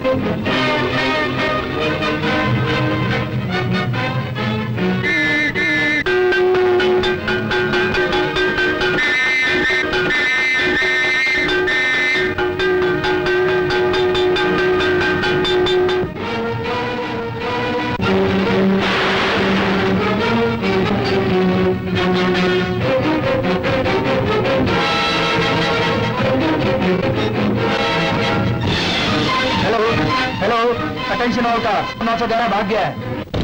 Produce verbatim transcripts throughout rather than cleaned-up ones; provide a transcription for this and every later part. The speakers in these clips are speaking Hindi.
अटेंशन ऑल का नौ सौ ग्यारह भाग गया है।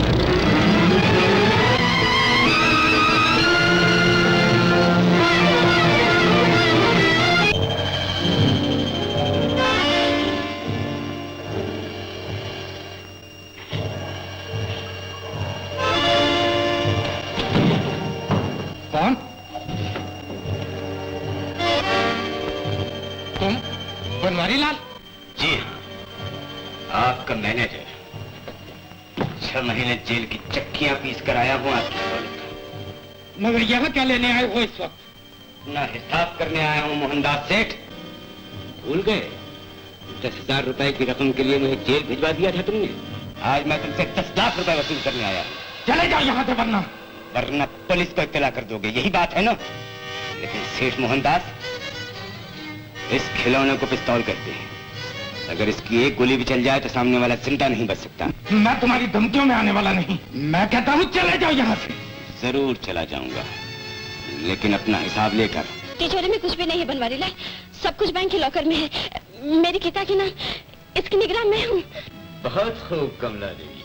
कौन? तुम बनवारी लाल? जी, आपका मैनेजर। छह महीने जेल की चक्कियां पीस कर आया हूं आपकी बदौलत। मगर यहाँ क्या लेने आए हो इस वक्त? अपना हिसाब करने आया हूं मोहनदास सेठ। भूल गए? दस हजार रुपए की रकम के लिए मुझे जेल भिजवा दिया था तुमने। आज मैं तुमसे दस लाख रुपए वसूल करने आया हूं। चले जाओ यहाँ से, वरना वरना पुलिस को इत्तला कर दोगे, यही बात है ना? लेकिन सेठ मोहनदास, इस खिलौने को पिस्तौल कहते हैं। अगर इसकी एक गोली भी चल जाए तो सामने वाला जिंदा नहीं बच सकता। मैं तुम्हारी धमकियों में आने वाला नहीं। मैं कहता हूँ चले जाओ यहाँ से। जरूर चला जाऊंगा, लेकिन अपना हिसाब लेकर। तिजोरी में कुछ भी नहीं है बनवारी लाल, सब कुछ बैंक के लॉकर में है। मेरी गीता की नाम, इसकी निगरान मैं हूँ। बहुत खूब कमला देवी,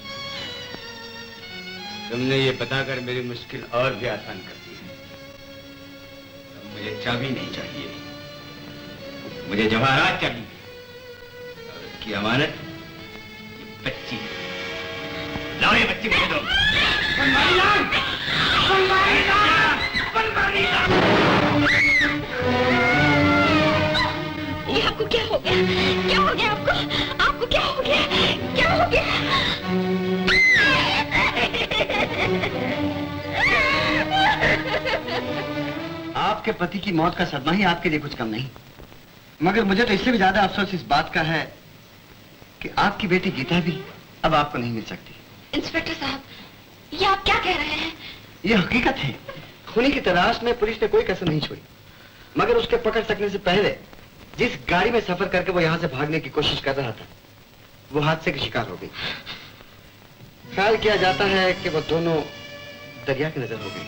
तुमने ये बताकर मेरी मुश्किल और भी आसान कर दी है। अब मुझे चाबी नहीं चाहिए, मुझे जवाहरात चाहिए और उसकी अमानत ये बच्ची। लाओ ये बच्ची मुझे दो। बनवारी लाल, बनवारी लाल, बनवारी लाल। ये आपको क्या हो गया? क्या हो गया आपको? आपको क्या हो गया? क्या हो गया? आपके पति की मौत का सदमा ही आपके लिए कुछ कम नहीं, मगर मुझे तो इससे भी ज्यादा अफसोस इस बात का है कि आपकी बेटी गीता भी अब आपको नहीं मिल सकती। इंस्पेक्टर साहब, ये आप क्या कह रहे हैं? ये हकीकत है। खूनी की तलाश में पुलिस ने कोई कसर नहीं छोड़ी, मगर उसके पकड़ सकने से पहले जिस गाड़ी में सफर करके वो यहाँ से भागने की कोशिश कर रहा था, वो हादसे की शिकार हो गई। ख्याल किया जाता है कि वो दोनों दरिया की नजर हो गई।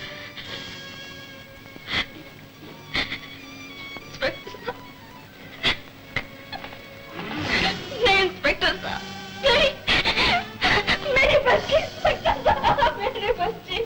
नहीं इंस्पेक्टर साहब, नहीं, मेरी बच्ची इंस्पेक्टर साहब, मेरी बच्ची।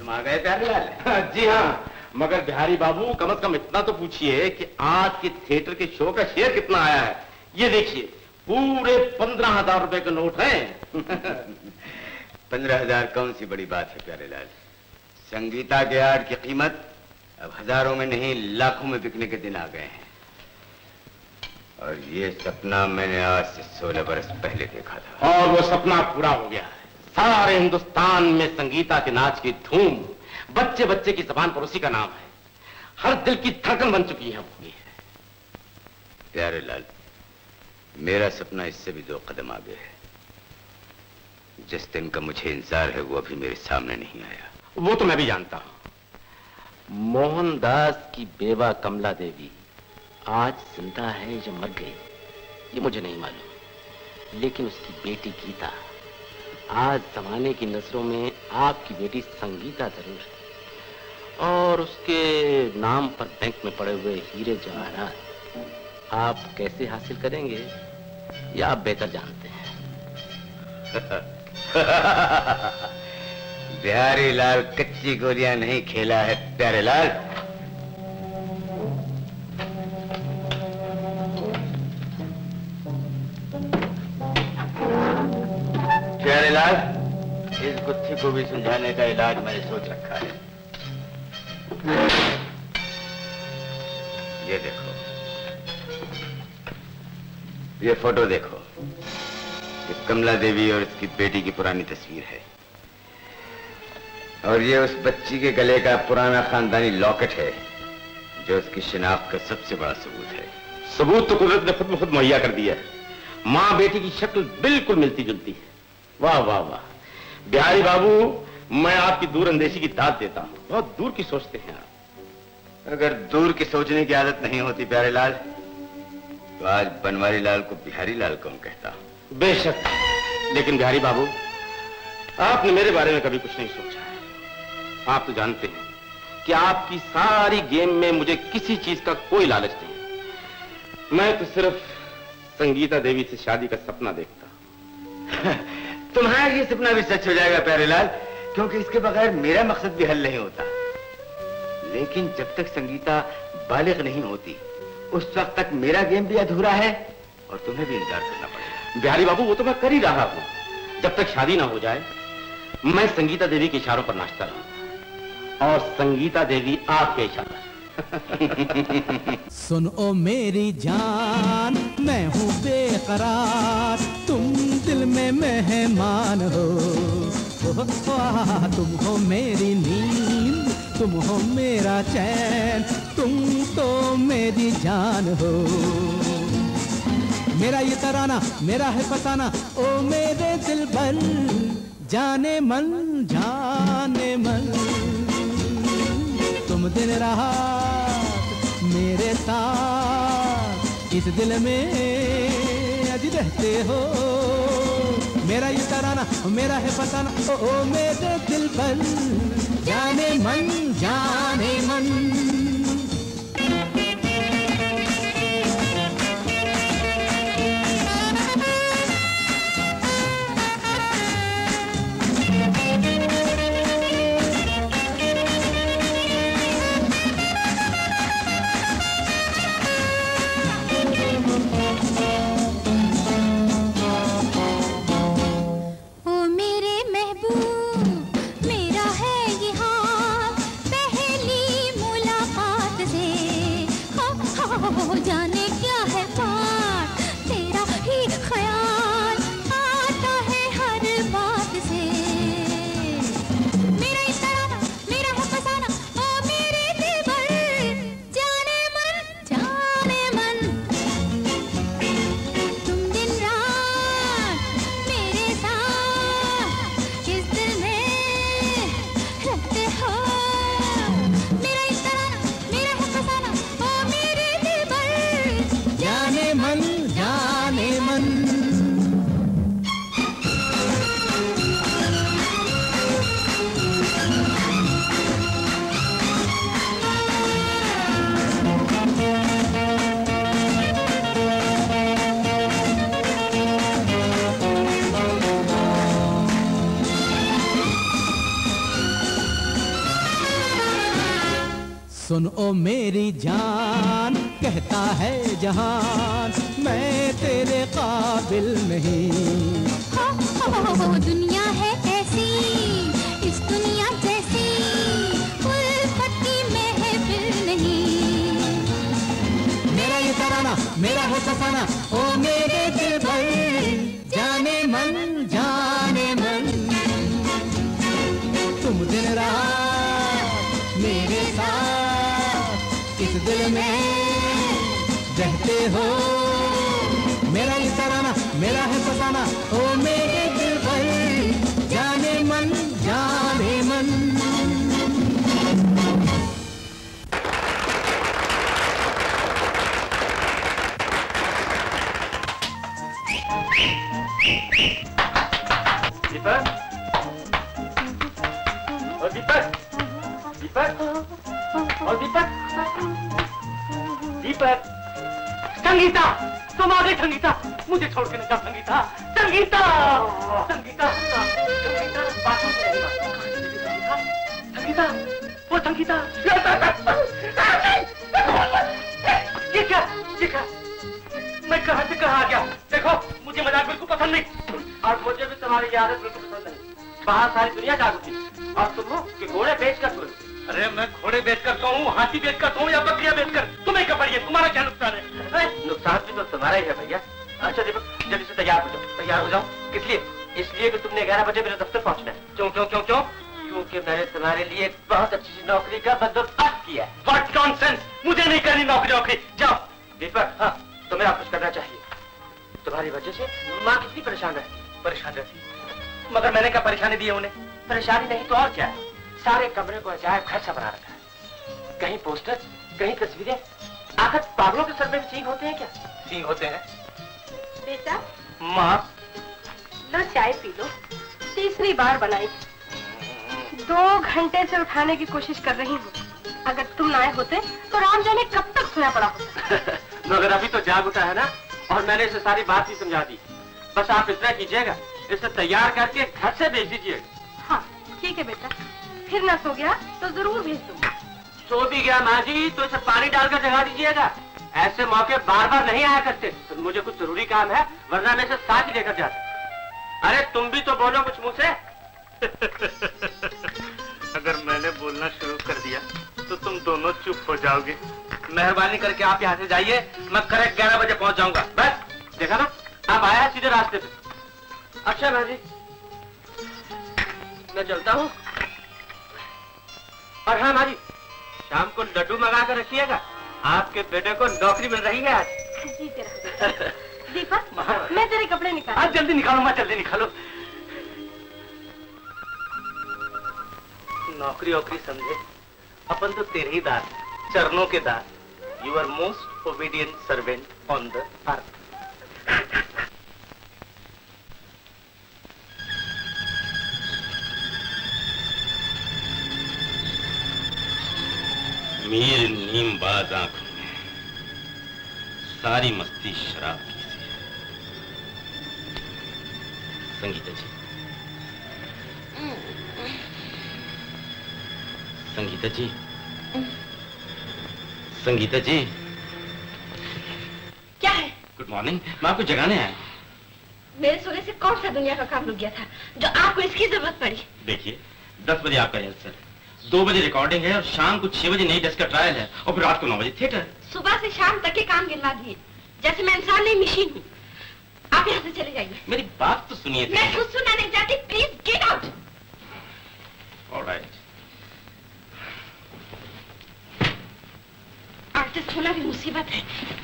आ गए प्यारेलाल। जी हाँ, मगर बिहारी बाबू कम से कम इतना तो पूछिए कि आज के थिएटर के शो का शेयर कितना आया है। ये देखिए, पूरे पंद्रह हजार रुपए के नोट हैं। पंद्रह हजार कौन सी बड़ी बात है प्यारेलाल। संगीता के आर्ट की कीमत अब हजारों में नहीं लाखों में बिकने के दिन आ गए हैं। और ये सपना मैंने आज से सोलह बरस पहले देखा था, और वो सपना पूरा हो गया है। सारे हिंदुस्तान में संगीता के नाच की धूम, बच्चे बच्चे की जबान पर उसी का नाम है। हर दिल की धड़कन बन चुकी है वो। प्यारेलाल, मेरा सपना इससे भी दो कदम आगे है। जिस दिन का मुझे इंतजार है वो अभी मेरे सामने नहीं आया। वो तो मैं भी जानता हूं। मोहनदास की बेवा कमला देवी आज जिंदा है या मर गई ये मुझे नहीं मालूम, लेकिन उसकी बेटी गीता आज जमाने की नजरों में आपकी बेटी संगीता जरूर है। और उसके नाम पर बैंक में पड़े हुए हीरे जवाहरात आप कैसे हासिल करेंगे या आप बेहतर जानते हैं। बिहारी लाल कच्ची गोलियां नहीं खेला है प्यारेलाल। प्यारेलाल, इस गुत्थी को भी सुलझाने का इलाज मैंने सोच रखा है। ये देखो, ये फोटो देखो। ये कमला देवी और इसकी बेटी की पुरानी तस्वीर है, और ये उस बच्ची के गले का पुराना खानदानी लॉकेट है जो उसकी शिनाख्त का सबसे बड़ा सबूत है। सबूत तो कुदरत ने खुद ब खुद मुहैया कर दिया है। माँ बेटी की शक्ल बिल्कुल मिलती जुलती है। वाह वाह वाह बिहारी बाबू, मैं आपकी दूर अंदेशी की दाद देता हूँ। बहुत दूर की सोचते हैं आप। अगर दूर की सोचने की आदत नहीं होती प्यारेलाल, तो आज बनवारी लाल को बिहारी लाल कौन कहता। बेशक, लेकिन बिहारी बाबू, आपने मेरे बारे में कभी कुछ नहीं सोचा है। आप तो जानते हैं कि आपकी सारी गेम में मुझे किसी चीज का कोई लालच नहीं। मैं तो सिर्फ संगीता देवी से शादी का सपना देखता। तुम्हारा ये सपना भी सच हो जाएगा प्यारेलाल, क्योंकि इसके बगैर मेरा मकसद भी हल नहीं होता। लेकिन जब तक संगीता बालिग नहीं होती, उस वक्त तक मेरा गेम भी अधूरा है और तुम्हें भी इंतजार करना पड़ेगा। बिहारी बाबू, वो तो मैं कर ही रहा हूं। जब तक शादी ना हो जाए, मैं संगीता देवी के इशारों पर नाचता रहूंगा और संगीता देवी आपके इशारों। सुनो मेरी जान, मैं हूँ बेकरार, तुम दिल में मेहमान हो। ओ, आ, तुम हो मेरी नींद, तुम हो मेरा चैन, तुम तो मेरी जान हो। मेरा ये तराना मेरा है फसाना, ओ मेरे दिल पर जाने मन जाने मन। तुम दिन रात मेरे साथ इस दिल में अज रहते हो। मेरा ये तराना मेरा है फसाना, ओ, ओ मेरे दिल पर जाने मन जाने मन। सुन ओ मेरी जान, कहता है जहान, मैं तेरे काबिल नहीं। हो, हो, हो, हो, दुनिया है ऐसी, इस दुनिया जैसी उल्फत की महफिल नहीं। मेरा ये तराना, मेरा है फसाना, ओ मेरे दिल भर, जाने मन जाने मन, तुम दिन रात मेरे साथ इस दिल में रहते हो। मेरा ये तराना, मेरा है फसाना, ओ मेरे दिल भर, जाने मन जाने मन। दीपक, ओ दीपक, दीपक, ओ दीपक, दीपक, संगीता, तुम आ गई संगीता, मुझे छोड़ के नहीं जा संगीता, संगीता, संगीता, संगीता, बात नहीं संगीता, संगीता, वो संगीता, ये क्या, ये क्या, मैं कहाँ से कहाँ आ गया? देखो, मुझे मजाक बिल्कुल पसंद नहीं, और मुझे भी तुम्हारी ये आदत बिल्कुल पसंद नहीं। बाहर सारी दुनिया जाग उठी, और तुम हो कि घोड़े बेच कर तुम। अरे मैं घोड़े बेच कर कहूँ, हाथी बेच कर कहूँ, या बकरियां बेच कर, तुम्हें क्या पड़ी है? तुम्हारा क्या नुकसान है? नुकसान भी तो तुम्हारा ही है भैया। अच्छा दीपक, जल्दी से तैयार हो जाओ। तैयार हो जाओ किस लिए? इसलिए कि तुमने ग्यारह बजे मेरे दफ्तर पहुंचना है। क्यों क्यों क्यों क्यों? क्योंकि मैंने तुम्हारे लिए एक बहुत अच्छी सी नौकरी का बंदोबस्त किया है। What nonsense! मुझे नहीं करनी नौकरी नौकरी। जाओ दीपक, हाँ तुम्हें आप कुछ करना चाहिए। तुम्हारी वजह से माँ कितनी परेशान रहती परेशान रहती मगर मैंने क्या परेशानी दी है उन्हें? परेशानी नहीं तो और क्या है? सारे कमरे को अजायब घर सा बना रखा है। कहीं पोस्टर, कहीं तस्वीरें। आखिर पागलों के सर में भी सींग होते हैं क्या? सींग होते हैं। बेटा, माँ, लो चाय पी लो। तीसरी बार बनाई, दो घंटे से उठाने की कोशिश कर रही हूँ। अगर तुम ना आए होते तो राम जाने कब तक सोया पड़ा होता। मगर अभी तो जाग उठा है ना, और मैंने इसे सारी बात ही समझा दी। बस आप इतना कीजिएगा, इसे तैयार करके घर से भेज दीजिएगा। हाँ ठीक है बेटा, फिर ना सो गया तो जरूर भेज दूंगा। सो भी गया माँ जी तो इसे पानी डालकर जगा दीजिएगा। ऐसे मौके बार बार नहीं आया करते। तो मुझे कुछ जरूरी काम है, वरना मैं इसे साथ ही लेकर जाता। अरे तुम भी तो बोलो कुछ मुंह से। अगर मैंने बोलना शुरू कर दिया तो तुम दोनों चुप हो जाओगे। मेहरबानी करके आप यहाँ से जाइए, मैं करेक्ट ग्यारह बजे पहुंच जाऊंगा। बस देखा ना, आप आया सीधे रास्ते पे। अच्छा भाई जी, मैं चलता हूँ। और हाँ माँ जी, शाम को लड्डू मंगा कर रखिएगा। आपके बेटे को नौकरी मिल रही है आज। जी तेरा दीपक, मैं तेरे कपड़े निकाल। आज जल्दी निकालो माँ, जल्दी निकालो। नौकरी वोकरी समझे, अपन तो तेरे ही दास, चरणों के दास। You are most obedient servant on the earth. मेरी नीम बाज आंखों में सारी मस्ती शराब की सी है। संगीता जी, संगीता जी, संगीता जी। क्या है? गुड मॉर्निंग, मैं आपको जगाने आया। मेरे सोने से कौन सा दुनिया का काम रुक गया था जो आपको इसकी जरूरत पड़ी? देखिए, दस बजे आपका रिहर्सल है, दो बजे रिकॉर्डिंग है, और शाम को छह बजे नई डेस्क का ट्रायल है, और फिर रात को नौ बजे थिएटर। सुबह से शाम तक के काम गिनवा दिए, जैसे मैं इंसान नहीं मशीन हूँ। आप यहाँ से चले जाइए। मेरी बात तो सुनिए। मैं कुछ सुनना नहीं चाहती, please get out. All right. Artist होना भी मुसीबत है।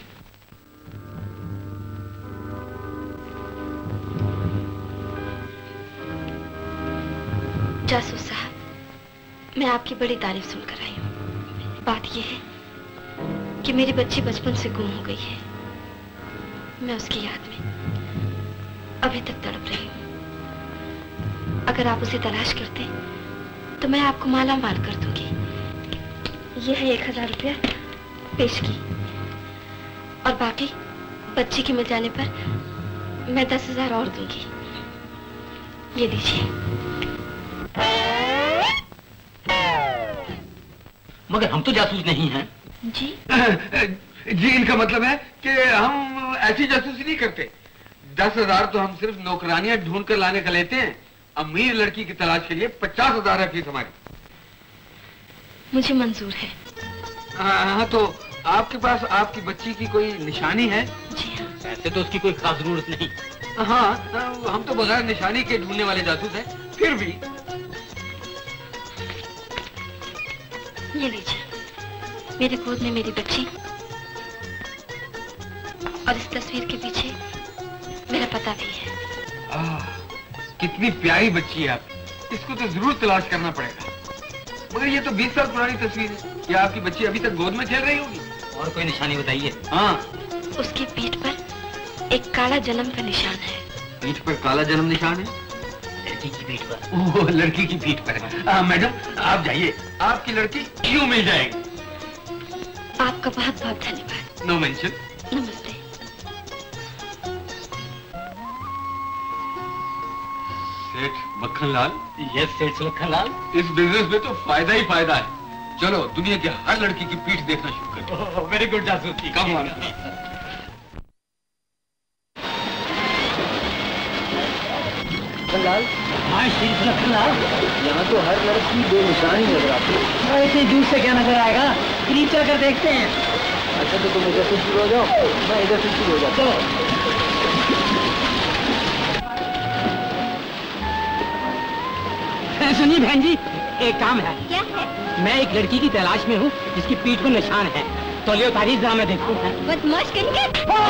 जासूस साहब, मैं आपकी बड़ी तारीफ सुनकर आई हूँ। बात यह है कि मेरी बच्ची बचपन से गुम हो गई है। मैं उसकी याद में अभी तक तड़प रही हूँ। अगर आप उसे तलाश करते तो मैं आपको माला माल कर दूंगी। यह है एक हजार रुपया पेश की, और बाकी बच्ची के मिल जाने पर मैं दस हजार और दूंगी। ये लीजिए। मगर हम तो जासूस नहीं हैं। जी जी इनका मतलब है कि हम ऐसी जासूसी नहीं करते। दस हजार तो हम सिर्फ नौकरानियां ढूंढ कर लाने का लेते हैं। अमीर लड़की की तलाश के लिए पचास हजार है फीस हमारी। मुझे मंजूर है। हाँ तो आपके पास आपकी बच्ची की कोई निशानी है? जी हाँ। ऐसे तो उसकी कोई खास जरूरत नहीं। हाँ हम तो बगैर निशानी के ढूंढने वाले जासूस हैं, फिर भी। ये लीजिए, मेरे गोद में मेरी बच्ची और इस तस्वीर के पीछे मेरा पता भी है। आह, कितनी प्यारी बच्ची है आप। इसको तो जरूर तलाश करना पड़ेगा। मगर ये तो बीस साल पुरानी तस्वीर है। क्या आपकी बच्ची अभी तक गोद में खेल रही होगी? और कोई निशानी बताइए। हाँ, उसकी पीठ पर एक काला जन्म का निशान है। पीठ पर काला जन्म निशान है? लड़की की पीठ पर। ओह, लड़की की पीठ पर है। आ, मैडम आप जाइए, आपकी लड़की क्यों मिल जाएगी। आपका बहुत बहुत धन्यवाद। No mention. नमस्ते। सेठ मक्खनलाल। यस सेठ मक्खनलाल। इस बिजनेस में तो फायदा ही फायदा है। चलो दुनिया की हर लड़की की पीठ देखना शुरू करो। वेरी गुड जासूस जी। Come on. मक्खनलाल। हाँ सेठ मक्खनलाल। यहाँ तो हर लड़की बेनिशान ही नजर आती है। ऐसे दूर से क्या नजर आएगा, करीब चलकर देखते हैं। अच्छा तो तुम इधर से शुरू हो जाओ, मैं इधर से शुरू हो जाता हूँ। सुनिए बहन जी, एक काम है। क्या है? मैं एक लड़की की तलाश में हूँ जिसकी पीठ पर निशान है। तो लियो तारीफ जरा मैं देखूँ। बदमाश करेंगे।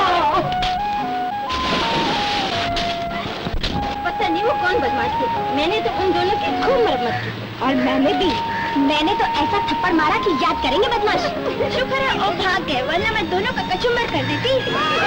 पता नहीं वो कौन बदमाश थे। मैंने तो उन दोनों की खूब मरम्मत की। और मैंने भी। मैंने तो ऐसा थप्पड़ मारा कि याद करेंगे बदमाश। शुक्र है वो भाग गए, वरना मैं दोनों का कचुम्बर कर देती।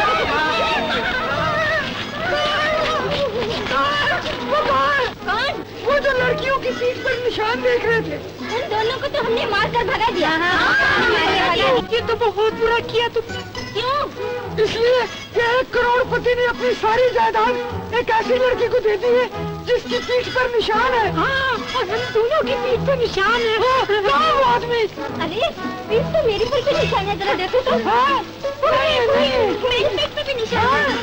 कौन? वो जो लड़कियों की पीठ पर निशान देख रहे थे, उन दोनों को तो हमने मार कर भगा दिया। ये तो बहुत बुरा किया तुमने। क्यों? इसलिए कि एक करोड़पति ने अपनी सारी जायदाद एक ऐसी लड़की को दे दी है जिसकी पीठ पर निशान है। हाँ, और हम दोनों की पीठ पर निशान है। हाँ, वो आदमी। अरे पीठ तो मेरी पर भी निशान है, जरा देखो तो। हाँ, नहीं, नहीं, मेरी पीठ पर भी निशान है।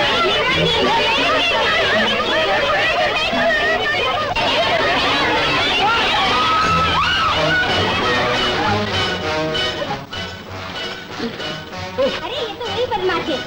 अरे ये तो वही बदमाश है।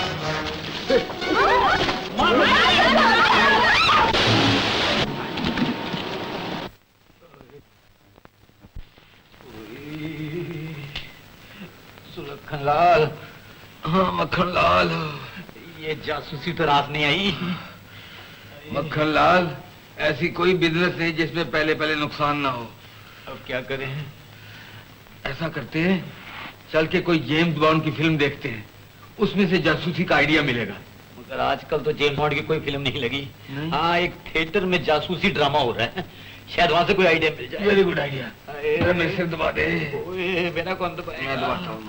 मक्खनलाल। हाँ मक्खनलाल। ये जासूसी तो रात नहीं आई। मक्खनलाल, ऐसी कोई बिजनेस नहीं जिसमें पहले पहले नुकसान ना हो। अब क्या करें? ऐसा करते हैं, चल के कोई जेम्स बॉन्ड की फिल्म देखते हैं, उसमें से जासूसी का आइडिया मिलेगा। मगर आजकल तो जेम्स बॉन्ड की कोई फिल्म नहीं लगी। हाँ, एक थिएटर में जासूसी ड्रामा हो रहा है, शायद वहां से कोई आइडिया मिल जाए। Very good idea. मेरे सिर दबा दे। मेरा कौन दबाएगा? मैं दबाता हूँ।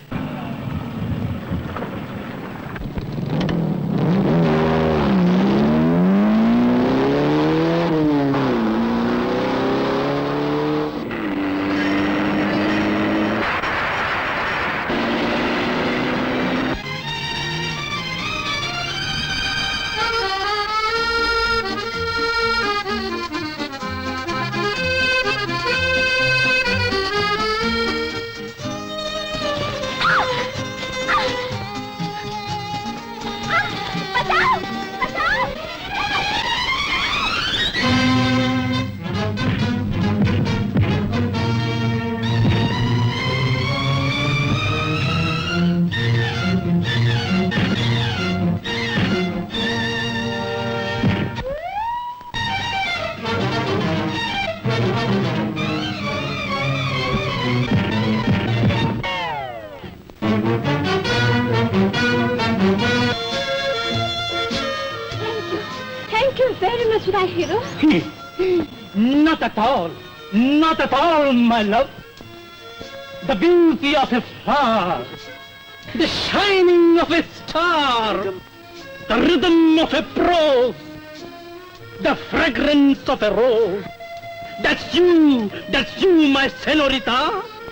Not at all, not at all, my love. The beauty of a flower, the shining of a star, the rhythm of a prose, the fragrance of a rose. That's you, that's you, my senorita.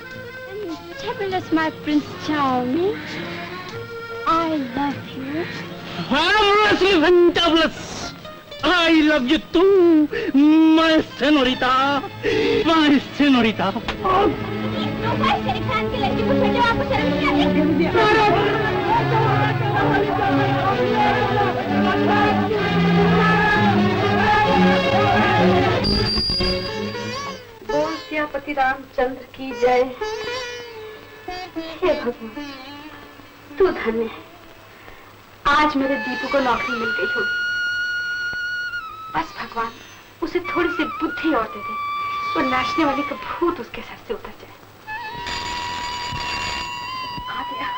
Fabulous, my Prince Charming. I love you. Fabulously fantabulous. I love you too, my senorita, my senorita. तो भाई शरीफ खान की लड़की को छोड़ो, आपको शर्म नहीं आती? बोल सियापति रामचंद्र की जय। हे भगवान, तू धन्य है। आज मेरे दीपू को नौकरी मिल गई होगी। बस भगवान उसे थोड़ी सी बुद्धि और दे दे, वो नाचने वाले का भूत उसके सर से उतर जाए। आ गया।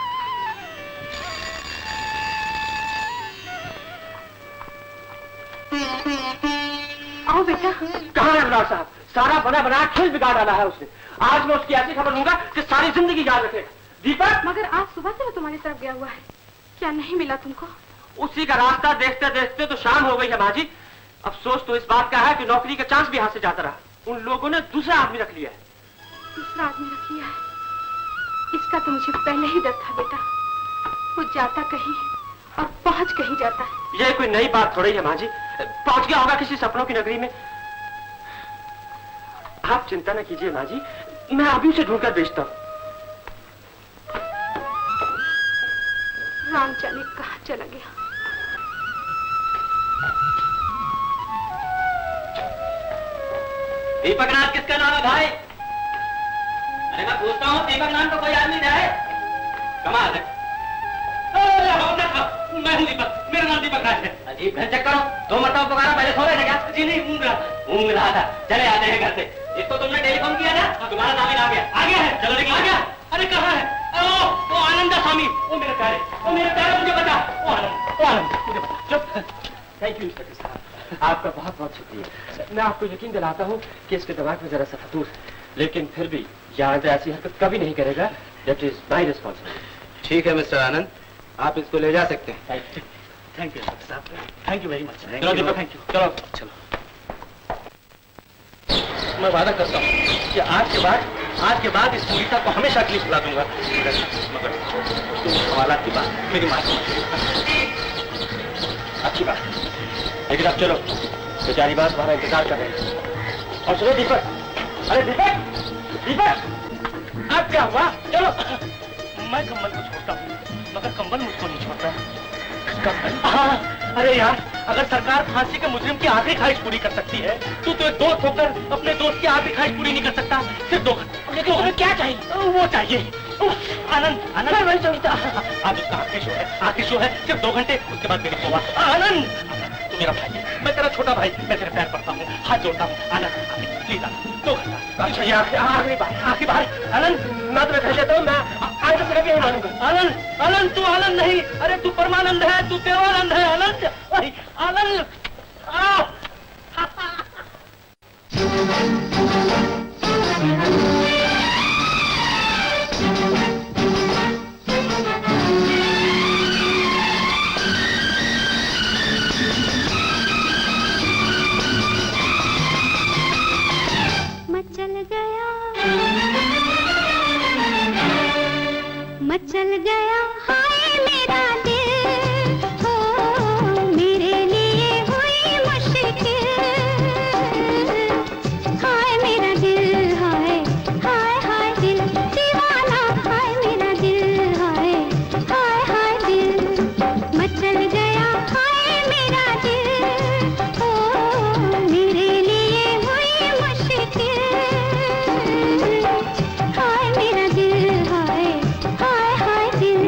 आओ बेटा। कहाँ है राव साहब? सारा बना बना खेल बिगाड़ डाला है उसने। आज मैं उसकी ऐसी खबर लूंगा कि सारी जिंदगी याद रखेगा। दीपक, मगर आज सुबह से वो तुम्हारी तरफ गया हुआ है, क्या नहीं मिला तुमको? उसी का रास्ता देखते देखते तो शाम हो गई है माँ जी। अफसोस तो इस बात का है कि नौकरी का चांस भी हाथ से जाता रहा। उन लोगों ने दूसरा आदमी रख लिया है। दूसरा आदमी रख लिया है? इसका तो मुझे पहले ही डर था बेटा। वो जाता कहीं और पहुंच कहीं जाता है। यह कोई नई बात थोड़ी है माँ जी। पहुंच गया होगा किसी सपनों की नगरी में। आप चिंता न कीजिए माँ जी, मैं अभी उसे ढूंढकर भेजता हूँ। राम जाने कहाँ चला गया। दीपक नाथ किसका नाम है भाई? अरे मैं पूछता हूँ, दीपक नाम का कोई आदमी है? कमाल है। मैं हूँ दीपक, मेरा नाम दीपक नाथ है। अजीब घर चेक करो, दो मरतबा पुकारा, पहले सो रहे थे क्या? जी नहीं, ऊँग रहा ऊँग रहा था। चले आते हैं घर से। इसको तुमने टेलीफोन किया था, तुम्हारा नाम ही आ गया। आ गया है? चलो लेकिन आ गया। अरे कहाँ है? ओ, वो आनंद स्वामी, वो मेरे प्यारे, वो मेरे प्यारे, मुझे बता। वो आनंद, वो आनंद, मुझे बता। चुप। थैंक यू इंस्पेक्टर साहब, आपका बहुत बहुत शुक्रिया। मैं आपको यकीन दिलाता हूँ कि इसके दिमाग में जरा सा फतूर है, लेकिन फिर भी यहाँ ऐसी हरकत कभी नहीं करेगा। That is my responsibility. ठीक है मिस्टर आनंद, आप इसको ले जा सकते हैं। थैंक यू इंस्पेक्टर साहब, थैंक यू वेरी मच। चलो दीपक, थैंक यू। चलो चलो। मैं वादा करता हूँ कि आज के बाद आज के बाद इस संगीता को हमेशा के लिए भुला दूंगा। मगर तुम सवालात की बात मेरी माँ को अच्छी बात, लेकिन अब चलो, बेचारी बात तुम्हारा इंतजार कर रहे हैं। और सुनो दीपक, अरे दीपक, दीपक, अब क्या हुआ? चलो। मैं कम्बल को छोड़ता हूँ, मगर कम्बल मुझको नहीं छोड़ता। कम्बल? हाँ, अरे यार, अगर सरकार फांसी के मुजरिम की आखिरी ख्वाहिश पूरी कर सकती है, तो तो एक दोस्त होकर अपने दोस्त की आखिरी ख्वाहिश पूरी नहीं कर सकता। सिर्फ दो घंटे। लेकिन तुम्हें क्या चाहिए? वो चाहिए आनंद। आनंद वही संगीता, आज उसका आखिरी शो है, आखिरी शो है, सिर्फ दो घंटे, उसके बाद मेरी शो। आनंद, तू मेरा भाई है, मैं तेरा छोटा भाई, मैं तेरे पैर पड़ता हूँ, हाथ जोड़ता हूँ। आनंद प्लीज, आनंद दो घंटा। अच्छा ये आखिरी बार, आखिरी बार। आनंद, मैं तुम्हें कह देता हूँ, मैं आगे से कभी नहीं मानूंगा। आनंद, आनंद तू आनंद नहीं, अरे तू परमानंद है, तू देवानंद है। आनंद, आनंद, आ मचल गया, मचल गया हाय मेरा दिल, हो मेरे लिए हुई मुश्किल। हाय मेरा दिल, हाय हाय हाय दिल दीवाना, हाय मेरा दिल, हाय हाय हाय दिल। मचल गया हाय मेरा दिल, हो मेरे लिए हुई मुश्किल। हाय मेरा दिल, हाय हाय हाय दिल।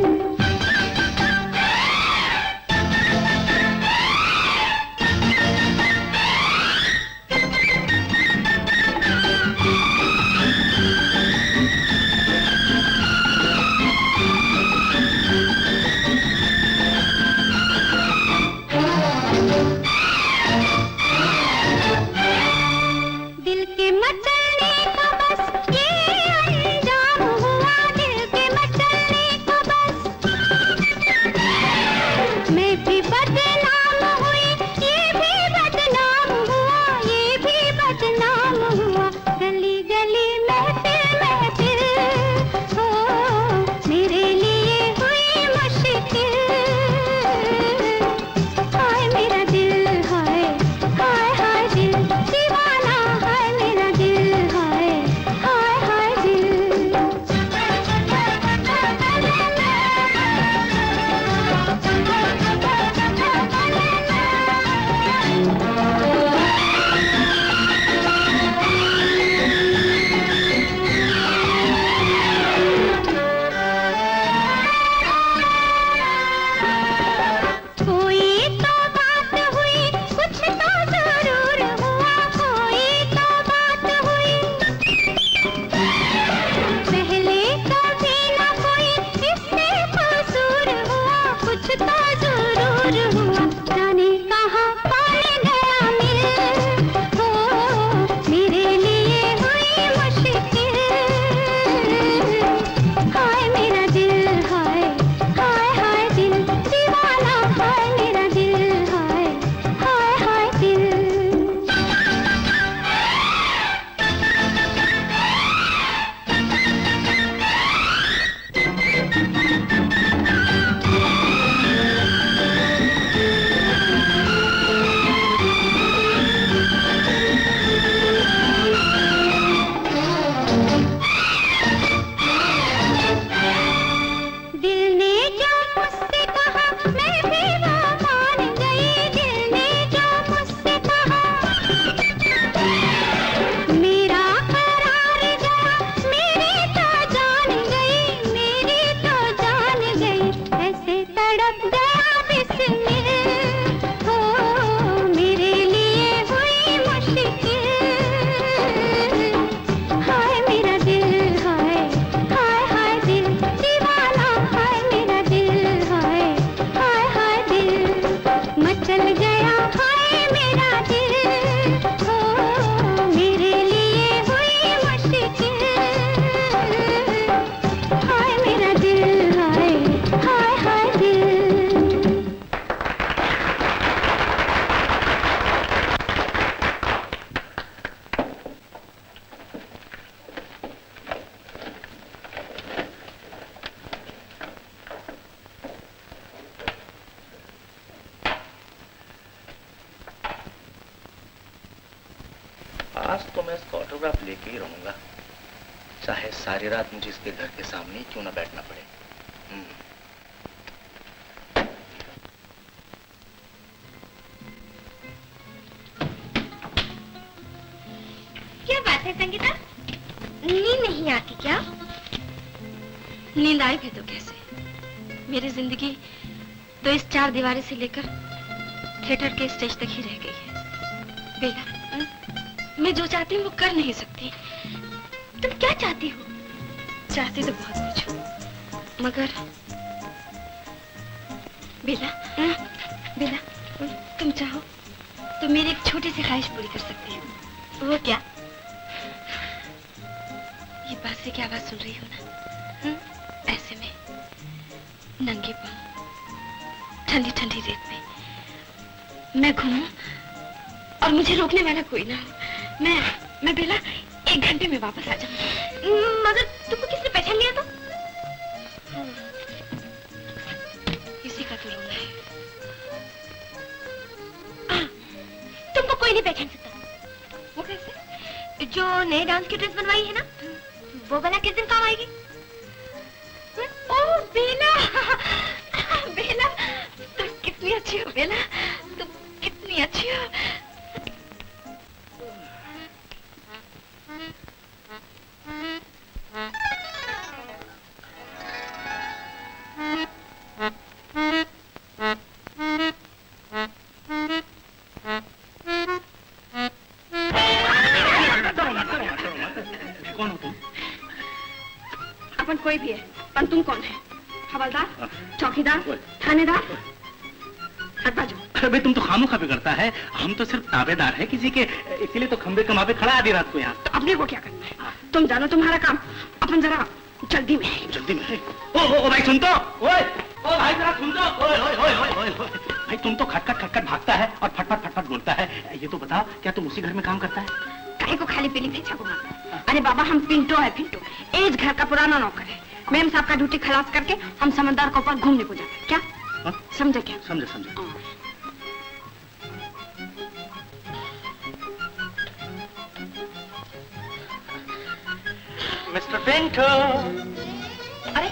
दिल के मचलने का बस ये अंजाम हुआ, दिल के मचलने का बस। मैं भी बदनाम हुई, ये भी बदनाम हुआ, ये भी बदनाम हुआ। गली गली महफिल महफिल, ही रहूंगा, चाहे सारी रात मुझे इसके घर के सामने क्यों ना बैठना पड़े। क्या बात है संगीता, नींद नहीं आती क्या? नींद आई भी तो कैसे? मेरी जिंदगी तो इस चार दीवारी से लेकर थिएटर के स्टेज तक ही रह गई है। बेला, मैं जो चाहती हूँ वो कर नहीं सकती। तुम क्या चाहती हो? चाहती तो बहुत कुछ हूँ, मगर बेला, बेला, तुम चाहो तो मेरी एक छोटी सी ख्वाहिश पूरी कर सकती हो। वो क्या? ये बांसुरी की आवाज सुन रही हो ना? ऐसे में नंगे पांव ठंडी ठंडी रेत में मैं घूमूं और मुझे रोकने वाला कोई ना हो। मैं मैं बेला एक घंटे में वापस आ जाऊंगी। मगर तुमको किसने पहचान लिया तो? इसी का तो रोना है। आ, तुमको कोई नहीं पहचान सकता। वो कैसे? जो नए डांस की ड्रेस बनवाई है ना, वो वाला किस दिन काम आएगी? ओ बेला, बेला, तुम कितनी अच्छी हो बेला, तुम कितनी अच्छी हो। कौन हो तुम? अपन कोई भी है, पर तुम कौन है? हवलदार, चौकीदार, थानेदार? हट बाजू। अरे तुम तो खामोखा बिगड़ता है, हम तो सिर्फ ताबेदार हैं किसी के, इसीलिए तो खंबे कमा पे खड़ा आधी रात को यहाँ। तो अपने को क्या करना है? तुम जानो तुम्हारा काम, अपन जरा जल्दी में है। जल्दी में है? ओ, ओ, ओ भाई सुन तो, ओए, ओ भाई जरा सुन तो, ओए, ओए, ओए, ओए, ओए, ओए। भाई तुम तो खटखट खटखट भागता है और फटफट फटफट बोलता है। ये तो बता, क्या तुम उसी घर में काम करता है? काहे को खाली पीली भेजा घुमाता? अरे बाबा, हम पिंटो है, पिंटो एज घर का पुराना नौकर है। मैम साहब का ड्यूटी खलास करके हम समझदार के ऊपर घूमने को जाते। क्या समझे? क्या समझे? समझे। मिस्टर पिंटो। अरे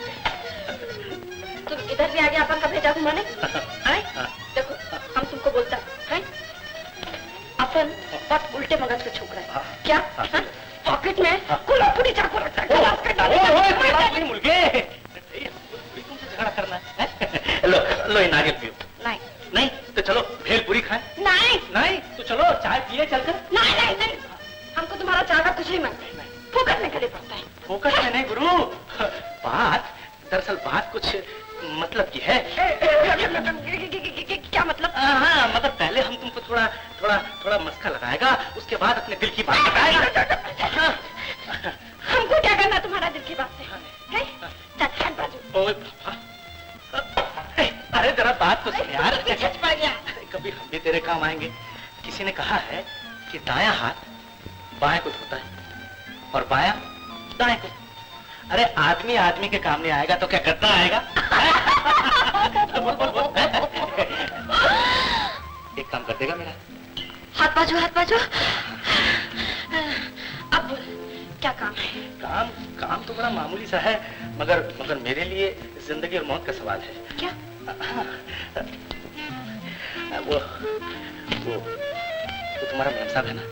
तुम इधर भी आ गया अपन का भेजा घुमाने? देखो हम तुमको बोलता है अपन बहुत उल्टे मगज के छोकरा है। क्या पॉकेट में कोल्हापुरी चाकू रखता है? तुमसे झगड़ा करना है? लो लो ये नारियल पियो। नहीं नहीं तो चलो भेलपुरी खाए। नहीं नहीं तो चलो चाय पिए चलकर। नहीं नहीं नहीं, हमको तुम्हारा चाय का कुछ नहीं मांगता है। फोकट में खड़े पड़ता है। फोकट में नहीं गुरु, बात दरअसल बात कुछ मतलब की है। क्या मतलब? हाँ मतलब पहले हम तुमको थोड़ा थोड़ा थोड़ा मस्का लगाएगा, उसके बाद अपने दिल की बात बताएगा। हमको क्या करना तुम्हारा दिल की बात से? ओए बाबा, अरे जरा बात तो सुन यार। सच पड़ गया। कभी हम भी तेरे काम आएंगे। किसी ने कहा है कि दायां हाथ बाएं को धोता है और बायां दाएं को। अरे आदमी आदमी के काम नहीं आएगा तो क्या गद्दा आएगा? बोल बोल बोल। एक काम कर देगा मेरा? हाथ बाजू, हाथ बाजू। अब बोल क्या काम है? काम काम तो बड़ा मामूली सा है, मगर मगर मेरे लिए जिंदगी और मौत का सवाल है। क्या? वो वो वो तुम्हारा मेम साहब है ना?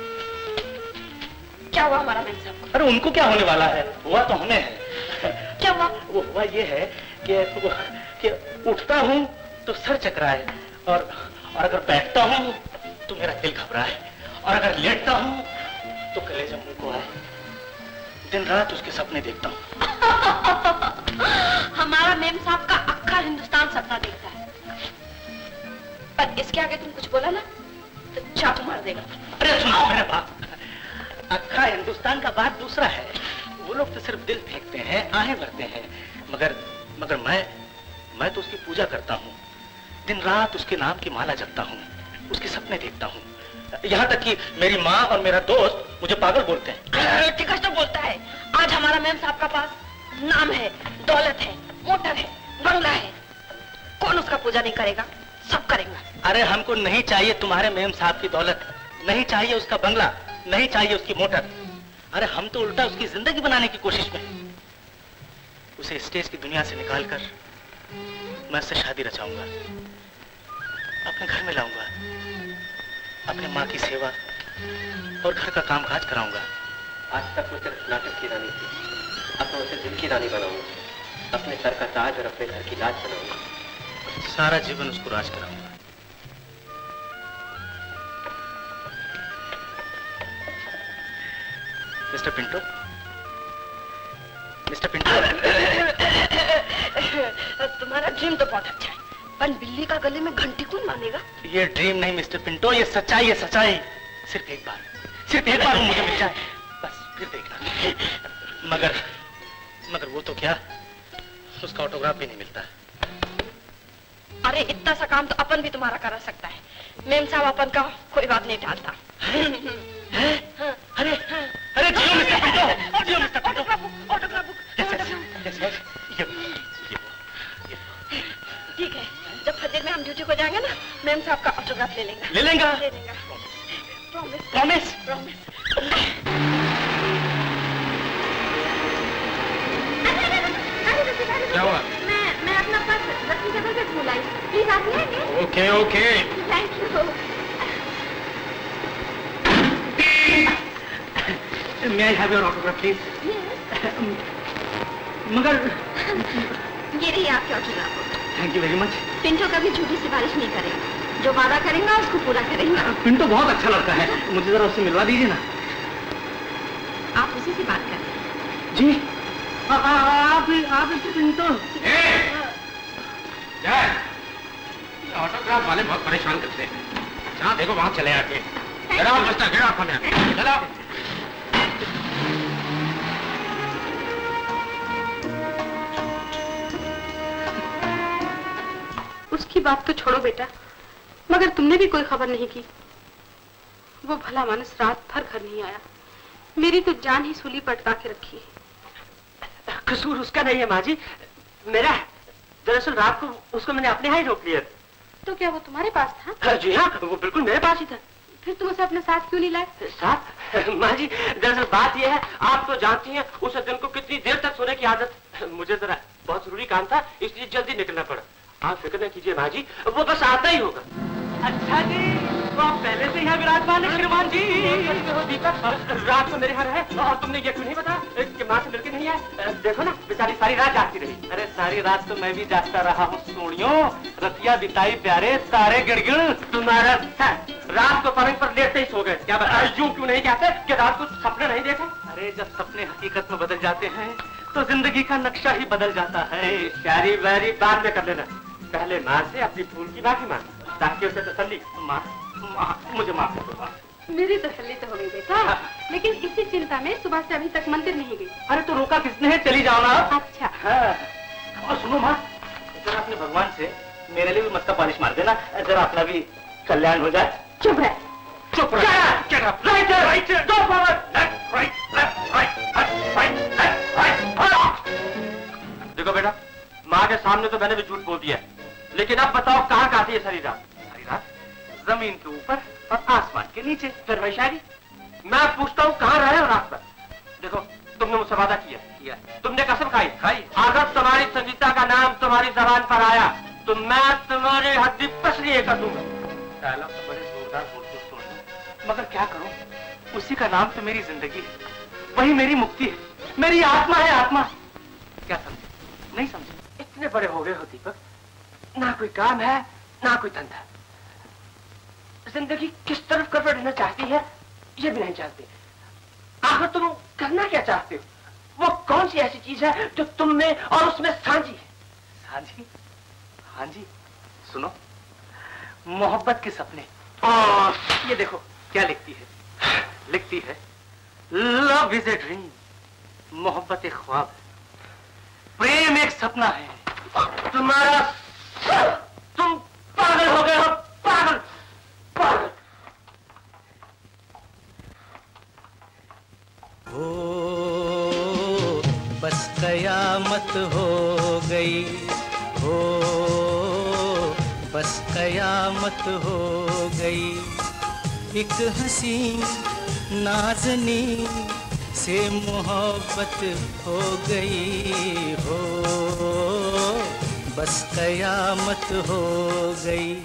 क्या हुआ हमारा मेम साहब? अरे उनको क्या होने वाला है, हुआ तो हमें है। क्या हुआ? वो हुआ ये है कि, कि उठता हूँ तो सर चकराए, और और अगर बैठता हूँ तो मेरा दिल घबराए, और अगर लेटता हूँ तो कलेजा मुंह को आए। दिन रात उसके सपने देखता हूँ। हमारा मेम साहब का अक्खा हिंदुस्तान सपना देखता है, पर इसके आगे तुम कुछ बोला ना तो चाकू मार देगा। अरे सुनो मेरे बाप, अक्खा हिंदुस्तान का बात दूसरा है। वो लोग तो सिर्फ दिल फेंकते हैं, आहें भरते हैं, मगर मगर मैं मैं तो उसकी पूजा करता हूँ। दिन रात उसके नाम की माला जपता हूँ, उसके सपने देखता हूँ। यहाँ तक कि मेरी माँ और मेरा दोस्त मुझे पागल बोलते हैं। टिकस तो बोलता है। आज हमारा मेम साहब का पास नाम है, दौलत है, मोटर है, बंगला है, कौन उसका पूजा नहीं करेगा? सब करेंगे। अरे हमको नहीं चाहिए तुम्हारे मेम साहब की दौलत, नहीं चाहिए उसका बंगला, नहीं चाहिए उसकी मोटर, अरे हम तो उल्टा उसकी जिंदगी बनाने की कोशिश में हैं। उसे स्टेज की दुनिया से निकालकर मैं उससे शादी रचाऊंगा, अपने घर में लाऊंगा, अपने माँ की सेवा और घर का कामकाज कराऊंगा। आज तक वो सिर्फ नाटक की रानी थी, अब मैं उसे दिल की रानी बनाऊंगा, अपने सर का ताज और अपने घर की लाज बनाऊंगा। सारा जीवन उसको राज कराऊंगा। मिस्टर पिंटो, मिस्टर पिंटो, तुम्हारा ड्रीम तो बहुत अच्छा है, पर बिल्ली का गले में घंटी कौन बांधेगा? ये ड्रीम नहीं मिस्टर पिंटो, ये सच्चाई है, सच्चाई। सिर्फ एक बार, सिर्फ एक बार वो मुझे मिल जाए, बस फिर देखना। मगर मगर वो तो क्या, उसका ऑटोग्राफ भी नहीं मिलता। अरे इतना सा काम तो अपन भी तुम्हारा करा सकता है। मेम साहब अपन का कोई बात नहीं टालता। अरे अरे जियो मिस्टर पिंटो, जियो mister Pinto. Autograph book, yes yes, ये ये ठीक है, जब फजर में हम ड्यूटी को जाएंगे ना, मेम साहब का ऑटोग्राफ ले लेंगे। ले लेंगे ले लेंगे। Promise promise promise. क्या हुआ? मैं मैं अपना पर्स रखी जगह से भूल आई, प्लीज आप लेंगे? Okay okay. Thank you. May I have your autograph, please? मगर ये रही आपकी autograph. Thank you very much. Pinto कभी झूठी सिफारिश नहीं करेगा, जो वादा करेगा उसको पूरा करेगा। पिंटो बहुत अच्छा लड़का है, मुझे जरा उससे मिलवा दीजिए ना। आप उसी से बात करें। जी आ, आ, आप आप पिंटो। ऑटोग्राफ वाले बहुत परेशान करते हैं, जहाँ देखो वहाँ चले आते हैं। गिरा बस्ता, गिरा हमें, चलो। उसकी बात तो छोड़ो बेटा, मगर तुमने भी कोई खबर नहीं की। वो भला मानस रात भर घर नहीं आया, मेरी तो जान ही सूली पर अटका के रखी। कसूर उसका नहीं है माँ जी, मेरा है। दरअसल रात को उसको मैंने अपने यहाँ ही रोक लिया। तो क्या वो तुम्हारे पास था? जी हाँ, वो बिल्कुल मेरे पास ही था। फिर तुम उसे अपने साथ क्यों नहीं लाए? साथ? माँ जी दरअसल बात यह है, आप तो जानती हैं उस दिन को कितनी देर तक सोने की आदत। मुझे जरा बहुत जरूरी काम था, इसलिए जल्दी निकलना पड़ा। आप फिक्र न कीजिए माँ जी, वो बस आता ही होगा। अच्छा जी, तो आप पहले से यहाँ विराजमान है श्रीमान जी। दीपक रात को मेरे यहाँ रहे और तुमने ये क्यों नहीं बताया कि माँ से मिलकर नहीं आए? देखो ना बेचारी सारी रात जागती रही। अरे सारी रात तो मैं भी जागता रहा हूँ सोनियो, रतिया बिताई प्यारे तारे गिड़गिड़। तुम्हारा रात को पलंग पर लेटते ही सो गए, क्या बताया? यूं क्यों नहीं कहते कि रात को सपने नहीं देखे? अरे जब सपने हकीकत में बदल जाते हैं तो जिंदगी का नक्शा ही बदल जाता है। प्यारी व्यारी बाद में कर लेना, पहले माँ से अपनी फूल की बाकी माँ, ताकि उसे तसल्ली। माँ मुझे माफ कर दो। मेरी तसल्ली तो हो गई बेटा, लेकिन इसी चिंता में सुबह से अभी तक मंदिर नहीं गई। अरे तो रोका किसने है, चली जाओ ना। अच्छा हाँ। और सुनो माँ, जरा अपने भगवान से मेरे लिए भी मटका पॉलिश मार देना, जरा अपना भी कल्याण हो जाए। चुप रह, चुप रह। Right right go forward, left right left right right left right. देखो बेटा, माँ के सामने तो मैंने भी झूठ बोल दिया, लेकिन अब बताओ कहाँ कहाँ थी ये सारी रात? सारी रात जमीन के ऊपर और आसमान के नीचे। फिर वैशाली मैं पूछता हूँ कहाँ रहे हो रात भर? देखो तुमने मुझसे वादा किया किया तुमने कसम खाई खाई अगर तुम्हारी संगीता का नाम तुम्हारी जबान पर आया तो मैं तुम्हारी हड्डी पसली कर दूंगा। डायलॉग तो बड़े जोरदार बोलते हो, मगर क्या करूं, उसी का नाम तो मेरी जिंदगी है, वही मेरी मुक्ति है, मेरी आत्मा है आत्मा। क्या समझे? नहीं समझे? इतने बड़े हो गए हो दीपक, ना कोई काम है ना कोई धंधा, जिंदगी किस तरफ कर बढ़ना चाहती है ये भी नहीं जानते। आखिर तुम करना क्या चाहते हो? वो कौन सी ऐसी चीज है जो तुम में और उसमें साझी है? साझी? हाँ जी, सुनो, मोहब्बत के सपने। और ये देखो क्या लिखती है, लिखती है लव इज ए ड्रीम, मोहब्बत एक ख्वाब है, प्रेम एक सपना है। तुम्हारा तुम पागल हो गए हो, पागल पागल। हो बस कयामत हो गई, हो बस कयामत हो गई, एक हसीन नाज़नी से मोहब्बत हो गई हो, बस कयामत हो गई।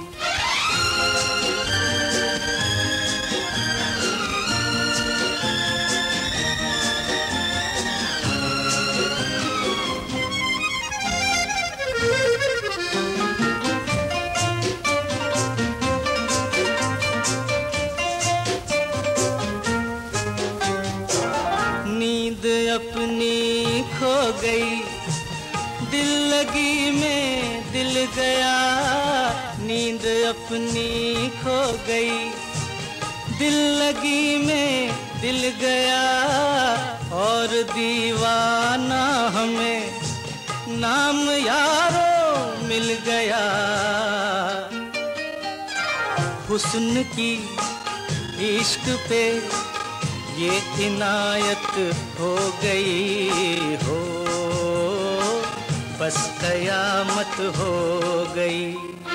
अपनी खो गई, दिल लगी में दिल गया, नींद अपनी खो गई, दिल लगी में दिल गया, और दीवाना हमें नाम यारो मिल गया। हुस्न की इश्क पे ये इनायत हो गई हो, बस कयामत हो गई।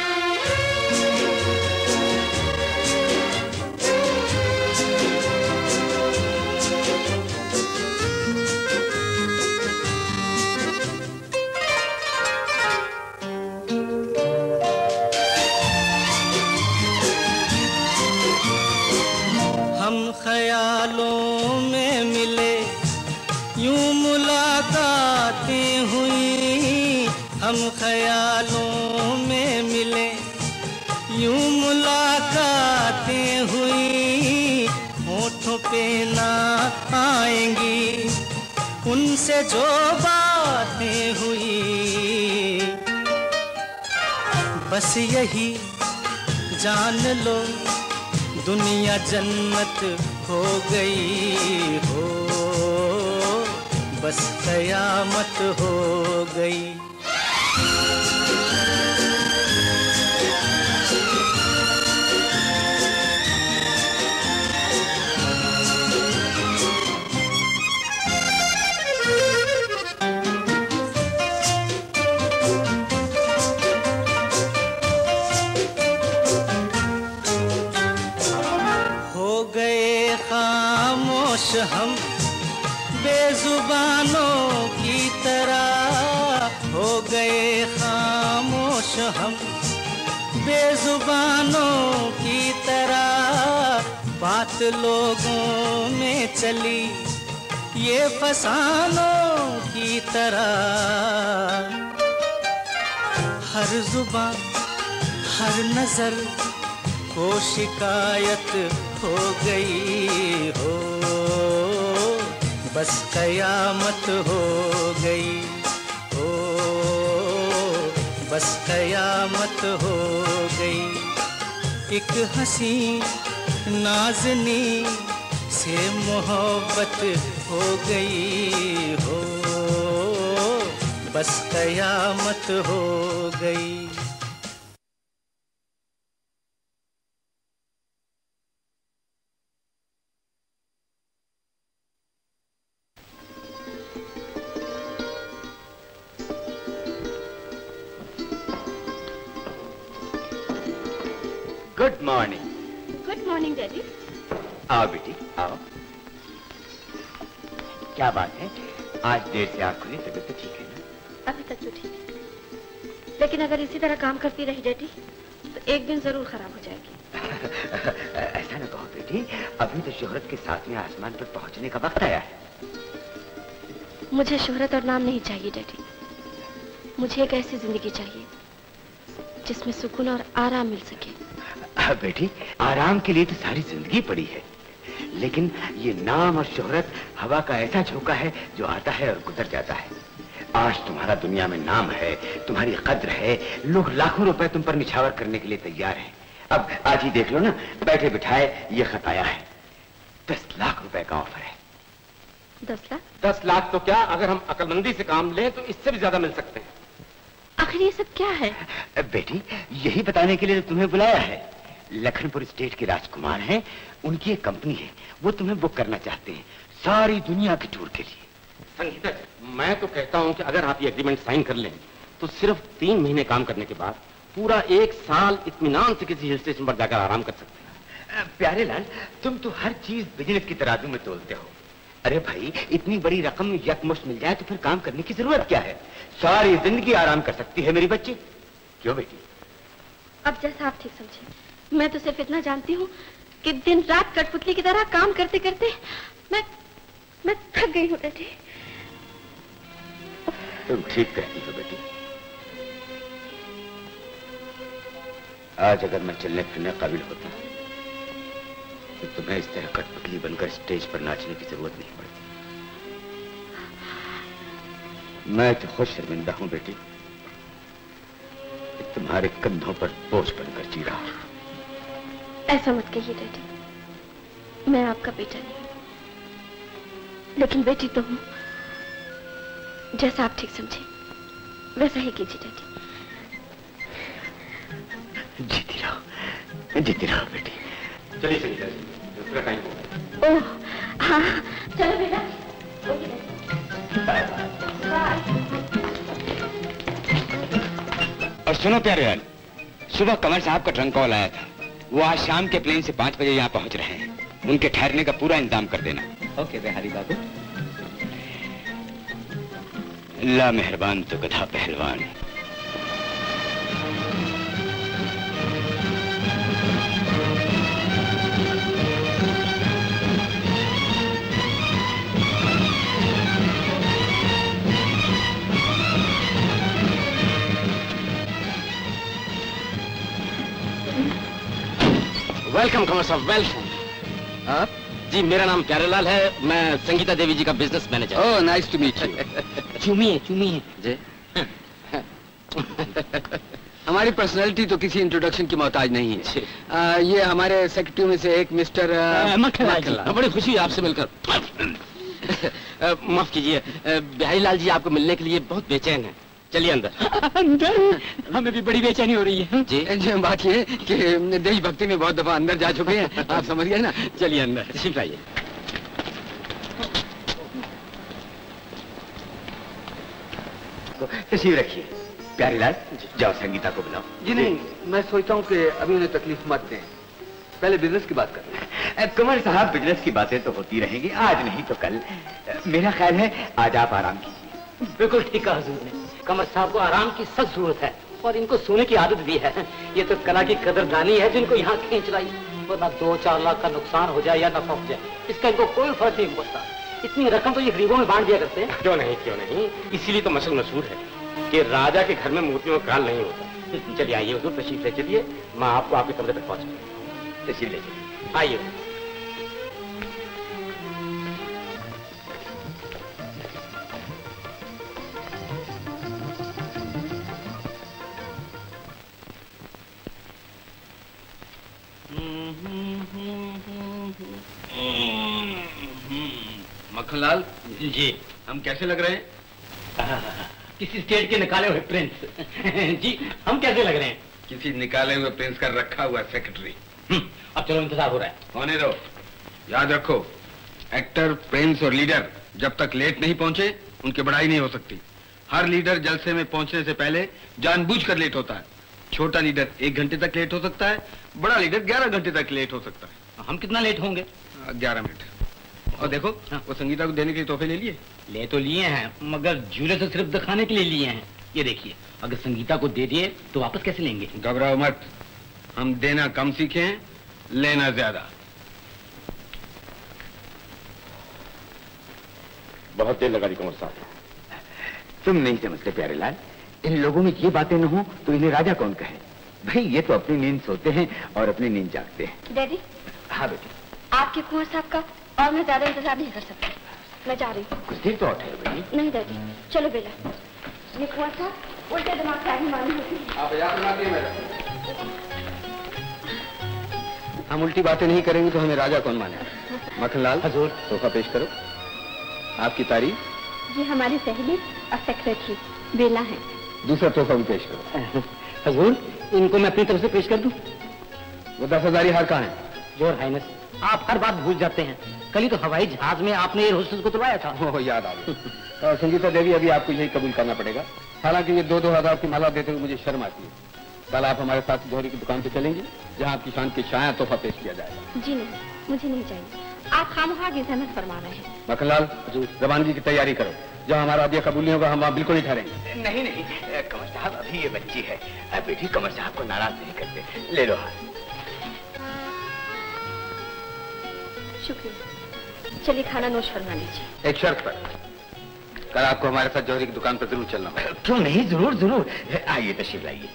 हम ख्यालों में मिले, यूं मुलाकातें हुई, हम ख्यालों में मिले, यूं मुलाकातें हुई, होठों पे ना आएंगी उनसे जो बातें हुई। बस यही जान लो दुनिया जन्नत हो गई हो, बस कयामत हो गई। खामोश हम बेजुबानों की तरह, हो गए खामोश हम बेजुबानों की तरह, बात लोगों में चली ये फसानों की तरह। हर जुबान हर नजर को शिकायत हो गई हो, बस कयामत हो गई हो, बस कयामत हो गई। एक हंसी नाज़नी से मोहब्बत हो गई हो, बस कयामत हो गई। Good morning. Good morning daddy. आओ बेटी आओ। क्या बात है, आज देर से आँख खुली, तबीयत तो ठीक है ना? अभी तक तो ठीक है, लेकिन अगर इसी तरह काम करती रही डैडी तो एक दिन जरूर खराब हो जाएगी। ऐसा ना कहो बेटी, अभी तो शोहरत के साथ में आसमान पर पहुंचने का वक्त आया है। मुझे शोहरत और नाम नहीं चाहिए डैडी, मुझे एक ऐसी जिंदगी चाहिए जिसमें सुकून और आराम मिल सके। बेटी, आराम के लिए तो सारी जिंदगी पड़ी है, लेकिन ये नाम और शोहरत हवा का ऐसा झोंका है जो आता है और गुजर जाता है। आज तुम्हारा दुनिया में नाम है, तुम्हारी कद्र है, लोग लाखों रुपए तुम पर निछावर करने के लिए तैयार हैं। अब आज ही देख लो ना, बैठे बिठाए ये खत आया है, दस लाख रुपए का ऑफर है। दस लाख? दस लाख तो क्या, अगर हम अकलमंदी से काम लें तो इससे भी ज्यादा मिल सकते हैं। आखिर ये सब क्या है? बेटी, यही बताने के लिए तो तुम्हें बुलाया है। लखनपुर स्टेट के राजकुमार हैं, उनकी एक कंपनी है, वो तुम्हें बुक करना चाहते हैं सारी दुनिया के टूर के लिए। संगीता, मैं तो कहता हूं कि अगर आप ये एग्रीमेंट साइन कर लें तो सिर्फ तीन महीने काम करने के बाद पूरा एक साल इत्मीनान से किसी हिल स्टेशन पर जाकर आराम कर सकते हैं। प्यारे लाल, तुम तो हर चीज बिजनेस की तराजू में तोलते हो। अरे भाई, इतनी बड़ी रकम यकमुश्त मिल जाए तो फिर काम करने की जरूरत क्या है? सारी जिंदगी आराम कर सकती है मेरी बच्ची। क्यों बेटी? अब जैसा आप ठीक समझे। मैं तो सिर्फ इतना जानती हूँ कि दिन रात कठपुतली की तरह काम करते करते मैं मैं थक गई हूँ डैडी। तुम ठीक कहती हो बेटी। आज अगर मैं चलने फिरने काबिल होता तो तुम्हें इस तरह कठपुतली बनकर स्टेज पर नाचने की जरूरत नहीं पड़ती। मैं तो खुद शर्मिंदा हूं बेटी, तुम्हारे कंधों पर बोझ बनकर जी रहा हूं। ऐसा मत कहिए डैडी, मैं आपका बेटा नहीं, लेकिन बेटी तो हूं। जैसा आप ठीक समझे वैसा ही कीजिए डैडी। जीती रहो, जीती रहो बेटी। चलिए चलिए, दूसरा टाइम हो गया। ओह हाँ, चलो बेटा। Bye bye. और सुनो प्यारे लाल, सुबह कमर साहब का ट्रंक कॉल आया था। वो आज शाम के प्लेन से पांच बजे यहाँ पहुंच रहे हैं। उनके ठहरने का पूरा इंतजाम कर देना। ओके बिहारी बाबू। अल्लाह मेहरबान तो गधा पहलवान। वेलकम कमर साहब, वेलकम। आप? जी मेरा नाम प्यारेलाल है, मैं संगीता देवी जी का business manager. Oh nice to meet you. चूमिए चूमिए जी। हमारी पर्सनालिटी तो किसी इंट्रोडक्शन की मोहताज नहीं है। आ, ये हमारे सेक्रेटरी में से एक मिस्टर मक्खनलाल जी। बड़ी खुशी हुई आपसे मिलकर। माफ कीजिए, बिहारी लाल जी आपको मिलने के लिए बहुत बेचैन है। चलिए अंदर। अंदर? हमें भी बड़ी बेचैनी हो रही है जी। जी बात ये कि देशभक्ति में बहुत दफा अंदर जा चुके हैं, आप समझ गए ना। चलिए अंदर। ठीक है। तशरीफ रखिए। प्यारीलाल, जाओ संगीता को बुलाओ। जी नहीं, मैं सोचता हूँ कि अभी उन्हें तकलीफ मत दें, पहले बिजनेस की बात करें। कमर साहब, बिजनेस की बातें तो होती रहेंगी, आज नहीं तो कल। मेरा ख्याल है आज आप आराम कीजिए। बिल्कुल ठीक कहा हुजूर ने। कमर साहब को आराम की सख्त जरूरत है और इनको सोने की आदत भी है। ये तो कला की कदरदानी है जिनको यहाँ खींच लाई। वरना दो चार लाख का नुकसान हो जाए या नफा हो जाए, इसका इनको कोई फर्क नहीं पड़ता। इतनी रकम तो ये गरीबों में बांट दिया करते हैं। क्यों नहीं क्यों नहीं, इसीलिए तो मशहूर मशहूर है कि राजा के घर में मूर्तियों का काल नहीं होता। चलिए आइए हुजूर, तशरीफ ले चलिए, मैं आपको आपके कमरे तक पहुंचा। तशरीफ ले चलिए। आइए। मक्खनलाल जी, हम कैसे लग रहे हैं? किसी स्टेट के निकाले हुए प्रिंस। जी, हम कैसे लग रहे हैं? किसी निकाले हुए प्रिंस का रखा हुआ सेक्रेटरी। अब चलो, इंतजार हो रहा है। होने दो। याद रखो, एक्टर, प्रिंस और लीडर जब तक लेट नहीं पहुंचे उनकी बढ़ाई नहीं हो सकती। हर लीडर जलसे में पहुंचने से पहले जानबूझकर लेट होता है। छोटा लीडर एक घंटे तक लेट हो सकता है, बड़ा लीडर ग्यारह घंटे तक लेट हो सकता है। हम कितना लेट होंगे? ग्यारह मिनट। और देखो, वो संगीता को देने के लिए तोहफे ले लिए? ले तो लिए हैं, मगर झूले तो सिर्फ दिखाने के लिए लिए हैं। ये देखिए, अगर संगीता को दे दिए तो वापस कैसे लेंगे? घबराओ मत, हम देना कम सीखे हैं, लेना ज्यादा। बहुत देर लगा दी कुंवर साहब। तुम नहीं समझते प्यारेलाल, इन लोगों में ये बातें न हो तो इन्हें राजा कौन कहे? भाई ये तो अपनी नींद सोते हैं और अपनी नींद जागते हैं। डैडी। हाँ बेटी। आपके कुंवर साहब का और मैं ज्यादा इंतजार नहीं कर सकती, मैं जा रही हूँ। कुछ देर तो और ठहरो बेटी। नहीं डैडी, चलो बेला। ये कुंवर साहब उल्टे दिमाग से आगे मालूम होती है। आप याद बनाती हैं हम उल्टी बातें नहीं करेंगे तो हमें राजा कौन माने? मक्खनलाल, हुजूर। तोहफा पेश करो। आपकी तारीफ? ये हमारी सहेली और सेक्रेटरी बेला है। दूसरा तोहफा भी पेश करो। हुजूर, इनको मैं अपनी तरफ से पेश कर दूं? वो दस हजारी हार कहाँ है? योर हाइनेस, आप हर बात भूल जाते हैं। कल ही तो हवाई जहाज में आपने एयर होस्टेस को तुलवाया था। हो याद आ गया। संगीता देवी, अभी आपको यही कबूल करना पड़ेगा। हालांकि ये दो दो हजार की माला देते हुए मुझे शर्म आती है। कल आप हमारे साथ जोहरी की दुकान पे चलेंगे, जहाँ आपकी शान की शाया तोहफा पेश किया जाएगा। जी नहीं, मुझे नहीं चाहिए। आप खामखा की सहमत फरमा रहे हैं। मक्खनलाल, रवानगी की तैयारी करो। जब हमारा आदिया कबूल नहीं होगा हम वहाँ बिल्कुल नहीं ठहरेंगे। नहीं नहीं कंवर साहब, अभी ये बच्ची है, बेटी कंवर साहब को नाराज नहीं करते। ले लो हाथ। शुक्रिया। चलिए खाना नोश फरमा लीजिए। एक शर्त पर, कल आपको हमारे साथ जौहरी की दुकान पर जरूर चलना होगा। क्यों नहीं, जरूर जरूर। आइए तशरीफ लाइए।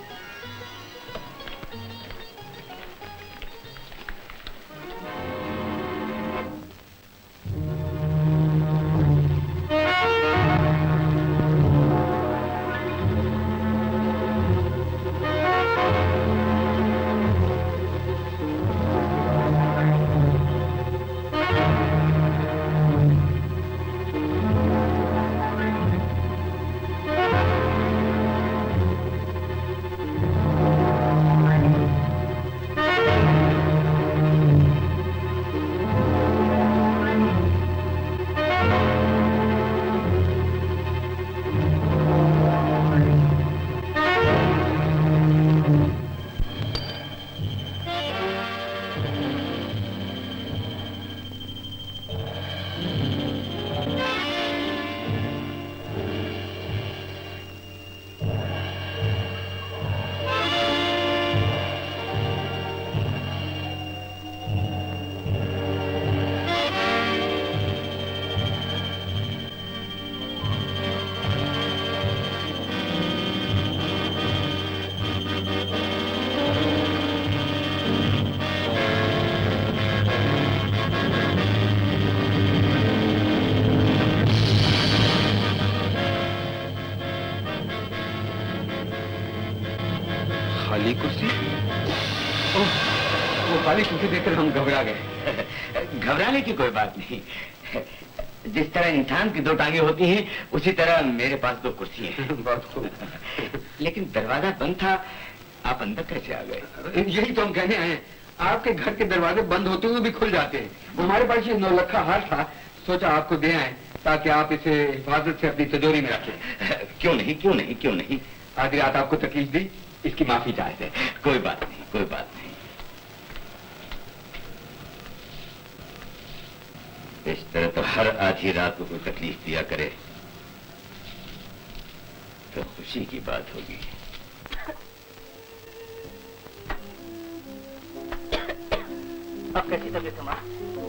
खाली कुर्सी? ओह, वो खाली कुर्सी देखकर हम घबरा गए। घबराने की कोई बात नहीं। जिस तरह इंसान की दो टांगे होती हैं, उसी तरह मेरे पास दो कुर्सी हैं। बहुत खूब। लेकिन दरवाजा बंद था, आप अंदर कैसे आ गए? यही तो हम कहने आए हैं। आपके घर के दरवाजे बंद होते हुए भी खुल जाते हैं। हमारे पास ये नौलखा हार था, सोचा आपको दे आए ताकि आप इसे हिफाजत से अपनी तिजोरी में रखें। क्यों नहीं, क्यों नहीं, क्यों नहीं। आधी रात आपको तकलीफ दी, इसकी माफी चाहते हैं। कोई बात नहीं, कोई बात नहीं। इस तरह तो हर आधी रात को कोई तकलीफ दिया करे तो खुशी की बात होगी। अब कैसी तबीयत हमारा?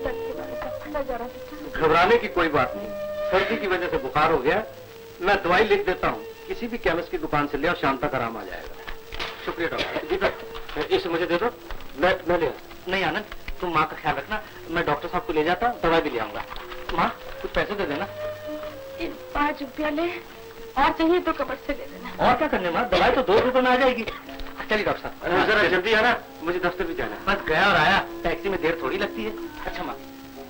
घबराने की कोई बात नहीं, सर्दी की वजह से बुखार हो गया। मैं दवाई लिख देता हूँ, किसी भी केमिस्ट की दुकान से ले और शाम तक आराम आ जाएगा। शुक्रिया डॉक्टर। दीपक, इसे मुझे दे दो, मैं मैं ले। नहीं आनंद, तुम माँ का ख्याल रखना, मैं डॉक्टर साहब को ले जाता हूँ, दवाई भी ले आऊंगा। माँ कुछ पैसे दे देना। पाँच रुपया ले, और चाहिए तो कपड़ से ले देना। और क्या करने माँ, दवाई तो दो रुपए में आ जाएगी। चलिए डॉक्टर साहब, जरा जल्दी आना, मुझे दफ्तर भी जाना है। बस गया और आया, टैक्सी में देर थोड़ी लगती है। अच्छा माँ।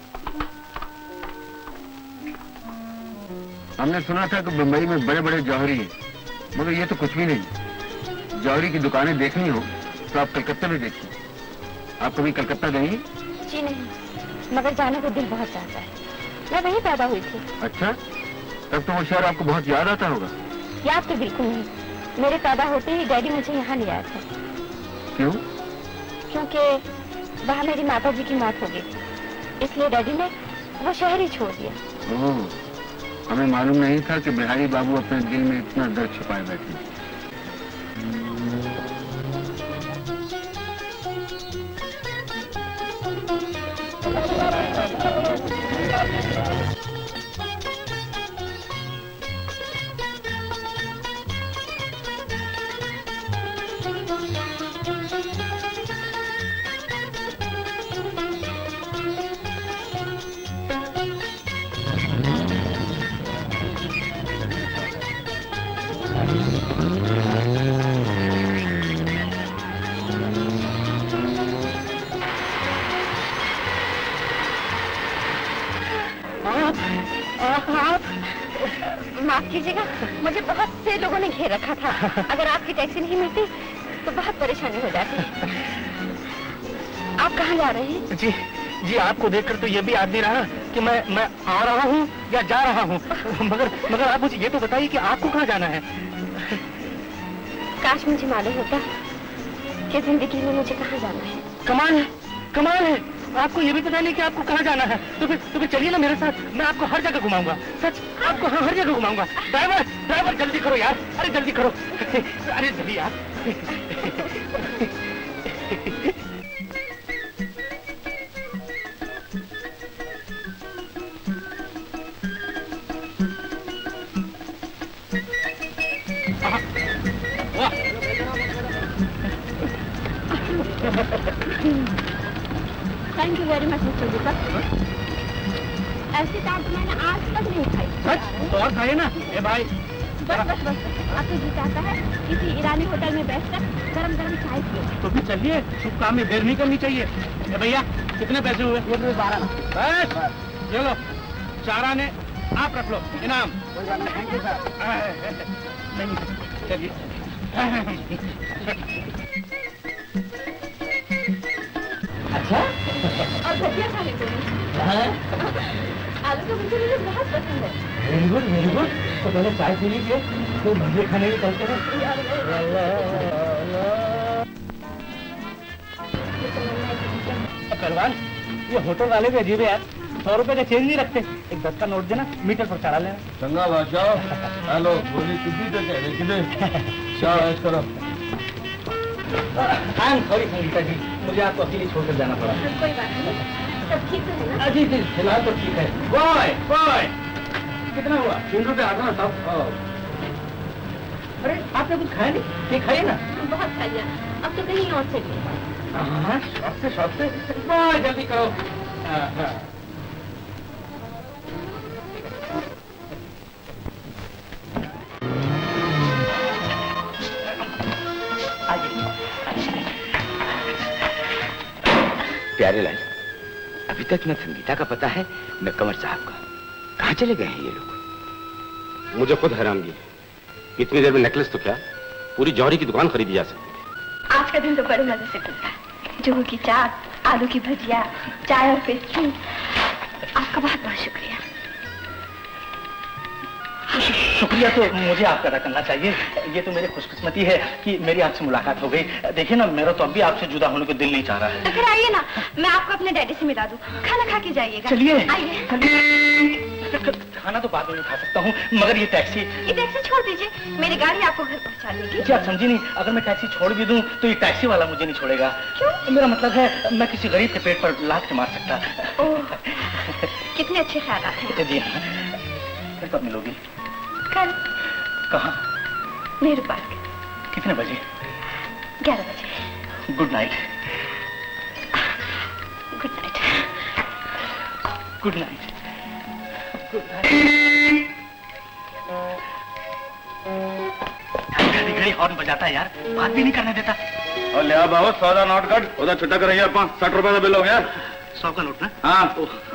हमने सुना था कि मुंबई में बड़े बड़े जौहरी हैं, मगर ये तो कुछ भी नहीं। जौहरी की दुकानें देखनी हो तो आप कलकत्ता में देखिए। आप कभी कलकत्ता गई? जी नहीं, मगर जाने को दिल बहुत चाहता है। मैं वहीं पैदा हुई थी। अच्छा, तब तो वो शहर आपको बहुत याद आता होगा। याद तो बिल्कुल नहीं, मेरे पैदा होते ही डैडी मुझे यहाँ ले आए थे। क्यों? क्योंकि वहाँ मेरी माता जी की मौत हो गई थी, इसलिए डैडी ने वो शहर ही छोड़ दिया। ओह, हमें मालूम नहीं था कि बिहारी बाबू अपने दिल में इतना दर्द छुपाए बैठे। माफ कीजिएगा, मुझे बहुत से लोगों ने घेर रखा था। अगर आपकी टैक्सी नहीं मिलती तो बहुत परेशानी हो जाती। आप कहाँ जा रहे हैं? जी जी, आपको देखकर तो ये भी याद नहीं रहा कि मैं मैं आ रहा हूँ या जा रहा हूँ। मगर मगर आप मुझे ये तो बताइए कि आपको कहाँ जाना है? काश मुझे मालूम होता कि जिंदगी में मुझे कहाँ जाना है। कमाल है, कमाल है। आपको ये भी पता नहीं कि आपको कहाँ जाना है। तो फिर तो फिर चलिए ना मेरे साथ, मैं आपको हर जगह घुमाऊंगा। सच, आपको हर जगह घुमाऊंगा। ड्राइवर ड्राइवर जल्दी करो यार, अरे जल्दी करो, अरे जल्दी यार। Thank you very much mister Deepak. ऐसी चाट तो मैंने आज तक नहीं खाई। सच? तो और खाइए ना। ए भाई बस बस बस अब तो जी चाहता है किसी ईरानी होटल में बैठकर गरम गरम चाय पिए। तो फिर चलिए, शुभ काम में देर नहीं करनी चाहिए। ए भैया कितने पैसे हुए? ये बारह। बस ये लो, चार आने आप रख लो इनाम। नहीं चलिए। अच्छा और भजिया खाने को आलू का भजिया मुझे बहुत पसंद है। Very good very good. तो पहले चाय पी लीजिए, तो भजिया खाने भी चलते हैं। पहलवान ये होटल वाले भी अजीब है यार, सौ रुपए का चेंज नहीं रखते। एक दस का नोट देना, मीटर पर चढ़ा लेना। चंगा बादशाह। हेलो बोली कितनी तक है? कितने चार ऐश करो। I am sorry Sangeeta ji, मुझे आपको अकेले छोड़कर जाना पड़ा। कोई बात नहीं, सब ठीक है ना? जी जी फिलहाल तो ठीक है। बॉय बॉय कितना हुआ? तीन रुपये आता ना साहब। अरे आपने कुछ खाया नहीं? ये खाइए ना। बहुत खा लिया, अब तो कहीं और से लिए। हाँ शॉप से शॉप से। बॉय जल्दी करो। हाँ हाँ प्यारे लाल, अभी तक न संगीता का पता है न कंवर साहब का। कहाँ चले गए हैं ये लोग? मुझे खुद हैरानगी है, इतनी देर में नेकलेस तो क्या पूरी जौहरी की दुकान खरीदी जा सकती। आज का दिन तो बड़े मजे से गुजरा। जुहू की चाट, आलू की भजिया, चाय और पेस्ट्री। आपका बहुत बहुत शुक्रिया। शुक्रिया तो मुझे आपका अदा करना चाहिए। ये तो मेरी खुशकिस्मती है कि मेरी आपसे मुलाकात हो गई। देखिए ना, मेरा तो अब भी आपसे जुदा होने को दिल नहीं चाह रहा है। तो फिर आइए ना, मैं आपको अपने डैडी से मिला दूं। खाना खा के जाइएगा। चलिए आइए। खाना तो बाद में खा सकता हूँ, मगर ये टैक्सी ये टैक्सी छोड़ दीजिए, मेरी गाड़ी आपको घर पहुँचा देगी। जी आप समझी नहीं, अगर मैं टैक्सी छोड़ भी दूं तो ये टैक्सी वाला मुझे नहीं छोड़ेगा। क्यों? मेरा मतलब है मैं किसी गरीब के पेट पर लात के मार सकता। ओह, कितने अच्छे ख्यालात हैं। जी हाँ। फिर कब मिलोगी? कल। कहाँ? नेहरू पार्क। कितने बजे? ग्यारह बजे। Good night. Good night. Good night. घड़ी घड़ी हॉर्न बजाता है यार, बात भी नहीं करने देता। और ले आओ सौदा नोट कट, उधर छुट्टा कर पाँच साठ रुपए का बिल हो गया। सौ का नोट ना? हाँ।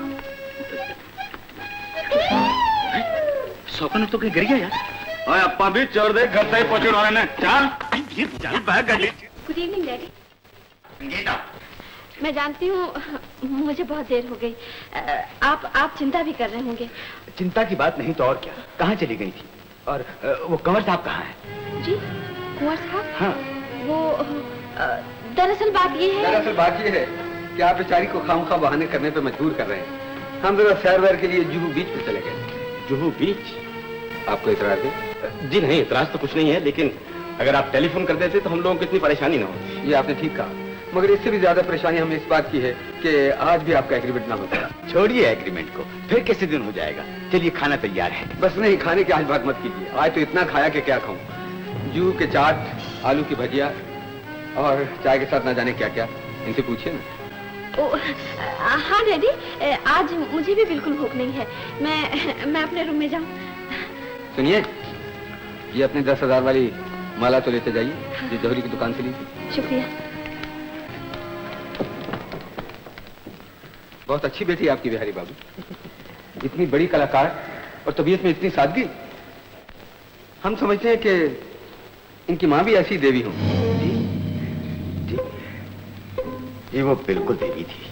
सौ का नोट तो कहीं गिर गया यार। और अप्पा भी चोर दे घर से ही पहुंचे उन्होंने। चार गुड इवनिंग डैडी। संगीता, मैं जानती हूँ मुझे बहुत देर हो गई। आप आप चिंता भी कर रहे होंगे। चिंता की बात नहीं तो और क्या। कहाँ चली गई थी? और वो कंवर साहब कहाँ हैं? जी कुंवर साहब? हाँ। वो दरअसल बात ये है दरअसल बात ये है कि आप बेचारी को खामखा बहाने करने पे मजबूर कर रहे हैं। हम जरा सैर वैर के लिए जुहू बीच पे चले गए। जुहू बीच? आपको इतराज है? जी नहीं, इतराज तो कुछ नहीं है, लेकिन अगर आप टेलीफोन कर देते तो हम लोगों को इतनी परेशानी ना होती। ये आपने ठीक कहा, मगर इससे भी ज्यादा परेशानी हमें इस बात की है कि आज भी आपका एग्रीमेंट ना होता। छोड़िए एग्रीमेंट को, फिर कैसे दिन हो जाएगा। चलिए खाना तैयार है। बस नहीं, खाने की आज बात मत कीजिए। आज तो इतना खाया कि क्या खाऊं। जुहू के चाट, आलू की भजिया और चाय के साथ ना जाने क्या क्या। इनसे पूछिए ना। ओ, हाँ डैडी, आज मुझे भी बिल्कुल भूख नहीं है। मैं मैं अपने रूम में जाऊं। सुनिए, ये अपने दस हजार वाली माला तो लेते जाइए जो जौहरी की दुकान से ली थी। शुक्रिया। बहुत अच्छी बेटी आपकी बिहारी बाबू, इतनी बड़ी कलाकार और तबीयत में इतनी सादगी। हम समझते हैं कि इनकी माँ भी ऐसी देवी हो। जी, जी, ये वो बिल्कुल देवी थी।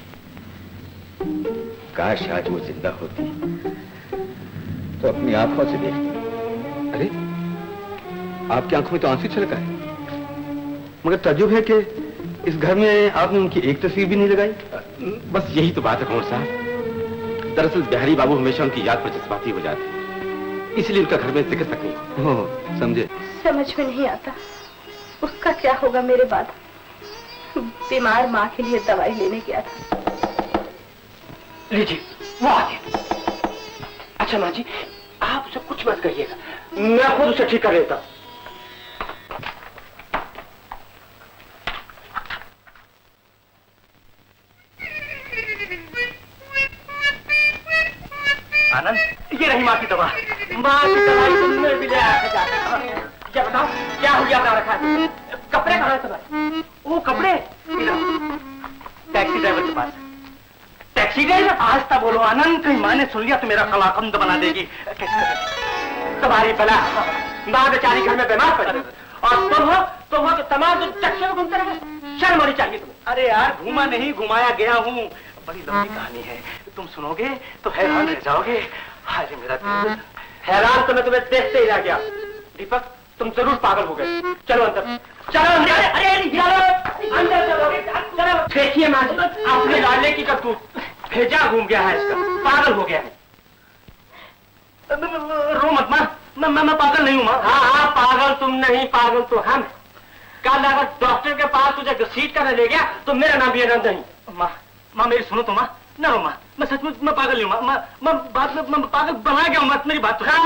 काश आज वो जिंदा होती तो अपनी आंखों से देखती। अरे, आपकी आंखों में तो आंसू छलका है, मगर तजुब है कि इस घर में आपने उनकी एक तस्वीर भी नहीं लगाई? बस यही तो बात है कौन साहब। दरअसल बिहारी बाबू हमेशा उनकी याद पर जज्बाती हो जाते हैं, इसलिए उनका घर में जिक्र तक नहीं। ओह, समझे। समझ में नहीं आता उसका क्या होगा मेरे बाद। बीमार माँ के लिए दवाई लेने गया था। लीजिए वो आ गया। अच्छा माँ जी, आप उसे कुछ मत कहिएगा, मैं खुद उसे ठीक कर लेता हूँ। आनंद, ये रही माँ की दवा। माँ की दवाई तुमने भी ले आया। क्या बताओ क्या हो गया अपना रखा है? कपड़े कहाँ है तुम्हारे? वो कपड़े टैक्सी ड्राइवर के पास। Taxi driver? आस्ता बोलो आनंद, कहीं माँ ने सुन लिया तो मेरा कलाकंद बना देगी। तुम्हारी बला माँ बेचारी घर में बीमार पड़ी और तुम हो तुम हो तो तमाम दिन टैक्सी में घूमते रहे। शर्म होनी चाहिए तुम्हें। अरे यार घूमा नहीं घुमाया गया हूँ, बड़ी लंबी कहानी है, तुम सुनोगे तो हैरान रह जाओगे। अरे मेरा दिल, हैरान तो मैं तुम्हें देखते ही रह गया। दीपक तुम जरूर पागल हो गए। चलो अंदर चलो अंदर। अरे चलो अंदर चलो चलो। देखिए माँ जी, आपने लाले की करतूत, भेजा घूम गया है इसका, पागल हो गया है। रो मत माँ, मैं मैं पागल नहीं हूँ माँ। हाँ हाँ पागल तुम नहीं, पागल तो हम। कल अगर डॉक्टर के पास तुझे घसीट कर ले गया तो मेरा नाम भी आनंद नहीं। माँ माँ मेरी सुनो तो माँ, ना रो माँ, मैं सच में मैं पागल नहीं हूँ माँ। मैं बात में मैं पागल बना गया हूँ मत, मेरी बात तो है।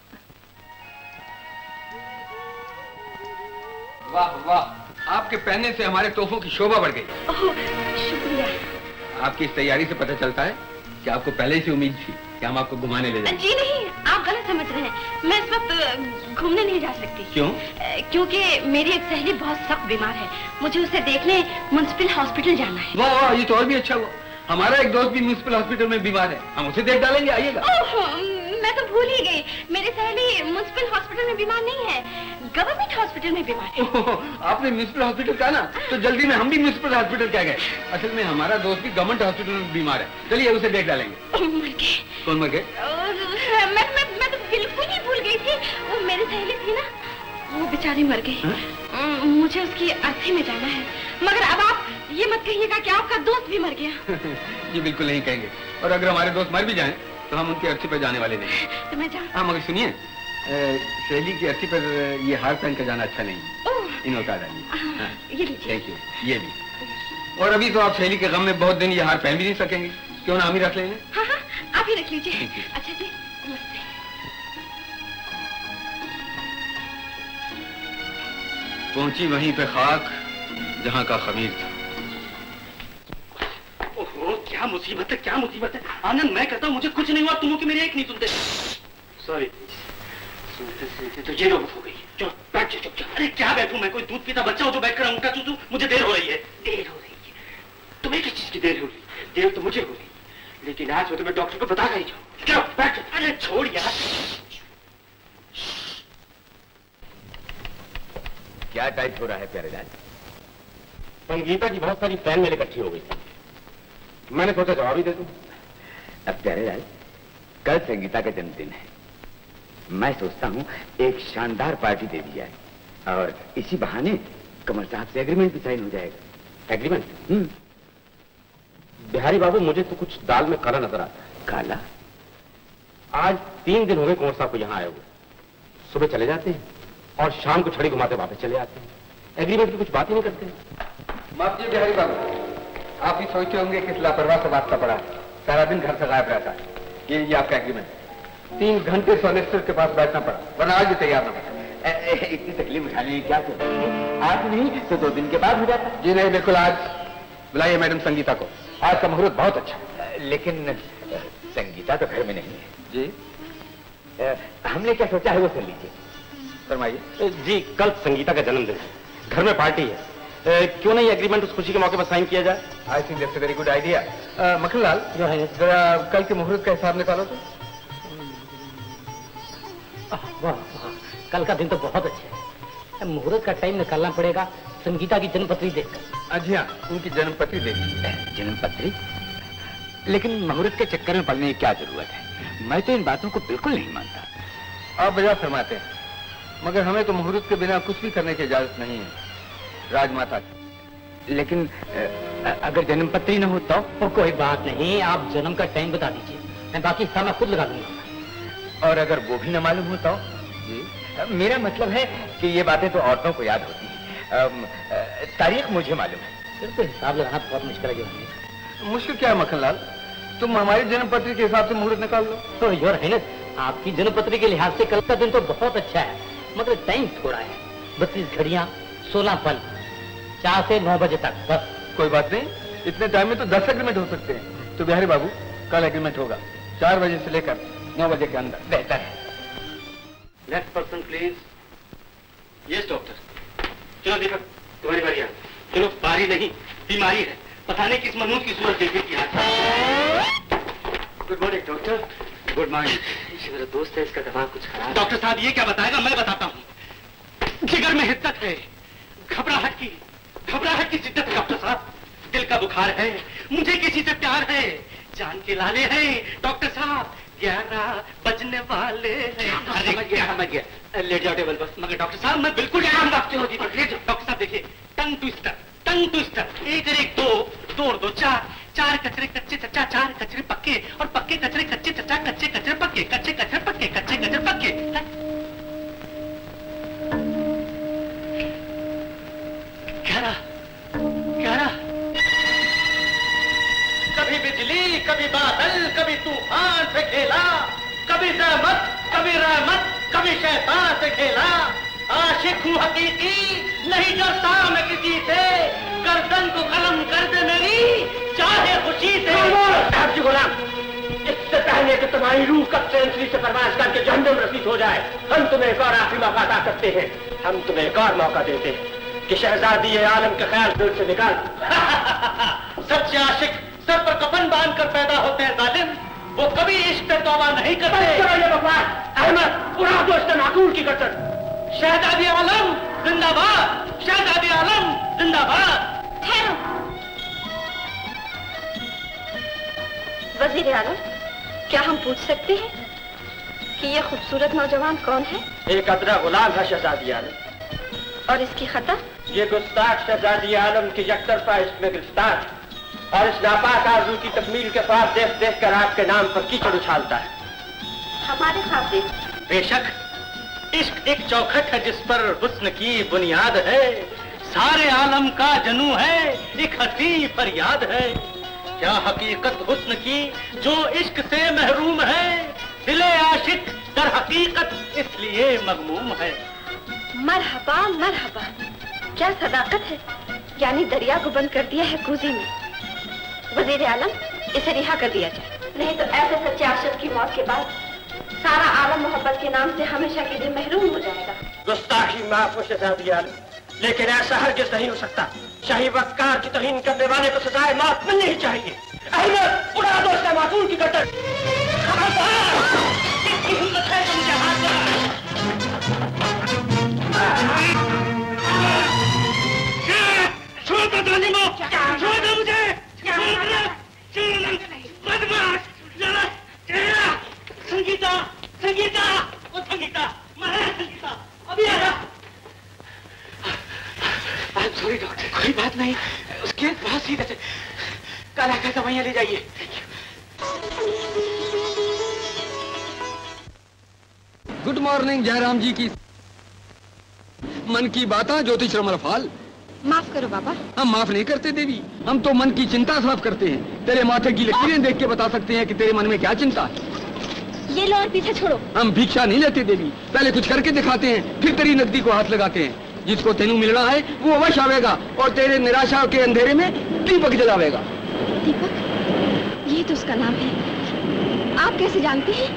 वाह वाह, आपके पहनने से हमारे तोहफों की शोभा बढ़ गई। शुक्रिया। आपकी इस तैयारी से पता चलता है कि आपको पहले से उम्मीद थी कि हम आपको घुमाने ले जाएंगे। जी नहीं, आप गलत समझ रहे हैं। मैं इस वक्त घूमने नहीं जा सकती। क्यों? क्योंकि मेरी एक सहेली बहुत सख्त बीमार है, मुझे उसे देखने म्युनिसिपल हॉस्पिटल जाना है। वाह वाह, ये तो और भी अच्छा हुआ। हमारा एक दोस्त भी म्युनिसिपल हॉस्पिटल में बीमार है, हम उसे देख डालेंगे, आइएगा। मैं तो भूल ही गई, मेरी सहेली म्युनिसिपल हॉस्पिटल में बीमार नहीं है, गवर्नमेंट हॉस्पिटल में बीमार है। आपने म्युनिसिपल हॉस्पिटल कहा ना, तो जल्दी में हम भी म्युनिसिपल हॉस्पिटल कह गए। असल में हमारा दोस्त भी गवर्नमेंट हॉस्पिटल में बीमार है, चलिए उसे देख डालेंगे। मर गए। कौन मर गए? मैं मैं मैं तो बिल्कुल ही भूल गई थी, वो मेरी सहेली थी ना, वो बेचारी मर गई। मुझे उसकी अर्थी में जाना है, मगर अब आप ये मत कहिएगा कि आपका दोस्त भी मर गया। ये बिल्कुल नहीं कहेंगे, और अगर हमारे दोस्त मर भी जाएं तो हम उनकी अर्थी पर जाने वाले नहीं। तो मैं जाऊँ? हाँ मगर सुनिए, सहेली की अर्थी पर ये हार पहन कर जाना अच्छा नहीं। इन्हों का ये लीजिए। थैंक यू, ये भी। और अभी तो आप सहेली के गम में बहुत दिन ये हार पहन भी नहीं सकेंगे, क्यों ना हम ही रख लेंगे? हाँ हाँ आप ही रख लीजिए। अच्छा जी नमस्ते। पहुंची वहीं पे खाक जहां का खमीर था। ओहो क्या मुसीबत है, क्या मुसीबत है। आनंद मैं कहता हूँ मुझे कुछ नहीं हुआ, तुम हो कि मेरी एक नहीं सुनते। सॉरी सुनते सुनते तो ये नौबत हो गई। चलो बैठ जाओ चुपचाप। अरे क्या बैठूं मैं, कोई दूध पीता बच्चा हो जो बैठ कर उनका चूचू। मुझे देर हो रही है। देर हो रही है? तुम्हें किस चीज की देर हो रही है? देर तो मुझे हो रही है, लेकिन आज मैं तुम्हें डॉक्टर को बता कर ही जाऊँ। चलो बैठ। अरे छोड़ यार। क्या टाइप हो रहा है प्यारे लाल? संगीता की बहुत सारी फैन मेरे इकट्ठी हो गई थी, मैंने सोचा जवाब ही दे दूं। अब प्यारे लाल, कल संगीता का जन्मदिन है, मैं सोचता हूँ एक शानदार पार्टी दे दी जाए और इसी बहाने कमल साहब से एग्रीमेंट भी साइन हो जाएगा। एग्रीमेंट? हम्म। बिहारी बाबू मुझे तो कुछ दाल में काला नजर आता है। काला? आज तीन दिन हो गए कुंवर साहब को यहाँ आए हुए। सुबह चले जाते हैं और शाम को छड़ी घुमाते वापस चले आते हैं। एग्रीमेंट की कुछ बात ही नहीं करते। माफ कीजिए बिहारी बाबू, आप भी सोचते होंगे किस लापरवाह से वास्ता पड़ा, सारा दिन घर से गायब रहता है। ये ये आपका एग्रीमेंट। तीन घंटे सॉलिसिटर के पास बैठना पड़ा, वरना आज भी तैयार न पड़ा। इतनी तकलीफ उठाने की क्या जरूरत है? आज नहीं तो दो दिन के बाद हो जाता। जी नहीं, बिल्कुल आज। बुलाइए मैडम संगीता को, आज का मुहूर्त बहुत अच्छा है। लेकिन संगीता तो घर में नहीं है। जी आ, हमने क्या सोचा है वो सुन लीजिए। फरमाइए। जी कल संगीता का जन्मदिन है, घर में पार्टी है, ए, क्यों नहीं एग्रीमेंट उस खुशी के मौके पर साइन किया जाए? I think that's a very good idea. Makhanlal जरा कल के मुहूर्त का हिसाब निकालो तो। वाह वाह, कल का दिन तो बहुत अच्छा है। मुहूर्त का टाइम निकालना पड़ेगा संगीता की जन्मपत्री देखकर। अच्छा हाँ, उनकी जन्मपत्री देखी। जन्मपत्री? लेकिन मुहूर्त के चक्कर में पड़ने की क्या जरूरत है? मैं तो इन बातों को बिल्कुल नहीं मानता। आप बजा फरमाते हैं, मगर हमें तो मुहूर्त के बिना कुछ भी करने की इजाजत नहीं है। राजमाता लेकिन अगर जन्म पत्री न हो तो? वो कोई बात नहीं, आप जन्म का टाइम बता दीजिए, मैं बाकी हिस्सा मैं खुद लगा दूंगा। और अगर वो भी न मालूम हो तो? मेरा मतलब है कि ये बातें तो औरतों को याद होती है। तारीख मुझे मालूम है। फिर तो हिसाब लगाना बहुत मुश्किल है। मुश्किल क्या है मक्खनलाल, तुम हमारी जन्म पत्री के हिसाब से मुहूर्त निकाल लो। तो योर हिनत, आपकी जन्म पत्री के लिहाज से कल का दिन तो बहुत अच्छा है, मगर टाइम थोड़ा है। बत्तीस घड़ियां, सोलह पल, चार से नौ बजे तक बस। कोई बात नहीं, इतने टाइम में तो दस एग्रीमेंट हो सकते हैं। तो बिहारी बाबू, कल एग्रीमेंट होगा चार बजे से लेकर नौ बजे के अंदर। बेहतर है। Next person please. Yes doctor. चलो दीपक, तुम्हारी बारी है। चलो, बारी नहीं, बीमारी है। पता नहीं किस मनूत की सूरत देखी थी आज। Good morning doctor. Good morning. मेरा दोस्त है, इसका दिमाग कुछ खराब। डॉक्टर साहब ये क्या बताएगा, मैं बताता हूँ। जिगर में हिद्दत है, घबराहट की घबराहट की शिद्दत है डॉक्टर साहब। दिल का बुखार है, मुझे किसी से प्यार है, जान के लाले हैं डॉक्टर साहब। ग्यारह बजने वाले हैं। अरे समझ गया समझ गया, लेट जाओ टेबल पर। मगर डॉक्टर साहब मैं बिल्कुल काम रखते हो दीपक। लेट जाओ डॉक्टर साहब। देखिए, टंग ट्विस्टर टंग ट्विस्टर, एक एक दो, दो और दो चार, चार कचरे कच्चे चचा, चार कचरे पक्के, और पक्के कचरे कच्चे चचा, कच्चे कचरे पक्के, कच्चे कचरे पक्के, कच्चे कचरे पक्के। ग्यारह ग्यारह। कभी बिजली, कभी बादल, कभी तूफान से खेला, कभी रहमत, कभी रहमत, कभी शैतान से खेला। आशिक हूँ हकीकी, नहीं डरता मैं किसी से, गर्दन को कलम कर दे मेरी, चाहे खुशी से। आपकी गुलाम, इससे पहले कि तुम्हारी रूह कब सेंचुरी से परवाज करके जहन्नम रसीद हो जाए, हम तुम्हें एक और आखिरी मौका अता करते हैं। हम तुम्हें एक और मौका देते हैं कि शहजादी ये आलम के ख्याल दिल से निकाल। सच्चे आशिक सर पर कफन बांध कर पैदा होते हैं जालिम, वो कभी इश्क पे तौबा नहीं करते। ये बकवास अहमद, उड़ा दो इससे नाकूर की गर्दन। शहजादी आलम जिंदाबाद, शहजादी आलम जिंदाबाद। ठहरो वजीर आलम, क्या हम पूछ सकते हैं कि ये खूबसूरत नौजवान कौन है? एक अदरा गुलाम है शहजादी आलम। और इसकी खता? ये गुस्ताख शहजादी आलम की यकतरफा इश्क में गिरफ्तार, और इस नापाक आरज़ू की तकमील के पास देख देख कर आपके नाम पर कीचड़ उछालता है। हमारे साथ देख। बेशक इश्क एक चौखट है जिस पर हुस्न की बुनियाद है, सारे आलम का जनू है, एक हसी फरियाद है। क्या हकीकत हुस्न की जो इश्क से महरूम है, दिले आशिक दर हकीकत इसलिए मगमूम है। मरहबा मरहबा, क्या सदाकत है, यानी दरिया को बंद कर दिया है कूजी में। वजीर आलम, इसे रिहा कर दिया जाए, नहीं तो ऐसे सच्चे आशिक की मौत के बाद सारा आलम मोहब्बत के नाम से हमेशा के लिए महरूम हो जाएगा। गुस्ताखी माफ हो शहजादी आलम, लेकिन ऐसा हरगिज़ नहीं हो सकता। शाही वक़्कार की तौहीन करने वाले को सजाए मौत मिलनी ही चाहिए। अहमद, उड़ा दो इससे मासूम की गर्दन। किसकी हिम्मत है तुमके हाथ में? छोड़ दो जालिमो, छोड़ दो मुझे, बदमाश। संगीता, संगीता, ओ संगीता, महाराज संगीता, अभी आजा। सॉरी डॉक्टर, कोई बात नहीं, उसके बहुत सीधे से कल आकर दवाइयां ले जाइए। गुड मॉर्निंग जयराम जी की मन की बातें ज्योतिष रमलफाल। माफ करो बाबा। हम माफ नहीं करते देवी, हम तो मन की चिंता साफ करते हैं। तेरे माथे की लकीरें देख के बता सकते हैं कि तेरे मन में क्या चिंता है। ये लो और पीछे छोड़ो। हम भिक्षा नहीं लेते देवी, पहले कुछ करके दिखाते हैं, फिर तेरी नकदी को हाथ लगाते हैं। जिसको तेनू मिलना है वो अवश्य आवेगा और तेरे निराशा के अंधेरे में दीपक जलावेगा। दीपक, ये तो उसका नाम है। आप कैसे जानते हैं?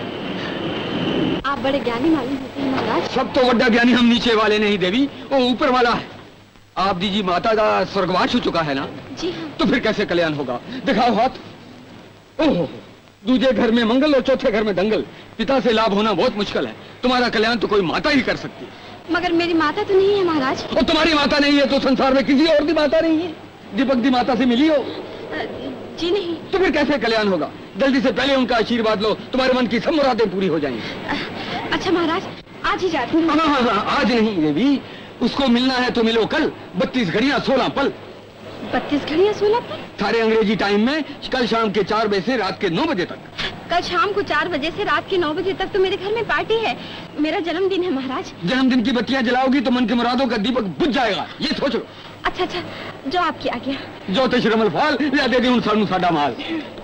आप बड़े ज्ञानी मालूम होते हैं महाराज। सब तो बड़ा ज्ञानी हम नीचे वाले नहीं देवी, वो ऊपर वाला है। आप दीजिए माता का स्वर्गवास हो चुका है ना? जी हाँ। तो फिर कैसे कल्याण होगा? दिखाओ हाथ। ओहो, दूसरे घर में मंगल और चौथे घर में दंगल। पिता से लाभ होना बहुत मुश्किल है, तुम्हारा कल्याण तो कोई माता ही कर सकती है। मगर मेरी माता तो नहीं है महाराज। और तुम्हारी माता नहीं है तो संसार में किसी और की माता नहीं है। दीपक दी माता से मिली हो? जी नहीं। तो फिर कैसे कल्याण होगा? जल्दी से पहले उनका आशीर्वाद लो, तुम्हारे मन की सब मुरादें पूरी हो जाएंगी। अच्छा महाराज, आज ही जाती हूँ। हाँ हाँ हाँ, आज नहीं देवी, उसको मिलना है तो मिलो कल। बत्तीस घड़ियां सोलह पल। बत्तीस घड़ियाँ सोलह पल? सारे अंग्रेजी टाइम में कल शाम के चार बजे से रात के नौ बजे तक। कल शाम को चार बजे से रात के नौ बजे तक तो मेरे घर में पार्टी है। मेरा जन्मदिन है महाराज। जन्मदिन की बत्तियां जलाओगी तो मन के मुरादों का दीपक बुझ जाएगा, ये सोच लो। अच्छा अच्छा, जो आपकी आज्ञा। जो तशरमल फाल या दे दी सानू साडा माल।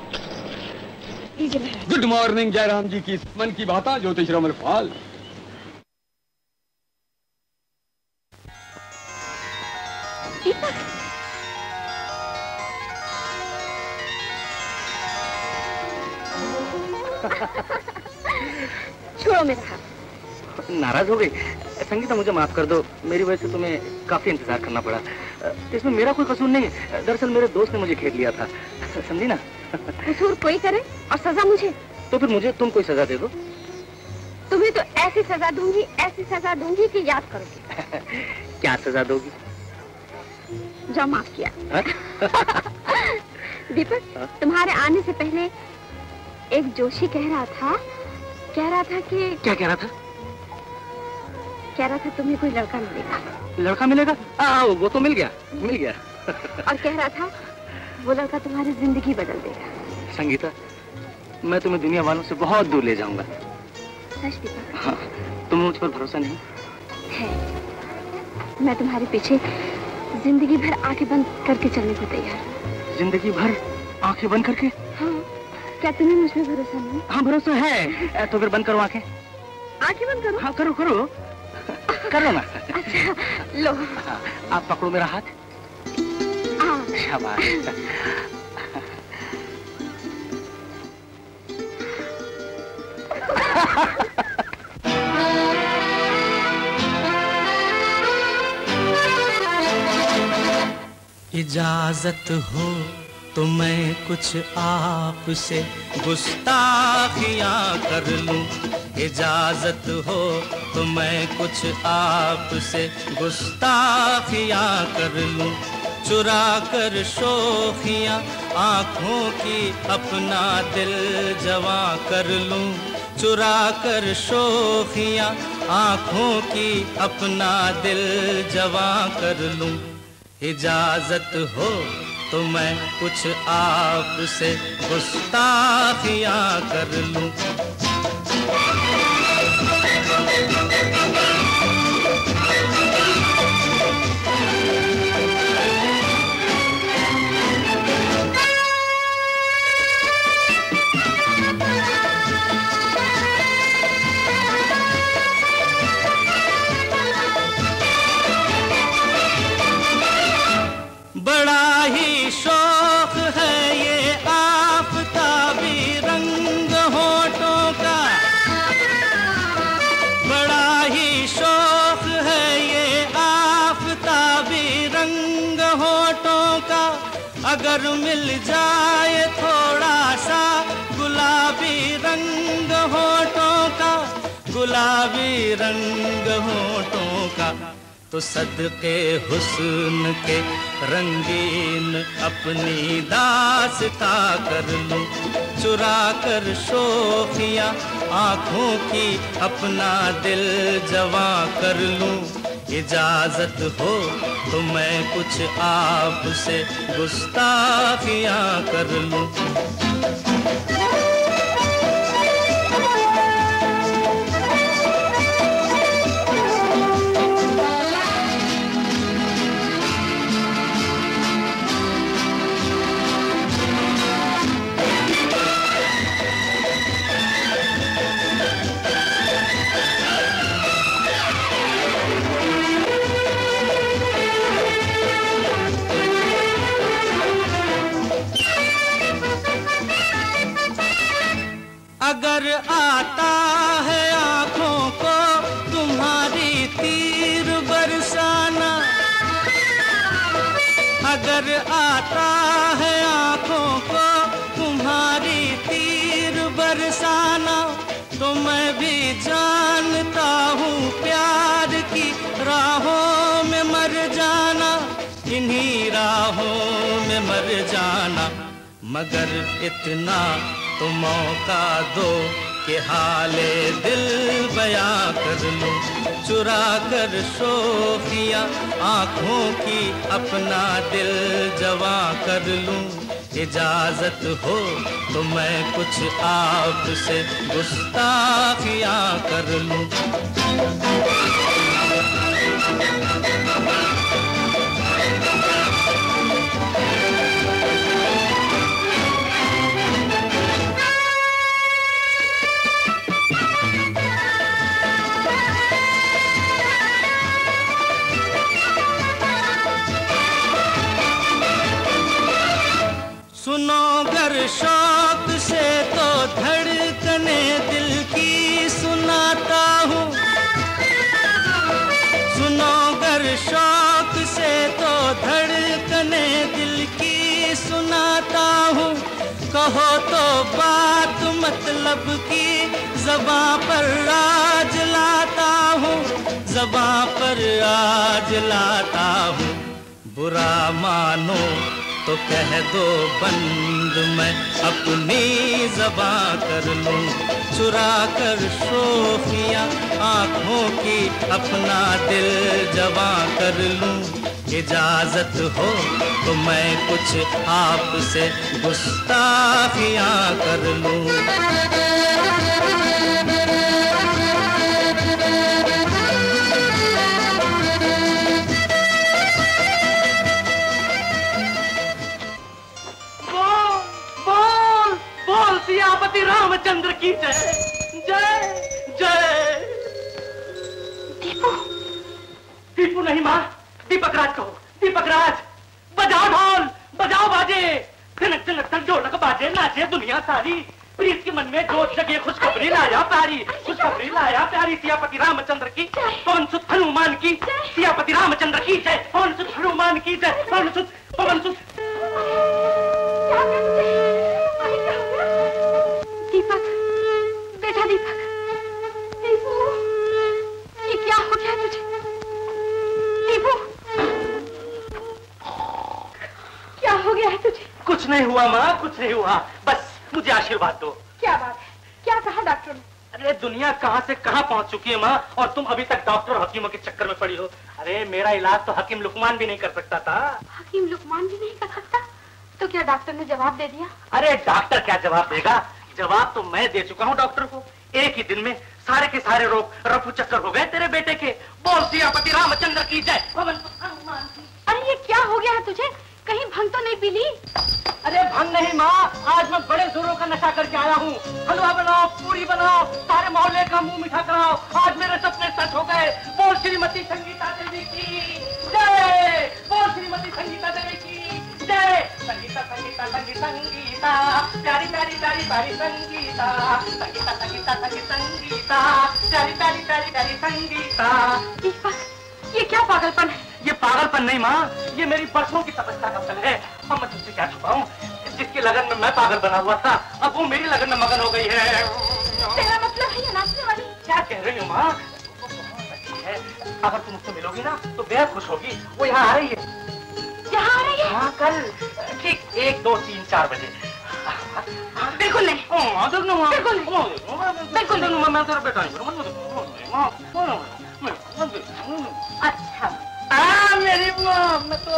गुड मॉर्निंग जयराम जी की मन की बात, जो तशरमल फाल। छोड़ो मेरा हाथ। नाराज हो गई? संगीता मुझे माफ कर दो, मेरी वजह से तुम्हें काफी इंतजार करना पड़ा। इसमें मेरा कोई कसूर नहीं है, दरअसल मेरे दोस्त ने मुझे घेर लिया था, समझी ना? कसूर कोई करे और सजा मुझे? तो फिर मुझे तुम कोई सजा दे दो। तुम्हें तो ऐसी सजा दूंगी, ऐसी सजा दूंगी कि याद करोगे। क्या सजा दोगी? जो माफ किया। दीपक, तुम्हारे आने से पहले एक जोशी कह रहा था, कह रहा था कि क्या कह रहा था? कह रहा था तुम्हें कोई लड़का मिलेगा। लड़का मिलेगा? आ, वो तो मिल गया, मिल गया। और कह रहा था वो लड़का तुम्हारी जिंदगी बदल देगा। संगीता, मैं तुम्हें दुनिया वालों से बहुत दूर ले जाऊंगा। सच दीपक? हाँ, तुम्हें मुझ पर भरोसा नहीं है? मैं तुम्हारे पीछे जिंदगी भर आंखें बंद करके चलने को तैयार। जिंदगी भर आंखें बंद करके? हाँ। क्या तुम्हें मुझ पर भरोसा नहीं? हाँ, भरोसा है। तो फिर बंद करो आंखें। आंखें बंद करो? हाँ, करो करो करो ना। अच्छा, लो। आप पकड़ो मेरा हाथ। शाबाश। इजाजत हो तो मैं कुछ आपसे गुस्ताखियां कर लूं। इजाजत हो तो मैं कुछ आपसे गुस्ताखियां कर लूं। चुरा कर शोखियां आंखों की अपना दिल जवां कर लूं। चुरा कर शोखियां आंखों की अपना दिल जवां कर लूं। इजाजत हो तो मैं कुछ आपसे गुस्ताखियां कर लूं। बड़ा ही शौक है ये आफताबी रंग होठों का। बड़ा ही शौक है ये आफताबी रंग होठों का। अगर मिल जाए थोड़ा सा गुलाबी रंग होठों का, गुलाबी रंग होठों का, तो सदके हुस्न के रंगीन अपनी दास्ता कर लूं। चुरा कर शोखियां आंखों की अपना दिल जवां कर लूं। इजाजत हो तो मैं कुछ आपसे गुस्ताखियां कर लूं। अगर आता है आंखों को तुम्हारी तीर बरसाना, अगर आता है आंखों को तुम्हारी तीर बरसाना, तो मैं भी जानता हूँ प्यार की राहों में मर जाना, इन्हीं राहों में मर जाना। मगर इतना तो मौका दो कि हाले दिल बयां कर लूं। चुरा कर शोखियाँ आँखों की अपना दिल जवा कर लूं। इजाजत हो तो मैं कुछ आपसे गुस्ताखियाँ कर लूं। सुनो गर शौक से तो धड़कने दिल की सुनाता हूँ। सुनो गर शौक से तो धड़कने दिल की सुनाता हूँ। कहो तो बात मतलब की ज़बां पर आज लाता हूँ, ज़बां पर आज लाता हूँ। बुरा मानो तो कह दो बंद मैं अपनी ज़बां कर लूं। चुरा कर शोखियाँ आँखों की अपना दिल जवां कर लूं। इजाजत हो तो मैं कुछ आपसे गुस्ताखियाँ कर लूं। सियापति रामचंद्र की जय जय जय। दीपू दीपू नहीं माँ, दीपक राज कहो। दीपक राज, बजाओ ढोल, बजाओ बाजे, खनक खनक खनक ढोलक बाजे, नाचे दुनिया सारी। प्रीत के मन में जोश जगे, खुशखबरी लाया प्यारी, खुशखबरी लाया प्यारी। सियापति रामचंद्र की, पवन सुत हनुमान की, सियापति रामचंद्र की जय, पवन सुत हनुमान की जय, पवन सुत पवन सुत। दीपक, बेटा दीपक, दीपू, ये क्या हो गया तुझे? दीपू, क्या हो गया है तुझे? कुछ नहीं हुआ माँ, कुछ नहीं हुआ, बस मुझे आशीर्वाद दो। क्या बात है? क्या कहा डॉक्टर ने? अरे दुनिया कहाँ से कहाँ पहुँच चुकी है माँ, और तुम अभी तक डॉक्टर हकीमों के चक्कर में पड़ी हो। अरे मेरा इलाज तो हकीम लुकमान भी नहीं कर सकता था। हकीम लुकमान भी नहीं कर सकता? तो क्या डॉक्टर ने जवाब दे दिया? अरे डॉक्टर क्या जवाब देगा, जवाब तो मैं दे चुका हूँ डॉक्टर को। एक ही दिन में सारे के सारे रोग रफू चक्कर हो गए तेरे बेटे के। बोल सियापति रामचंद्र की जय, पवन सुत हनुमान की। अरे ये क्या हो गया है तुझे? कहीं भंग तो नहीं पी ली? अरे भंग नहीं माँ, आज मैं बड़े जोरों का नशा करके आया हूँ। हलवा बनाओ, पूरी बनाओ, सारे मोहल्ले का मुंह मीठा कराओ। आज मेरे सपने सच हो गए। बोल श्रीमती संगीता देवी की जय, बोल श्रीमती संगीता देवी की जय। संगीता संगीता संगीत संगीता, प्यारी प्यारी प्यारी प्यारी संगीता, संगीता संगीता संगीत संगीता, प्यारी प्यारी प्यारी प्यारी संगीता। दीपक, ये क्या पागलपन है? ये पागलपन नहीं माँ, ये मेरी बरसों की तपस्या का फल है। अब मैं तुझसे क्या छुपाऊं, जिसकी लगन में मैं पागल बना हुआ था, अब वो मेरी लगन में मगन हो गई है। तेरा मतलब है ये नाचने वाली? क्या कह रही हो माँ, वो बहुत अच्छी है। अगर तुम उससे मिलोगी ना तो बेहद खुश होगी। वो यहाँ आ रही है। यहाँ आ रही है? हाँ कल ठीक एक दो तीन चार बजे। बिल्कुल नहीं, बिल्कुल नहीं, बिल्कुल नहीं। मैं तेरा बेटा नहीं। अच्छा आ, मेरी माँ, मैं तो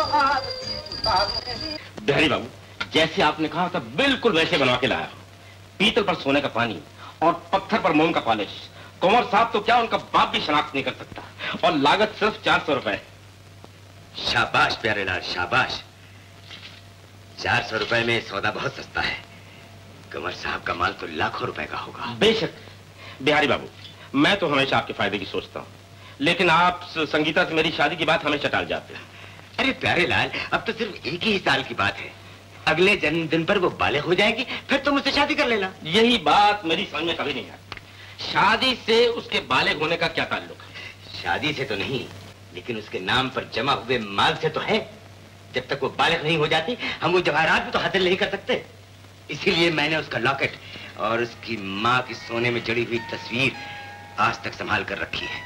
बिहारी बाबू, जैसे आपने कहा था बिल्कुल वैसे बनवा के लाया। पीतल पर सोने का पानी और पत्थर पर मोम का पॉलिश। कुंवर साहब तो क्या, उनका बाप भी शनाख्त नहीं कर सकता। और लागत सिर्फ चार सौ रुपए। शाबाश प्यारे लाल, शाबाश। चार सौ रुपए में सौदा बहुत सस्ता है। कुंवर साहब का माल तो लाखों रुपए का होगा। बेशक बिहारी बाबू, मैं तो हमेशा आपके फायदे की सोचता हूँ, लेकिन आप संगीता से मेरी शादी की बात हमेशा टाल जाते हैं। अरे प्यारे लाल, अब तो सिर्फ एक ही साल की बात है। अगले जन्मदिन पर वो बालिग हो जाएगी, फिर तुम उससे शादी कर लेना। यही बात मेरी समझ में कभी नहीं आती। शादी से उसके बालिग होने का क्या ताल्लुक है? शादी से तो नहीं, लेकिन उसके नाम पर जमा हुए माल से तो है। जब तक वो बालिग नहीं हो जाती, हम वो जवाहरात भी तो हासिल नहीं कर सकते। इसीलिए मैंने उसका लॉकेट और उसकी माँ की सोने में जड़ी हुई तस्वीर आज तक संभाल कर रखी है।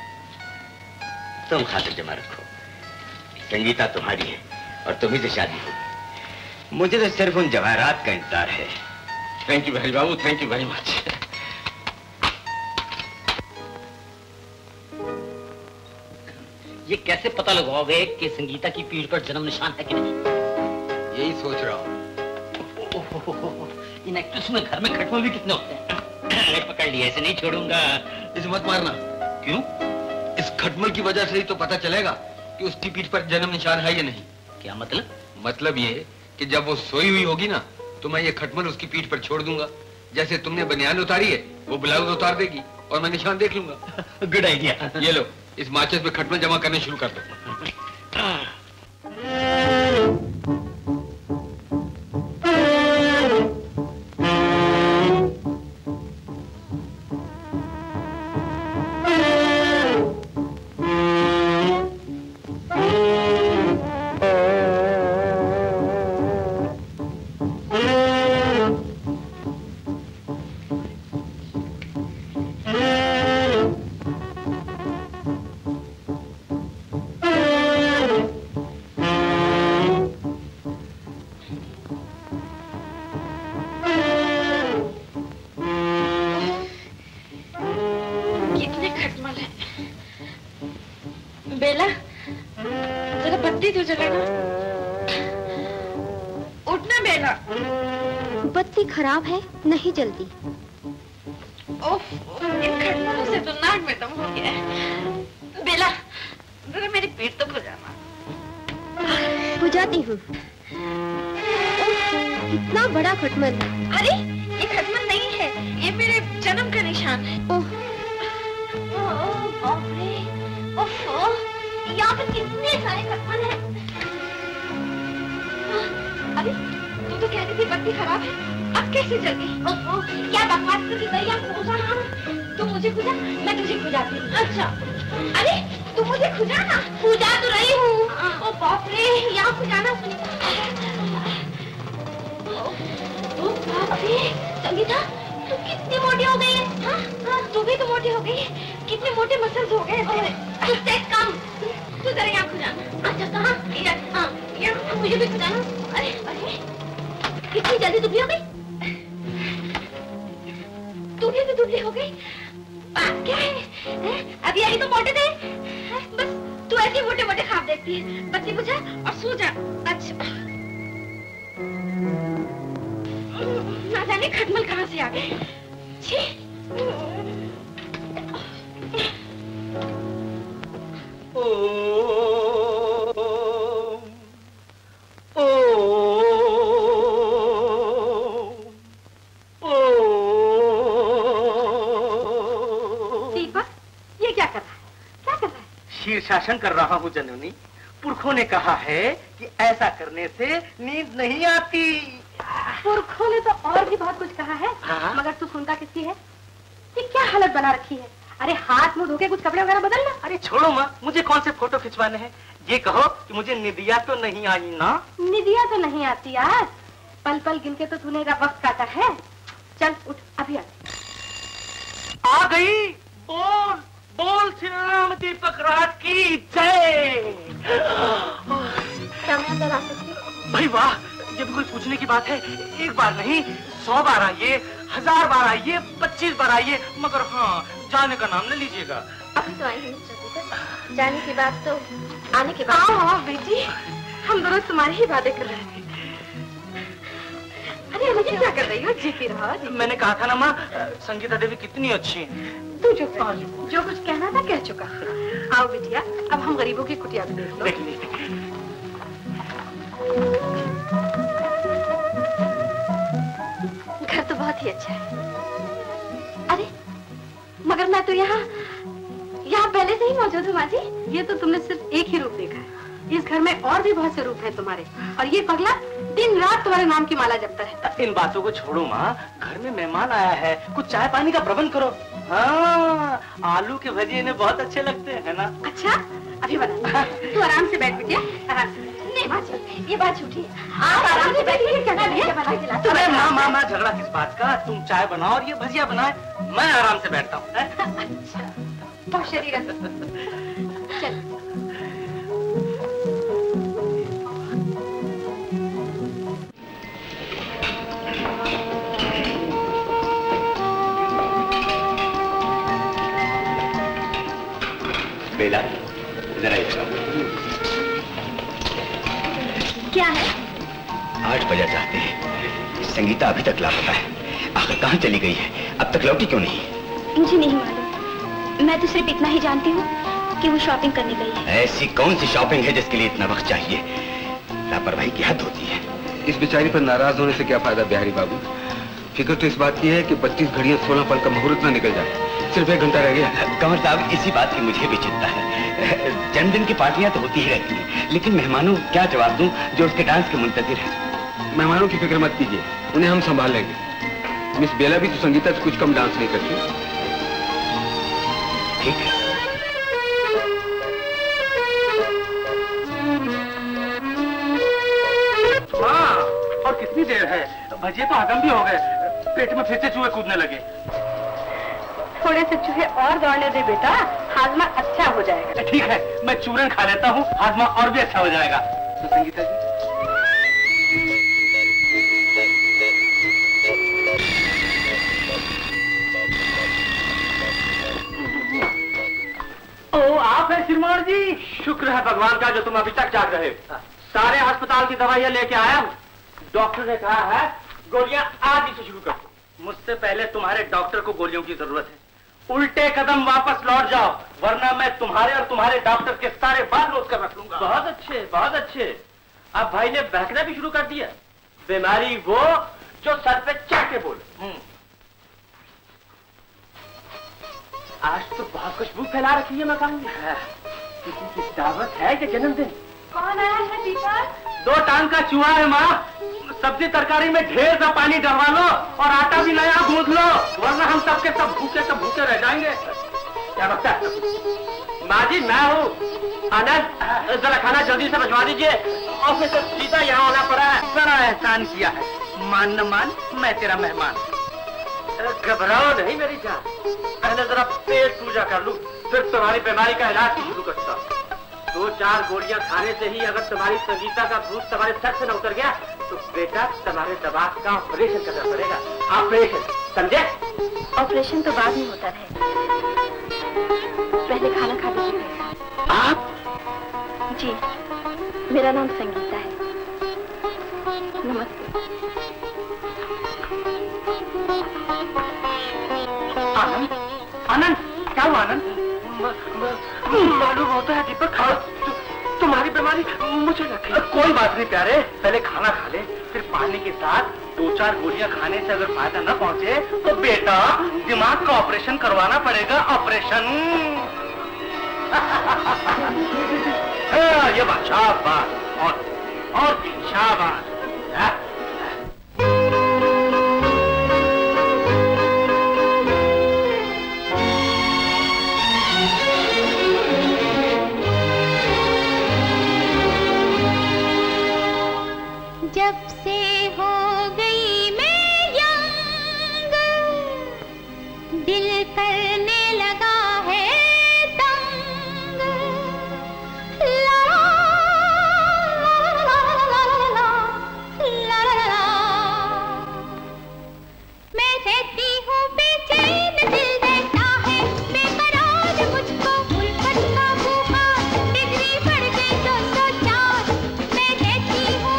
तुम खातिर जमा रखो। संगीता तुम्हारी है और तुम्ही से शादी होगी। मुझे तो सिर्फ उन जवाहरात का इंतजार है। थैंक यू बिहारी बाबू, थैंक यू वेरी मच। ये कैसे पता लगाओगे कि संगीता की पीठ पर जन्म निशान है कि नहीं? यही सोच रहा हूँ। इन एक्ट्रेस में घर में खटमल भी कितने होते हैं? पकड़ लिया, ऐसे नहीं छोड़ूंगा। इसे मत मारना। क्यों? इस खटमल की वजह से ही तो पता चलेगा कि उसकी पीठ पर जन्म निशान है या नहीं। क्या मतलब? मतलब ये कि जब वो सोई हुई होगी ना तो मैं ये खटमल उसकी पीठ पर छोड़ दूंगा। जैसे तुमने बनियान उतारी है, वो ब्लाउज उतार देगी और मैं निशान देख लूंगा। Good idea. ये लो, इस माचिस पे खटमल जमा करने शुरू कर दो। खराब है, नहीं जल्दी। ओफ, इन खटमलों से तो नाक में दम हो गया है। बेला, जरा मेरी पीठ तो खुजाना। खुजाती हूँ। इतना बड़ा खटमल। अरे, ये खटमल नहीं है, ये मेरे जन्म का निशान है। ओह, ओह, बाप रे, ओफ, यहाँ पे कितने सारे खटमल हैं। अरे, तू तो कहती थी बत्ती खराब है। अब कैसे जल गई? ओह, क्या बकवास करती है? खुजा ना, तू मुझे खुजा, मैं तुझे खुजाती हूँ। अच्छा, अरे तू मुझे खुजा ना। खुजा तो रही हूँ। ओ बाप रे, यहाँ खुजाना। ओ बाप रे, संगीता, तू कितनी मोटी हो गई है? हाँ, हाँ, तू भी तो मोटी हो गई है। कितने मोटे मसल्स हो गए तेरे। तू सेट कम, तू जरा यहाँ खुजाना। अच्छा, कहाँ? हाँ, यहाँ मुझे भी खुजाना। अरे, अरे, कितनी जल्दी दुबली हो गई? तू भी तो दुबली हो गई। बात क्या है? है? अभी आई तो मोटे थे। है? बस तू ऐसे मोटे मोटे ख्वाब देखती है। बत्ती बुझा और सो जा। अच्छा, ना जाने खटमल कहाँ से आ गए। छी। ओ, ओ, शीर्षासन कर रहा हूँ जननी। पुरखों ने कहा है कि ऐसा करने से नींद नहीं आती। पुरखों ने तो और भी बहुत कुछ कहा है। हाँ? मगर तू सुनता किसकी है? ये क्या हालत बना रखी है? अरे हाथ मुंह धोके कुछ कपड़े वगैरह बदल ना। अरे छोड़ो माँ, मुझे कौन से फोटो खिंचवाने हैं। ये कहो कि मुझे निदिया तो नहीं आई ना? निदिया तो नहीं आती यार, पल पल गिन के तो तूने वक्त काटा है। चल उठ, अभी आ। आ गई। बोल बोल श्री राम दीपक राज की जय। क्या मैं अंदर आ सकती हूँ? भाई वाह, ये भी कोई पूछने की बात है। एक बार नहीं, सौ बार आइए, हजार बार आइए, पच्चीस बार आइए, मगर हाँ, जाने का नाम न लीजिएगा। अभी तो आई हूँ, जाने की बात तो आने के बाद। हाँ हाँ बेटी, हम दोनों तुम्हारी ही बातें कर रहे थे। अरे मुझे क्या कर रही हो? जीती रहो। मैंने कहा था ना माँ, संगीता देवी कितनी अच्छी है। तू जो जो कुछ कहना था कह चुका। आओ बिटिया, अब हम गरीबों की कुटिया में देख लो। देख लीजिए। घर तो बहुत ही अच्छा है। अरे मगर मैं तो यहाँ यहाँ पहले से ही मौजूद हूँ माँ जी। ये तो तुमने सिर्फ एक ही रूप देखा है। इस घर में और भी बहुत से रूप हैं तुम्हारे, और ये पगला दिन रात तुम्हारे नाम की माला जपता है। इन बातों को छोड़ो माँ, घर में मेहमान आया है, कुछ चाय पानी का प्रबंध करो। हाँ, आलू के भजिए ने बहुत अच्छे लगते हैं ना। अच्छा, अभी बता। तू आराम से बैठ बिटिया। नहीं माँ जी, ये बात झूठी है। आप आराम से बैठिए। अरे माँ माँ माँ, झगड़ा किस बात का? तुम चाय बनाओ और ये भजिया बनाए, मैं आराम से बैठता हूँ। अच्छा, बहुत शरीर चल। बेला, जरा इधर आओ। क्या है? आठ बजा चाहते हैं। संगीता अभी तक लापता है। आखिर कहाँ चली गई है? अब तक लौटी क्यों नहीं? मुझे नहीं मालूम। मैं तो सिर्फ इतना ही जानती हूँ कि वो शॉपिंग करने गई है। ऐसी कौन सी शॉपिंग है जिसके लिए इतना वक्त चाहिए? लापरवाही की हद होती है। इस बेचारी पर नाराज होने से क्या फायदा बिहारी बाबू? फिक्र तो इस बात की है कि बत्तीस घड़ियां सोलह पल का मुहूर्त ना निकल जाए। सिर्फ एक घंटा रह गया। कंवर साहब, इसी बात की मुझे भी चिंता है। जन्मदिन की पार्टियां तो होती ही रहती हैं, लेकिन मेहमानों को क्या जवाब दूं जो उसके डांस के मुंतजिर हैं? मेहमानों की फिक्र मत कीजिए, उन्हें हम संभाल लेंगे। मिस बेला भी तो संगीता से कुछ कम डांस नहीं करती। ठीक है। हाँ, और कितनी देर है? भजिए तो हजम भी हो गए, पेट में फिर से चूहे कूदने लगे। थोड़े से चूहे और दौड़ने दे बेटा, हाजमा अच्छा हो जाएगा। ठीक है, मैं चूरन खा लेता हूँ, हाजमा और भी अच्छा हो जाएगा। तो संगीता जी, ओ आप हैं श्रीमान जी? शुक्र है भगवान का जो तुम अभी तक जाग रहे। सारे अस्पताल की दवाइयाँ लेके आया हूँ। डॉक्टर ने कहा है गोलियां आज ही से शुरू कर दो। मुझसे पहले तुम्हारे डॉक्टर को गोलियों की जरूरत है। उल्टे कदम वापस लौट जाओ, वरना मैं तुम्हारे और तुम्हारे डॉक्टर के सारे बाल नोट कर रख लूंगा। बहुत अच्छे, बहुत अच्छे। अब भाई ने बहकना भी शुरू कर दिया। बीमारी वो जो सर पे चढ़ के बोले। आज तो बहुत खुशबू फैला रखी है मकान में। किसी की दावत है कि जन्मदिन? कौन आया है दीपक? दो टांग का चूहा है माँ। सब्जी तरकारी में ढेर सा पानी डलवा लो और आटा भी नया गूंथ लो, वरना हम सबके सब भूखे सब भूखे रह जाएंगे। क्या लगता है? माँ जी मैं हूँ आनंद, जरा खाना जल्दी से भिजवा दीजिए। ऑफिस से सीधा यहाँ आना पड़ा है। बड़ा एहसान किया है, मान न मान मैं तेरा मेहमान। घबराओ नहीं मेरी जान, पहले जरा पेट पूजा कर लूं, फिर तुम्हारी बीमारी का इलाज शुरू करता हूँ। दो चार गोलियां खाने से ही अगर तुम्हारी संगीता का भूत तुम्हारे सर से न उतर गया तो बेटा तुम्हारे दिमाग का ऑपरेशन करना पड़ेगा। ऑपरेशन, समझे? ऑपरेशन तो बाद में होता है, पहले खाना खा लीजिए। आप? जी, मेरा नाम संगीता है। नमस्ते। आनंद, आनंद, क्या हुआ आनंद? मालूम होता है दीपक, तु, तुम्हारी बीमारी मुझे लग गई। कोई बात नहीं प्यारे, पहले खाना खा ले, फिर पानी के साथ दो चार गोलियां खाने से अगर फायदा न पहुंचे तो बेटा दिमाग का ऑपरेशन करवाना पड़ेगा। ऑपरेशन। ये बात, शाबाश, और और शाबाश। जब से हो गई मैं यंग, दिल करने लगा है तंग। ला ला ला ला ला ला ला। मैं रहती हूँ बेचैन, दिल रहता है बेकरार, मुझको उल्फत का बुखार, डिग्री बढ़ गई दो सौ चार। मैं रहती हूँ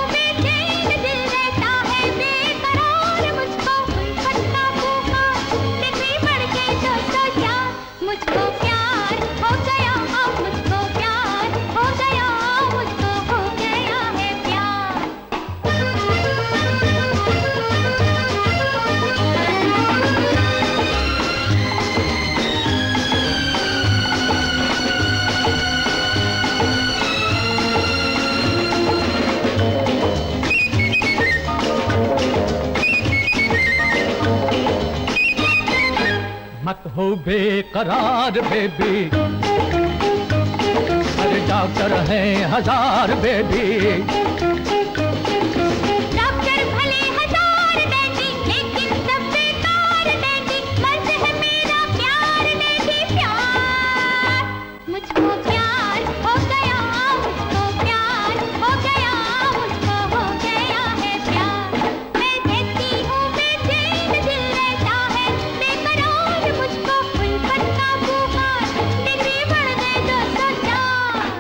मुझको प्यार हो गया, मुझको प्यार हो गया, मुझको हो गया है प्यार। मत हो बेकरार बेबी, अरे डॉक्टर है हजार बेबी। डॉक्टर भले हजार डैडी, लेकिन सब बेकार डैडी। मर्ज है मेरा प्यार डैडी, प्यार। मुझको प्यार हो गया, मुझको प्यार हो गया, मुझको हो गया है प्यार। मैं रहती हूँ बेचैन, दिल रहता है बेकरार, मुझको उल्फत का बुखार, डिग्री बढ़ गई दो सौ चार।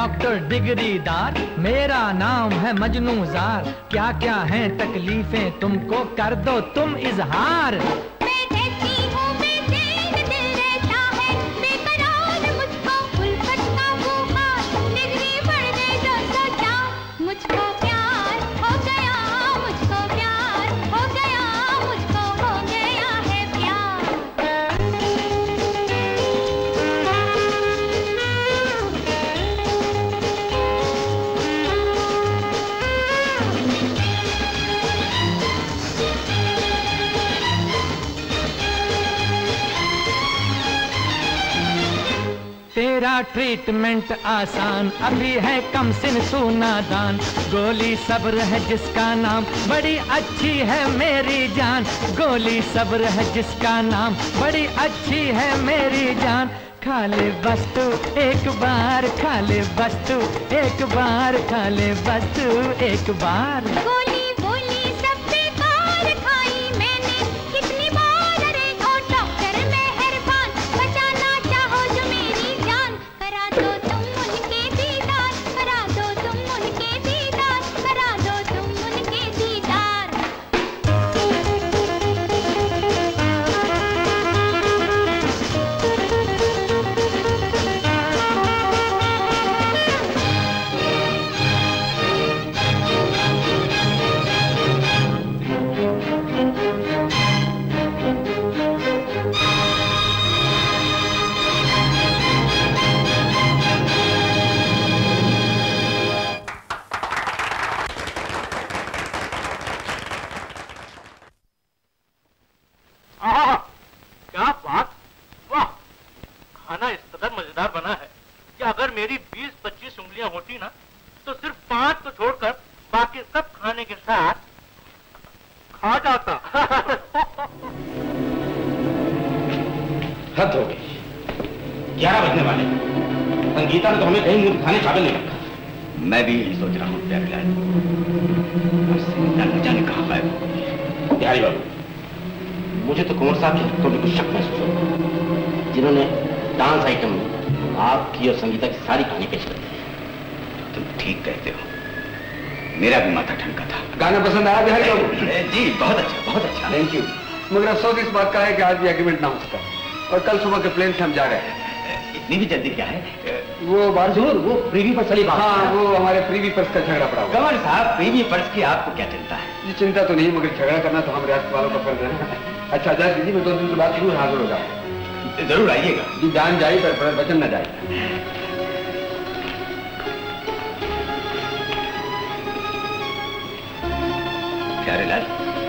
डॉक्टर डिग्रीदार, मेरा नाम है मजनू जार। क्या क्या है तकलीफें तुमको, कर दो तुम इजहार। तेरा ट्रीटमेंट आसान, अभी है कम सिन तू नादान। गोली सब्र है जिसका नाम, बड़ी अच्छी है मेरी जान। गोली सब्र है जिसका नाम, बड़ी अच्छी है मेरी जान। खा ले बस तू एक बार, खा ले बस तू एक बार, खा ले बस तू एक बार। गोली बोली सब बेकार खाई मैंने कितनी बार। अरे ओ डॉक्टर मेहरबान, बचाना चाहो जो मेरी जान। करा दो तुम उनके दीदार, करा दो तुम उनके दीदार, करा दो तुम उनके दीदार। आहा, क्या बात, वाह। खाना इस कदर मजेदार बना है कि अगर मेरी बीस पच्चीस उंगलियां होती ना, तो सिर्फ पांच को छोड़कर बाकी सब खाने के साथ खा जाता। हद हो गई, ग्यारह बजने वाले हैं। संगीता ने तो हमें कहीं मुंह दिखाने काबिल नहीं रखा। मैं भी यही सोच रहा हूँ प्यारे लाल, संगीता न जाने कहाँ गायब हो गई। बिहारी बाबू, मुझे तो कुंवर साहब की हरकतों में कुछ शक महसूस हुआ, जिन्होंने डांस आइटम में आपकी और संगीता की सारी कहानी पेश कर दी है। तुम ठीक कहते हो, मेरा भी माथा ठनका था। गाना पसंद आया बिहारी बाबू? जी बहुत अच्छा, बहुत अच्छा। Thank you. मगर अफसोस इस बात का है कि आज भी एग्रीमेंट ना हो सका, और कल सुबह के प्लेन से हम जा रहे हैं। इतनी भी जल्दी क्या है? वो बारजूर, वो प्रीवी पर चली बात। हाँ, वो हमारे प्रीवी पर्स का झगड़ा पड़ा हुआ। कंवर साहब, प्रीवी पर्स की आपको क्या चिंता है? ये चिंता तो नहीं, मगर झगड़ा करना तो हम रियासत वालों का फर्ज है। अच्छा जा दीदी, मैं दो दिन के बाद जरूर हाजिर हो जाऊँ। जरूर आइएगा। जी, जान जाए पर वचन न जाए। प्यारे लाल,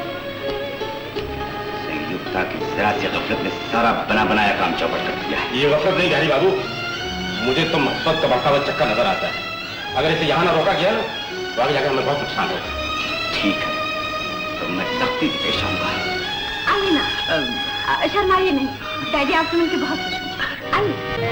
संयुक्ता की जरा सी गफलत ने सारा बना बनाया काम चौपट कर दिया है। ये गफलत नहीं बिहारी बाबू, मुझे तो मकसद का बढ़ता हुआ चक्कर नजर आता है। अगर इसे यहाँ ना रोका गया ना, तो आगे जाकर हमें बहुत नुकसान होगा। ठीक है, तो मैं सख्ती से पेश आऊंगा। आइए ना, शर्माइए नहीं, डैडी आपसे मिलकर बहुत खुश हूँ। आइए।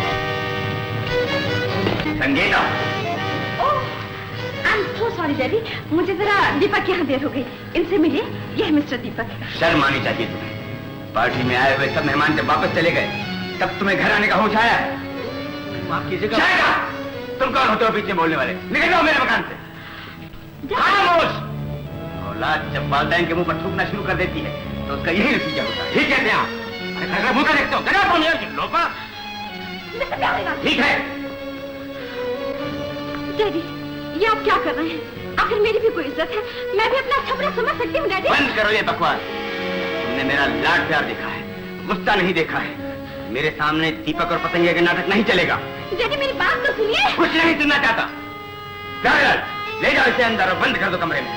Sangeeta, I am so sorry daddy, मुझे जरा दीपक यहाँ देर हो गई। इनसे मिलिए, यह मिस्टर दीपक। शर्म आनी चाहिए तुम्हें। पार्टी में आए हुए सब मेहमान जब वापस चले गए, तब तुम्हें घर आने का होश आया? माफ कीजिएगा। तुम कौन होते हो बीच में बोलने वाले? निकल जाओ मेरे मकान से। खामोश। औलाद जब वालिदैन के मुंह पर थूकना शुरू कर देती है, तो उसका यही नतीजा होता है। ठीक कहते हैं आप? अरे घर का मुंह का देखते हो? क्या तुम यार लोपा? ठीक है। डैडी, ये आप क्या कर रहे हैं? आखिर मेरी भी कोई इज्जत है, मैं भी अपना सब्र समझ सकती हूँ डैडी। बंद करो ये बकवास। तुमने मेरा लाड प्यार देखा है, गुस्सा नहीं देखा है। मेरे सामने दीपक और पतंगे का नाटक नहीं चलेगा। डैडी मेरी बात तो सुनिए। कुछ नहीं सुनना चाहता। ले जाओ इसे अंदर और बंद कर दो कमरे में।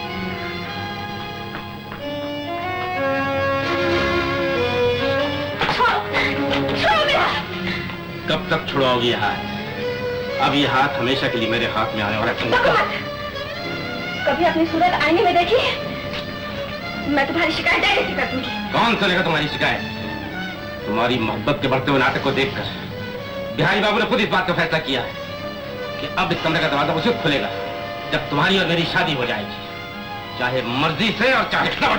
कब तक छुड़ाओगी ये हाथ? अब ये हाथ हमेशा के लिए मेरे हाथ में आने वाला है। कभी अपनी सूरत आईने में देखी? मैं तुम्हारी शिकायत डायरेक्ट कर दूंगी। कौन सुनेगा तुम्हारी शिकायत? तुम्हारी मोहब्बत के बढ़ते हुए नाटक को देखकर बिहारी बाबू ने खुद इस बात का फैसला किया है कि अब इस कमरे का दरवाजा उसे खुलेगा जब तुम्हारी और मेरी शादी हो जाएगी, चाहे मर्जी से और चाहे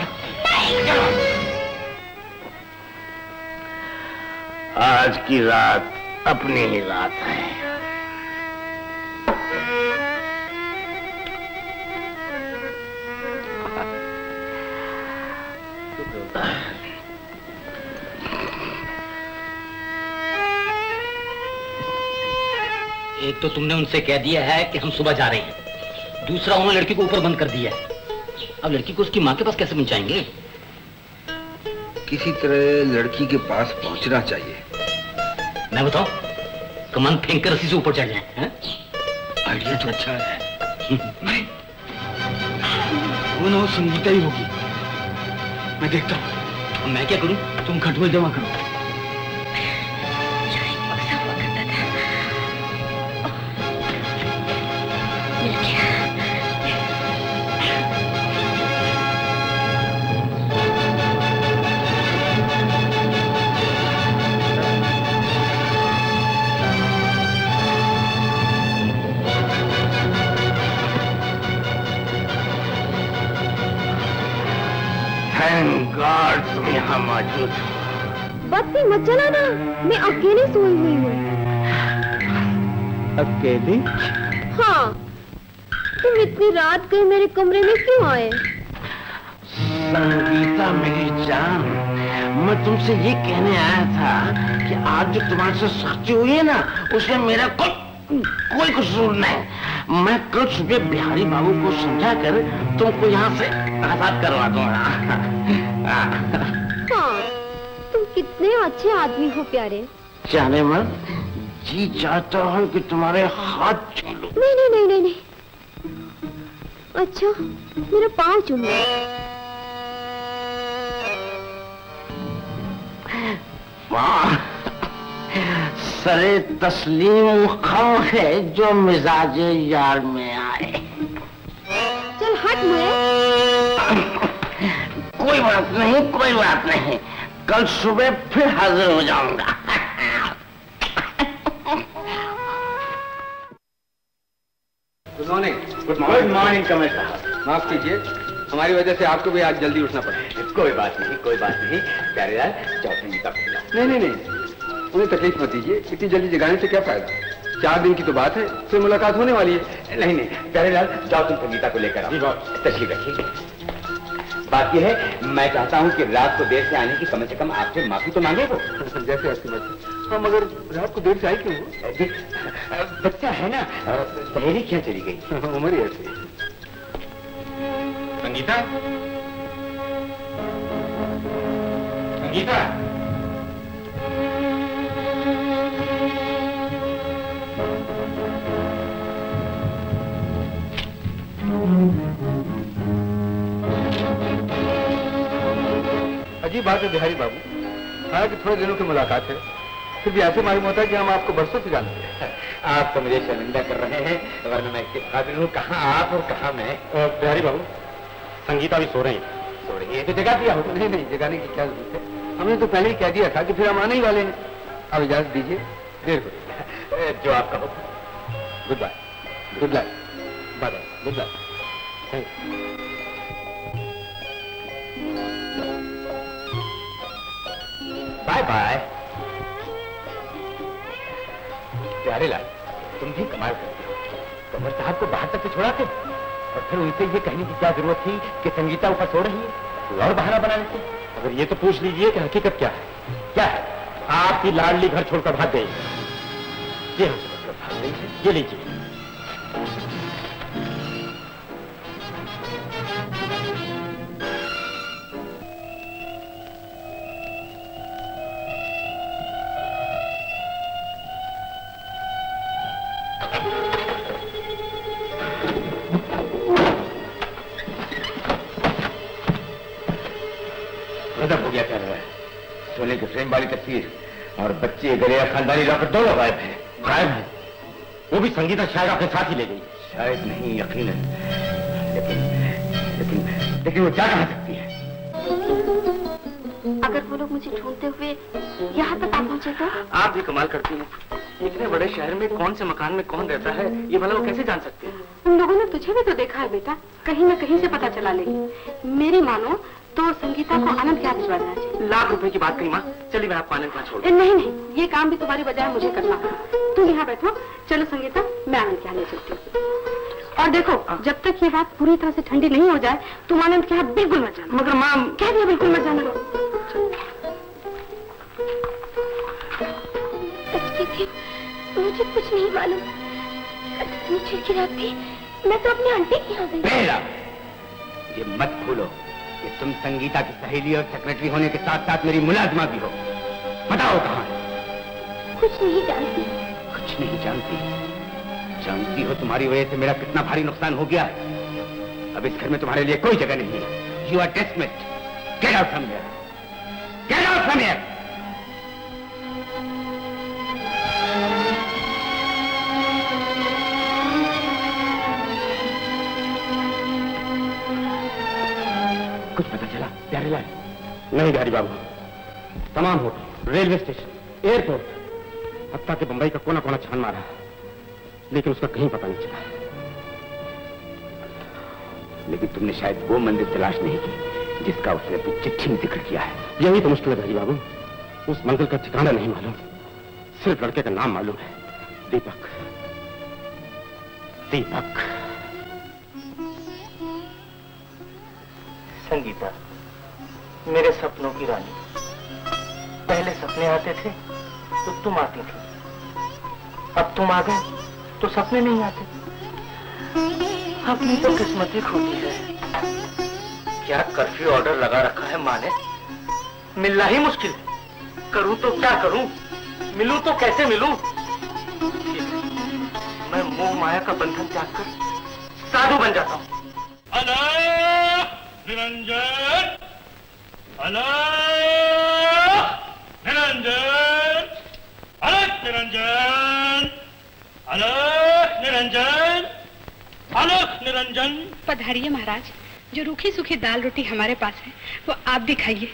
आज की रात अपनी ही रात है। एक तो तुमने उनसे कह दिया है कि हम सुबह जा रहे हैं, दूसरा उन्होंने लड़की को ऊपर बंद कर दिया है। अब लड़की को उसकी माँ के पास कैसे पहुंचाएंगे? किसी तरह लड़की के पास पहुंचना चाहिए। मैं बताऊं, कमान फेंक कर रस्सी से ऊपर चढ़ जाए। आइडिया तो अच्छा है। नहीं, वो ना संगीता ही होगी। मैं देखता हूँ। मैं क्या करूं? तुम खटमल जमा करो। तुम यहाँ मौजूद हो। बत्ती मत जलाना, मैं अकेले सोई हुई हूँ। अकेली? हाँ, तुम इतनी रात गए मेरे कमरे में क्यों आए? संगीता मेरी जान, मैं तुमसे ये कहने आया था कि आज जो तुम्हारे से सख्ती हुई है ना, उसमें मेरा कोई कोई कसूर नहीं। मैं कल सुबह बिहारी बाबू को समझा कर तुमको यहाँ से आजाद करवा दूंगा। हाँ, तुम कितने अच्छे आदमी हो प्यारे। जाने मत, जी चाहता हूँ कि तुम्हारे हाथ छू लूं। नहीं नहीं नहीं नहीं नहीं। अच्छा, मेरा पाँव चूम लो। वाह, सरे तस्लीम खम है जो मिजाजे यार में आए। चल हट मुझे। कोई बात नहीं, कोई बात नहीं, कल सुबह फिर हाजिर हो जाऊंगा। Good morning. Good morning. Good morning Kamal साहब। माफ कीजिए, हमारी वजह से आपको भी आज जल्दी उठना पड़ा। कोई बात नहीं, कोई बात नहीं। प्यारेलाल, जाओ संगीता को बुलाओ। नहीं नहीं नहीं, उन्हें तकलीफ मत दीजिए। इतनी जल्दी जगाने से क्या फायदा? चार दिन की तो बात है, फिर मुलाकात होने वाली है। नहीं नहीं प्यारेलाल, जाओ तुम संगीता को लेकर आओ। तशरीफ रखिए। बात यह है, मैं चाहता हूँ कि रात को देर से आने की कम से कम आपसे माफी तो मांगे वो। जैसे आपकी मर्जी। हाँ, मगर रात को देर से आई क्यों? बच्चा है ना, सहेली क्या चली गई? उम्र ही ऐसी। संगीता, संगीता, अजीब बात है बिहारी बाबू, हालांकि थोड़े दिनों की मुलाकात है, फिर भी ऐसे मालूम होता है कि हम आपको बरसों से जानते हैं। आप तो मुझे शर्मिंदा कर रहे हैं, वरना मैं इसके काबिल हूँ। कहाँ आप और कहाँ मैं? बिहारी बाबू, संगीता भी सो रही है। सो रही है तो जगा दिया हो। नहीं नहीं, जगाने की क्या जरूरत है? हमने तो पहले ही कह दिया था कि फिर हम आने ही वाले हैं। अब इजाजत दीजिए, देर हो। जो आपका हो। Good bye. Good night. Bye bye. Good night. Thank you. Bye bye. Pyarelal, तुम भी कमाल करते हो। कमर साहब को बाहर तक से छोड़ा थे और फिर उनसे ये कहने की क्या जरूरत थी कि संगीता ऊपर सो रही है? और बहाना बना लेते। अगर ये तो पूछ लीजिए कि हकीकत क्या है। क्या है? आपकी लाडली घर छोड़कर भाग गई। ये हम छोड़कर भाग गई है। ये लीजिए। हो गया क्या रहा है? सोने के फ्रेम वाली तस्वीर और बच्चे गले खानदानी लॉकर दोनों गायब है। गायब है? वो भी संगीता शायद अपने साथ ही ले गई। शायद नहीं, यकीनन। लेकिन लेकिन लेकिन वो जा कहाँ सकती है? अगर वो लोग मुझे ढूंढते हुए यहाँ तक आ पहुंचे तो? आप भी कमाल करती हैं। इतने बड़े शहर में कौन से मकान में कौन रहता है, ये भला वो कैसे जान सकते हैं? उन लोगों ने तुझे भी तो देखा है बेटा, कहीं न कहीं से पता चला लेगी। मेरी मानो तो संगीता को आनंद क्या भिजवा देना चाहिए। लाख रुपए की बात कही माँ, चलिए मैं आपको आनंद यहाँ छोड़। नहीं नहीं, ये काम भी तुम्हारी बजाय मुझे करना है। तुम यहाँ बैठो, चलो संगीता, मैं आनंद क्या ले चलती हूँ। और देखो, जब तक ये बात पूरी तरह से ठंडी नहीं हो जाए, तुम आनंद के हाथ बिल्कुल मत जाना। मगर माँ, कह दिया बिल्कुल मत जाना। सच कहती हूँ, मुझे कुछ नहीं मालूम। इतनी चिड़चिड़ रात थी, मैं तो अपनी आंटी के यहाँ गई। बेला, ये मत भूलो कि तुम संगीता की सहेली और सेक्रेटरी होने के साथ साथ मेरी मुलाजमा भी हो। बताओ कहाँ है? कुछ नहीं जानती। कुछ नहीं जानती? जानती हो तुम्हारी वजह से मेरा कितना भारी नुकसान हो गया है। अब इस घर में तुम्हारे लिए कोई जगह नहीं है। You are desperate. Get out from here. Get out from here. कुछ पता चला प्यारे लाल? नहीं बिहारी बाबू, तमाम होटल, रेलवे स्टेशन, एयरपोर्ट, हत्ता के बंबई का कोना कोना छान मारा, लेकिन उसका कहीं पता नहीं चला। लेकिन तुमने शायद वो मंदिर तलाश नहीं की जिसका उसने अपनी चिट्ठी में जिक्र किया है। यही तो मुश्किल है बिहारी बाबू, उस मंदिर का ठिकाना नहीं मालूम, सिर्फ लड़के का नाम मालूम है, दीपक। दीपक। संगीता, मेरे सपनों की रानी। पहले सपने आते थे तो तुम आती थी, अब तुम आ गए तो सपने नहीं आते। अपनी तो किस्मत ही खोटी है। क्या कर्फ्यू ऑर्डर लगा रखा है माँ ने? मिलना ही मुश्किल है। करूं तो क्या करूं? मिलूं तो कैसे मिलूं? मैं मोह माया का बंधन त्याग कर साधु बन जाता हूं। निरंजन, निरंजन, अलग निरंजन, अलग निरंजन, अलग निरंजन। पधारिए महाराज, जो रूखी सूखी दाल रोटी हमारे पास है वो आप भी खाइए।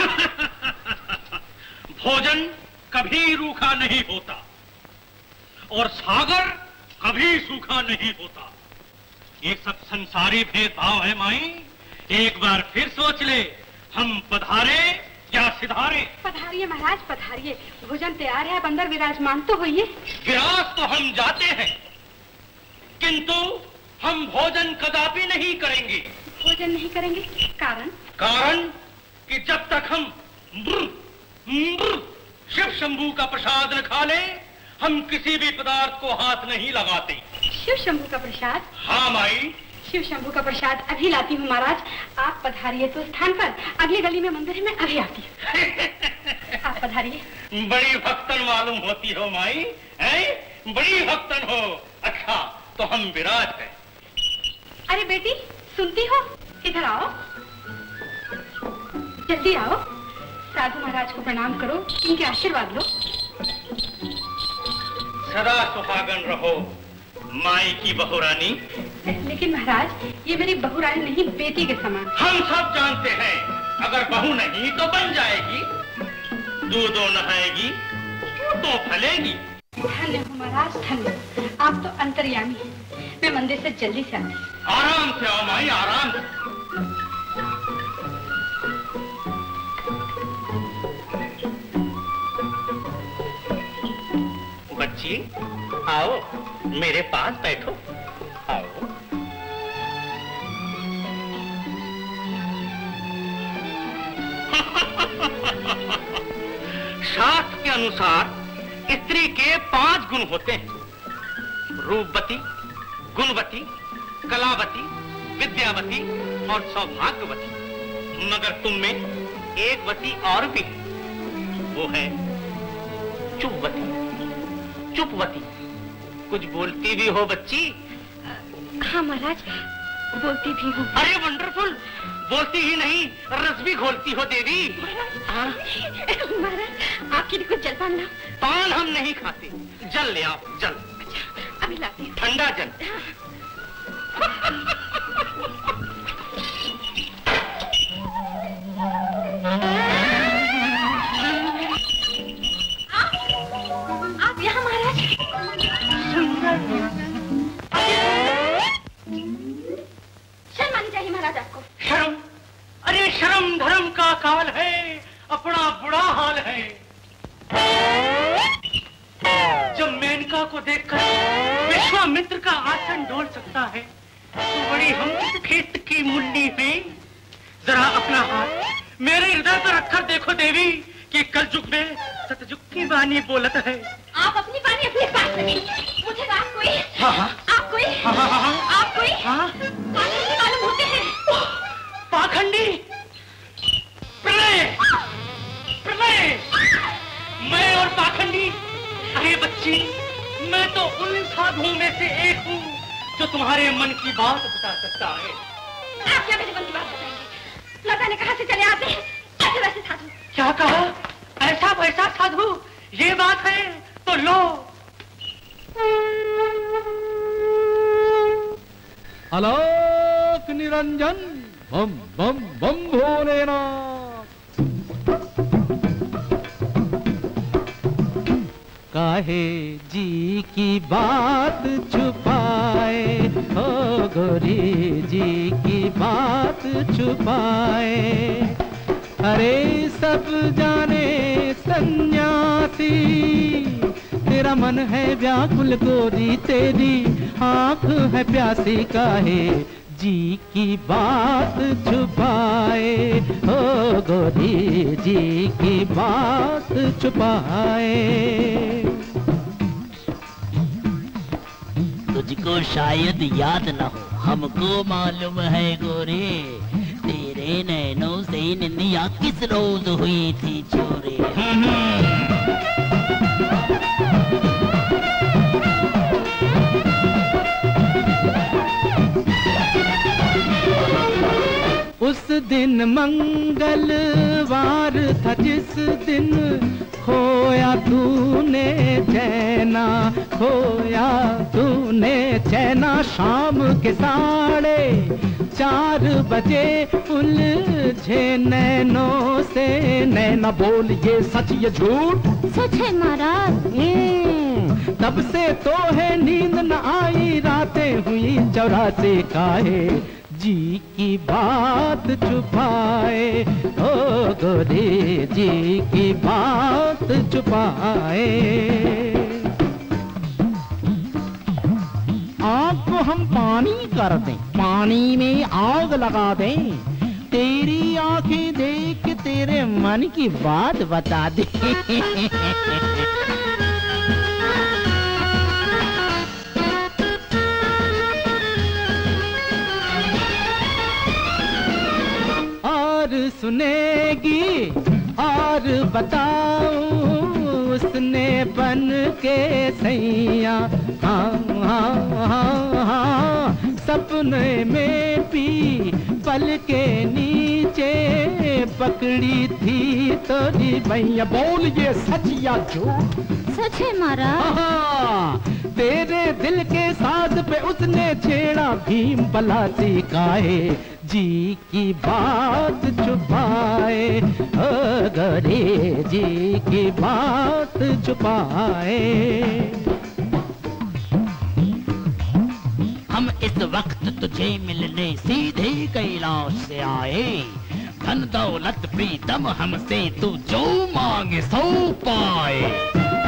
भोजन कभी रूखा नहीं होता और सागर कभी सूखा नहीं होता। ये सब संसारी भेदभाव है माई। एक बार फिर सोच ले, हम पधारे या सिधारे। पधारिए महाराज, पधारिए। भोजन तैयार है, आप अंदर विराजमान तो होइए। विराज तो हम जाते हैं, किंतु हम भोजन कदापि नहीं करेंगे। भोजन नहीं करेंगे? कारण? कारण कि जब तक हम ब्र, ब्र, शिव शंभू का प्रसाद न खा ले, हम किसी भी पदार्थ को हाथ नहीं लगाते। शिव शंभू का प्रसाद? हाँ माई। शिव शंभू का प्रसाद अभी लाती हूँ महाराज। आप पधारिए तो स्थान पर, अगली गली में मंदिर है, मैं अभी आती हूँ। आप पधारिए। बड़ी भक्तन मालूम होती हो माई, हैं? बड़ी भक्तन हो। अच्छा तो हम विराज हैं। अरे बेटी, सुनती हो? इधर आओ, जल्दी आओ। साधु महाराज को प्रणाम करो, इनके आशीर्वाद लो। सदा सुहागन रहो माई की बहुरानी। लेकिन महाराज, ये मेरी बहुरानी नहीं, बेटी के समान। हम सब जानते हैं, अगर बहू नहीं तो बन जाएगी, दूधो नहाएगी तो फलेगी। धन्य हो महाराज, धन्य। आप तो अंतर्यामी हैं। मैं मंदिर से जल्दी से आती हूँ। आराम से आओ माई, आराम से। बच्ची आओ, मेरे पास बैठो। आओ। शास्त्र के अनुसार स्त्री के पांच गुण होते हैं: रूपवती, गुणवती, कलावती, विद्यावती और सौभाग्यवती। मगर तुम में एक वती और भी है, वो है चुपवती। चुपवती। कुछ बोलती भी हो बच्ची? हाँ महाराज, बोलती भी हूँ। अरे वंडरफुल, बोलती ही नहीं, रस भी घोलती हो देवी। महाराज, आपके लिए कुछ जलपान लाओ। पान हम नहीं खाते, जल ले आओ, जल। अच्छा, अभी लाती हूँ। ठंडा जल। आप यहाँ महाराज? शर्म आनी चाहिए महाराज आपको। शर्म? अरे शर्म धर्म का काल है, अपना बुरा हाल है। जब मेनका को देखकर विश्वामित्र का आसन डोल सकता है, कि कलयुग में सतयुग की वाणी बोलत है। आप अपनी वाणी अपने पास रखिए। मुझे आप कोई हाँ हाँ आप कोई हाँ हाँ हाँ आप कोई हाँ पाखंडी मालूम होते हैं। पाखंडी? प्रलय प्रलय, मैं और पाखंडी? अरे बच्ची, मैं तो उन साधुओं में से एक हूँ जो तुम्हारे मन की बात बता सकता है। आप क्या मेरे मन की बात बताएंगे? न जाने कहाँ से चले आते हैं ऐसे वैसे साधु। क्या कहा? ऐसा वैसा साधु? ये बात है तो लो। आलोक निरंजन बम बम बम भोलेनाथ। काहे जी की बात छुपाए, हो गोरी जी की बात छुपाए। अरे सब जाने सन्यासी, तेरा मन है व्याकुल गोरी, तेरी आंख है प्यासी, काहे जी की बात छुपाए, हो गोरी जी की बात छुपाए। तुझको शायद याद न हो, हमको मालूम है गोरे, तेरे नैनों से निंदिया किस रोज हुई थी चोरे। उस दिन मंगलवार था जिस दिन खोया तूने चैना, खोया तूने चैना। शाम के साढ़े चार बजे उलझे नैनों से नैना, बोल ये सच ये झूठ? सच है महाराज। तब से तो है नींद न आई, रातें हुई चौरासी, काहे जी की बात छुपाए, ओ गोरी जी की बात छुपाए। आग को हम पानी कर दें, पानी में आग लगा दें, तेरी आंखें देख के तेरे मन की बात बता दे। और सुनेगी और बताऊं उसने बन के सैया, हाँ हाँ हाँ हाँ, सपने में भी पल के नीचे पकड़ी थी तोरी भैया, बोल ये सच या झूठ? सच है महाराज। तेरे दिल के साज पे उसने छेड़ा भीम पलासी, काहे जी की बात छुपाए, ओ गोरी जी की बात छुपाए। हम इस वक्त तुझे मिलने सीधे कैलाश से आए, धन दौलत प्रीतम हमसे तू जो मांगे सो पाए।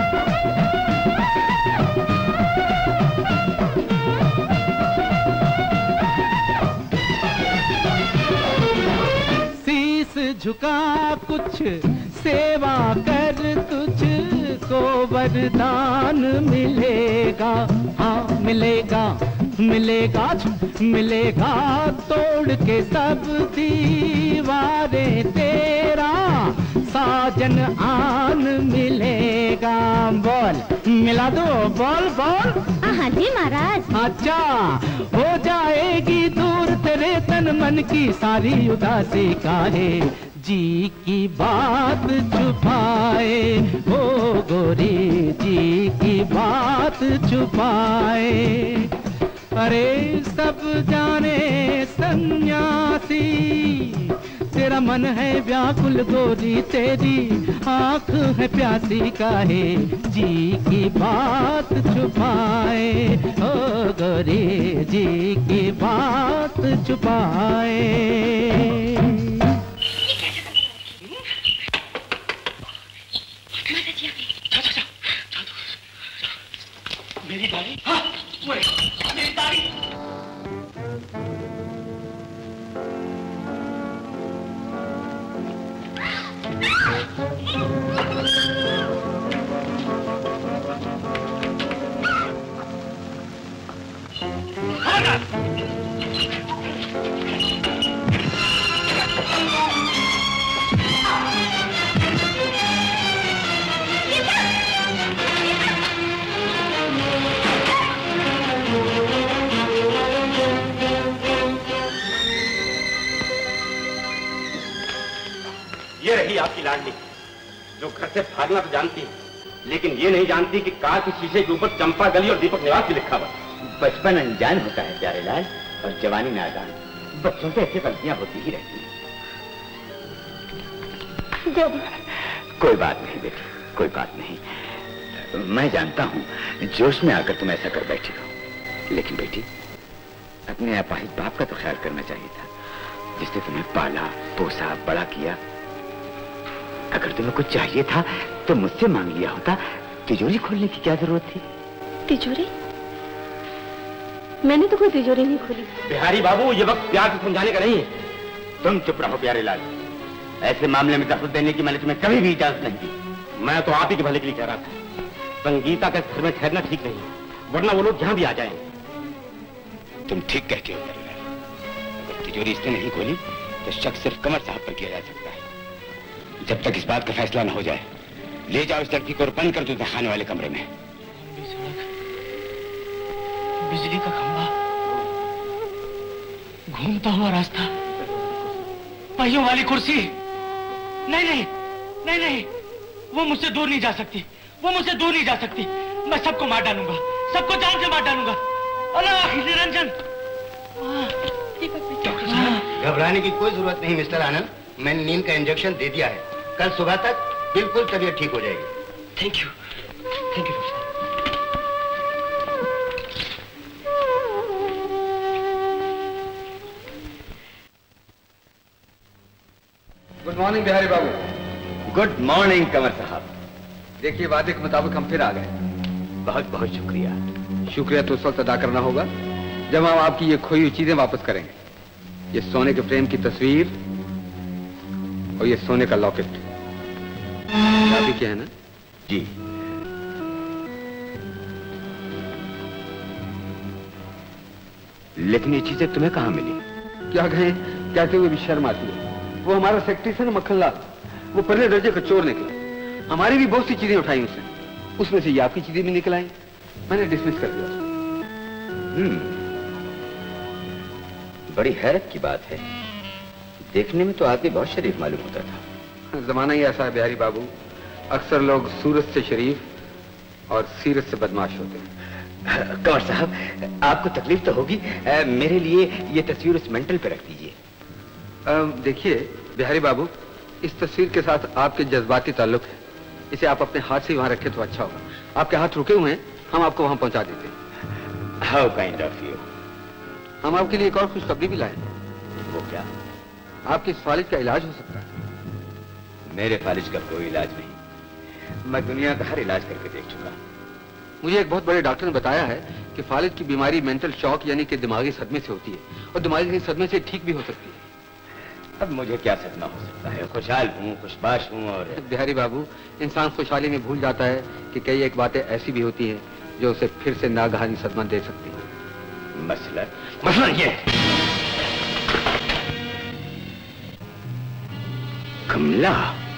झुका कुछ सेवा कर, तुझको वरदान मिलेगा, हाँ मिलेगा मिलेगा मिलेगा। तोड़ के सब दीवारें तेरा साजन आन मिलेगा, बोल मिला दो, बोल बोल। हाँ जी महाराज। अच्छा, हो जाएगी दूर तेरे तन मन की सारी उदासी, काहे जी की बात छुपाए, ओ गोरी जी की बात छुपाए। अरे सब जाने सन्यासी, तेरा मन है व्याकुल गोरी, तेरी आंख है प्यासी, काहे जी की बात छुपाए, ओ गोरी जी की बात छुपाए। मेरी दाढ़ी? हाँ, वो मेरी दाढ़ी। लाडली, जो घर से भागना तो जानती है, लेकिन ये नहीं जानती कि कार के शीशे के ऊपर चंपा गली और दीपक निवास भी लिखा हुआ। बचपन अनजान होता है प्यारे लाल, और जवानी नादान। बच्चों से ऐसी गलतियां होती ही रहती हैं। कोई बात नहीं बेटी, कोई बात नहीं। मैं जानता हूँ जोश में आकर तुम ऐसा कर बैठी हो, लेकिन बेटी अपने अपाहिज बाप का तो ख्याल करना चाहिए था, जिसने तुम्हें पाला पोसा बड़ा किया। अगर तुम्हें कुछ चाहिए था तो मुझसे मांग लिया होता। तिजोरी खोलने की क्या जरूरत थी? तिजोरी? मैंने तो कोई तिजोरी नहीं खोली। बिहारी बाबू, ये वक्त प्यार से समझाने का नहीं है। तुम चुप रहो प्यारे लाल, ऐसे मामले में दखल देने की मैंने तुम्हें कभी भी इजाजत नहीं दी। मैं तो आप ही के भले के लिए कह रहा था। संगीता का घर में ठहरना ठीक नहीं है, वरना वो लोग यहाँ भी आ जाएंगे। तुम ठीक कहते हो प्यारे लाल, अगर तिजोरी इसने नहीं खोली तो शक सिर्फ कमर साहब पर किया जा सकता है। जब तक इस बात का फैसला न हो जाए, ले जाओ इस लड़की को और बंद कर दो खाने वाले कमरे में। बिजली का खंभा, घूमता हुआ रास्ता, पहियों वाली कुर्सी। नहीं नहीं नहीं नहीं, वो मुझसे दूर नहीं जा सकती, वो मुझसे दूर नहीं जा सकती। मैं सबको मार डालूंगा, सबको जान से मार डालूंगा। अल्लाह निरंजन। घबराने की कोई जरूरत नहीं मिस्टर आनंद, मैंने नींद का इंजेक्शन दे दिया है। कल सुबह तक बिल्कुल तबीयत ठीक हो जाएगी। Thank you, thank you. Good morning Bihari बाबू। गुड मॉर्निंग कंवर साहब। देखिए वादे के मुताबिक हम फिर आ गए। बहुत बहुत शुक्रिया। शुक्रिया तो उस वक्त अदा करना होगा जब हम आपकी ये खोई हुई चीजें वापस करेंगे। ये सोने के फ्रेम की तस्वीर और ये सोने का लॉकेट आप ही क्या है ना? जी। लेकिन ये चीजें तुम्हें कहाँ मिली? क्या कहें, कहते हुए भी शर्म आती है। वो हमारा सेक्रेटरी था ना मक्खनलाल, वो पहले दर्जे का चोर निकला। हमारी भी बहुत सी चीजें उठाई उसने, उसमें से ये आपकी चीजें भी निकल आई। मैंने डिसमिस कर दिया। हम्म, बड़ी हैरत की बात है। देखने में तो आदमी बहुत शरीफ मालूम होता था। जमाना ही ऐसा है बिहारी बाबू, अक्सर लोग सूरत से शरीफ और सीरत से बदमाश होते हैं। कंवर साहब, आपको तकलीफ तो होगी, आ, मेरे लिए ये तस्वीर उस मेंटल पे रख दीजिए। देखिए बिहारी बाबू, इस तस्वीर के साथ आपके जज्बाती ताल्लुक है, इसे आप अपने हाथ से वहां रखें तो अच्छा होगा। आपके हाथ रुके हुए हैं, हम आपको वहां पहुंचा देते हैं। How kind of you. हम आपके लिए एक और खुशखबरी भी लाए। वो क्या? आपके इस फालिज का इलाज हो सकता है। मेरे फालिज का कोई इलाज नहीं, मैं दुनिया का हर इलाज करके देख चुका। मुझे एक बहुत बड़े डॉक्टर ने बताया है कि फालिज की बीमारी मेंटल शॉक यानी कि दिमागी सदमे से होती है, और दिमागी सदमे से ठीक भी हो सकती है। अब मुझे क्या सदमा हो सकता है? खुशहाल हूँ, खुशबाश हूँ। और बिहारी बाबू, इंसान खुशहाली में भूल जाता है कि कई एक बातें ऐसी भी होती हैं जो उसे फिर से नागहानी सदमा दे सकती है। मसला मसला ये कमला,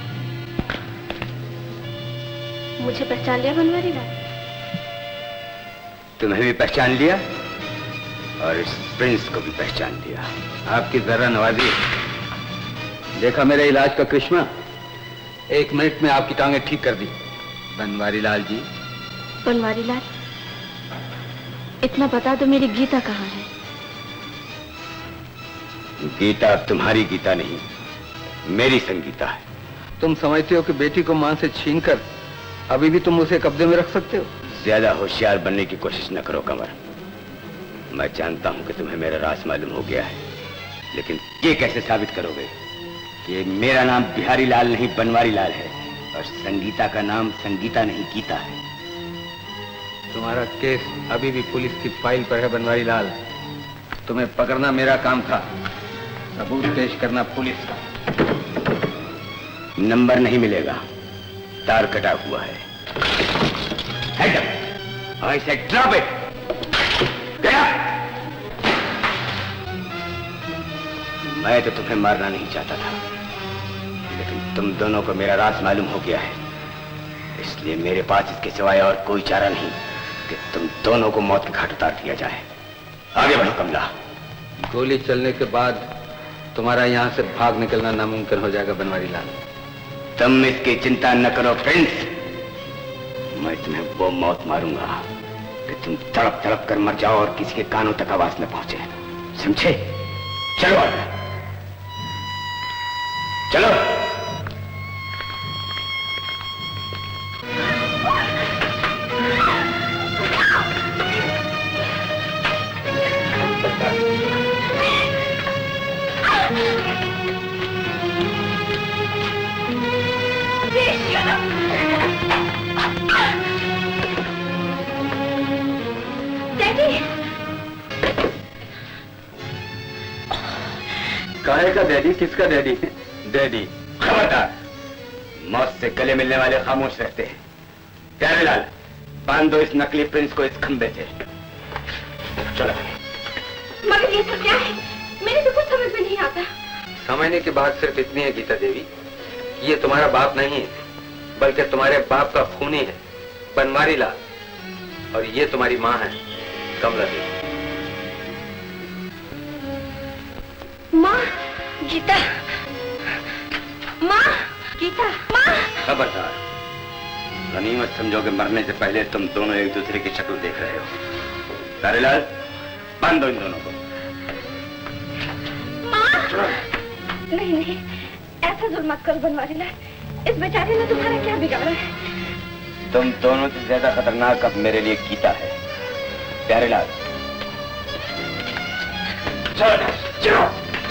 मुझे पहचान लिया बनवारी लाल? तुम्हें भी पहचान लिया और इस प्रिंस को भी पहचान लिया। आपकी जरा नवाजी। देखा मेरे इलाज का करिश्मा, एक मिनट में आपकी टांगें ठीक कर दी। बनवारी लाल जी। बनवारी लाल, इतना बता दो मेरी गीता कहाँ है? गीता अब तुम्हारी गीता नहीं, मेरी संगीता है। तुम समझते हो कि बेटी को मां से छीनकर अभी भी तुम उसे कब्जे में रख सकते हो? ज्यादा होशियार बनने की कोशिश न करो कंवर। मैं जानता हूं कि तुम्हें मेरा राज मालूम हो गया है, लेकिन ये कैसे साबित करोगे कि मेरा नाम बिहारी लाल नहीं बनवारी लाल है और संगीता का नाम संगीता नहीं गीता है? तुम्हारा केस अभी भी पुलिस की फाइल पर है बनवारी लाल। तुम्हें पकड़ना मेरा काम था, सबूत पेश करना पुलिस का। नंबर नहीं मिलेगा, तार कटा हुआ है। Head up. I said drop it. Get up. मैं तो तुम्हें मारना नहीं चाहता था, लेकिन तुम दोनों को मेरा राज मालूम हो गया है, इसलिए मेरे पास इसके सिवाय और कोई चारा नहीं कि तुम दोनों को मौत के घाट उतार दिया जाए। आगे बढ़ो कमला। गोली चलने के बाद तुम्हारा यहाँ से भाग निकलना नामुमकिन हो जाएगा बनवारी लाल। तुम इसकी चिंता न करो प्रिंस, मैं तुम्हें वो मौत मारूंगा कि तुम तड़प तड़प कर मर जाओ और किसी के कानों तक आवाज न पहुंचे, समझे? चलो चलो। काहे का डैडी? किसका डैडी? डैडी। खबरदार, मौत से गले मिलने वाले खामोश रहते हैं। प्यारेलाल, बांध दो इस नकली प्रिंस को इस खंबे से। चलो। मगर ये सब क्या है? मेरे तो कुछ समझ में नहीं आता। समझने की बात सिर्फ इतनी है गीता देवी, ये तुम्हारा बाप नहीं है, बल्कि तुम्हारे बाप का खूनी है बनवारी लाल, और ये तुम्हारी माँ है कमला देवी। माँ, गीता, माँ, गीता, माँ। खबरदार, गनीमत समझो कि मरने से पहले तुम दोनों एक दूसरे की शक्ल देख रहे हो। प्यारेलाल, बांध दो इन दोनों को। माँ, नहीं नहीं, ऐसा जुल्म मत करो बनवारी लाल, इस बेचारे ने तुम्हारा क्या बिगाड़ा है? तुम दोनों से ज्यादा खतरनाक अब मेरे लिए गीता है। प्यारेलाल, चलो चलो।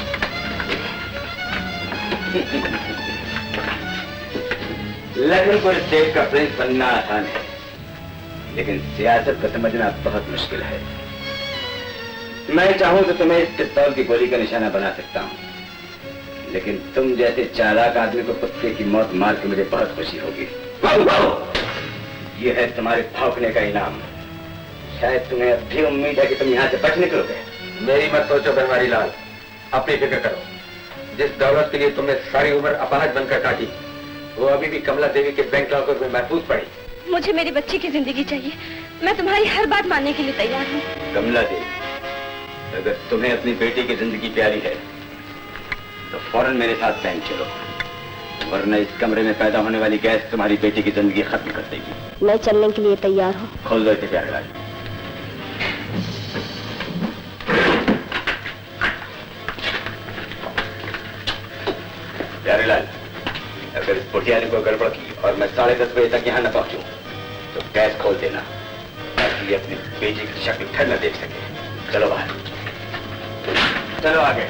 लखनपुर स्टेट का प्रिंस बनना आसान है, लेकिन सियासत को समझना बहुत मुश्किल है। मैं चाहूं तो तुम्हें इस पिस्तौल की गोली का निशाना बना सकता हूं, लेकिन तुम जैसे चालाक आदमी को कुत्ते की मौत मार के मुझे बहुत खुशी होगी। वाह वाह, ये है तुम्हारे भौंकने का इनाम। शायद तुम्हें अब भी उम्मीद है कि तुम यहाँ से बच निकलोगे। मेरी मत सोचो बनवारी लाल, अपनी फिक्र करो। जिस दौलत के लिए तुमने सारी उम्र अपाहज बनकर काटी, वो अभी भी कमला देवी के बैंक लॉकर में महफूज पड़ी। मुझे मेरी बच्ची की जिंदगी चाहिए, मैं तुम्हारी हर बात मानने के लिए तैयार हूँ। कमला देवी, अगर तुम्हें अपनी बेटी की जिंदगी प्यारी है तो फौरन मेरे साथ बैंक चलो, वरना इस कमरे में पैदा होने वाली गैस तुम्हारी बेटी की जिंदगी खत्म कर देगी। मैं चलने के लिए तैयार हूँ। खोल दो इसे प्यारेलाल। प्यारेलाल, अगर इस पुटियाले को गड़बड़ की और मैं साढ़े दस बजे तक यहाँ न पहुंचूं, तो गैस खोल देना ताकि अपनी बेटी की शक्ल फिर न देख सके। चलो बाहर, चलो आगे।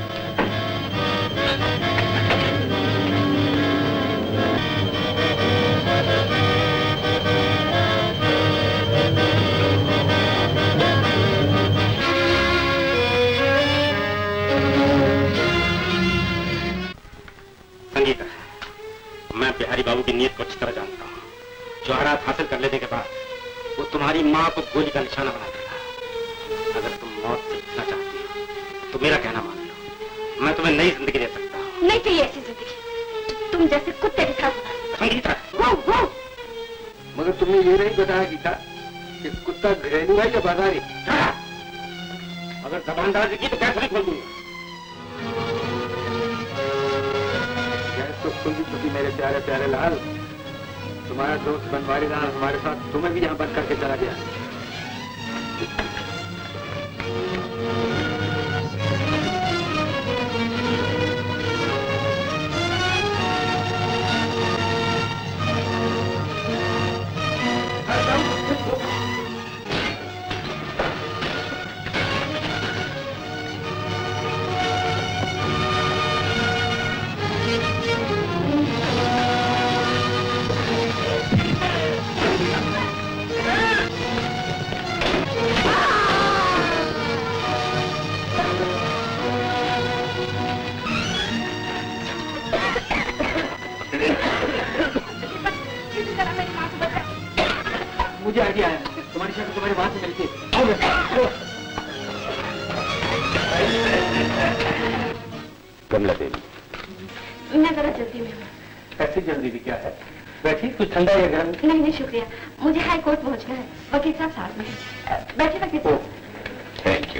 संगीता, मैं बिहारी बाबू की नीयत को अच्छी तरह जानता हूँ। जवाहरात हासिल कर लेने के बाद वो तुम्हारी माँ को गोली का निशाना बना देगा। अगर तुम मौत से बचना चाहती हो तो मेरा कहना मान लो, मैं तुम्हें नई जिंदगी दे सकता हूँ। नहीं चाहिए ऐसी जिंदगी, तुम जैसे कुत्ते के साथ। संगीता, मगर तुमने ये नहीं बताया गीता कि कुत्ता घरेलू है या बाजारी? अगर जबानदारी की तो कैसे नहीं खोल दूंगा। तो खुल भी चुकी मेरे प्यारे प्यारे लाल। तुम्हारा दोस्त बनवारी लाल हमारे साथ तुम्हें भी यहाँ बंद करके चला गया। मुझे आइडिया है, तुम्हारी शक्ल तुम्हारी माँ से मिलती है। कमला देवी, मैं जरा जल्दी में हूँ। ऐसी जल्दी भी क्या है? बैठी, कुछ ठंडा या गर्म? नहीं नहीं शुक्रिया, मुझे हाई कोर्ट पहुंचना है, वकील साहब साथ में है। बैठे वकील साहब। Thank you.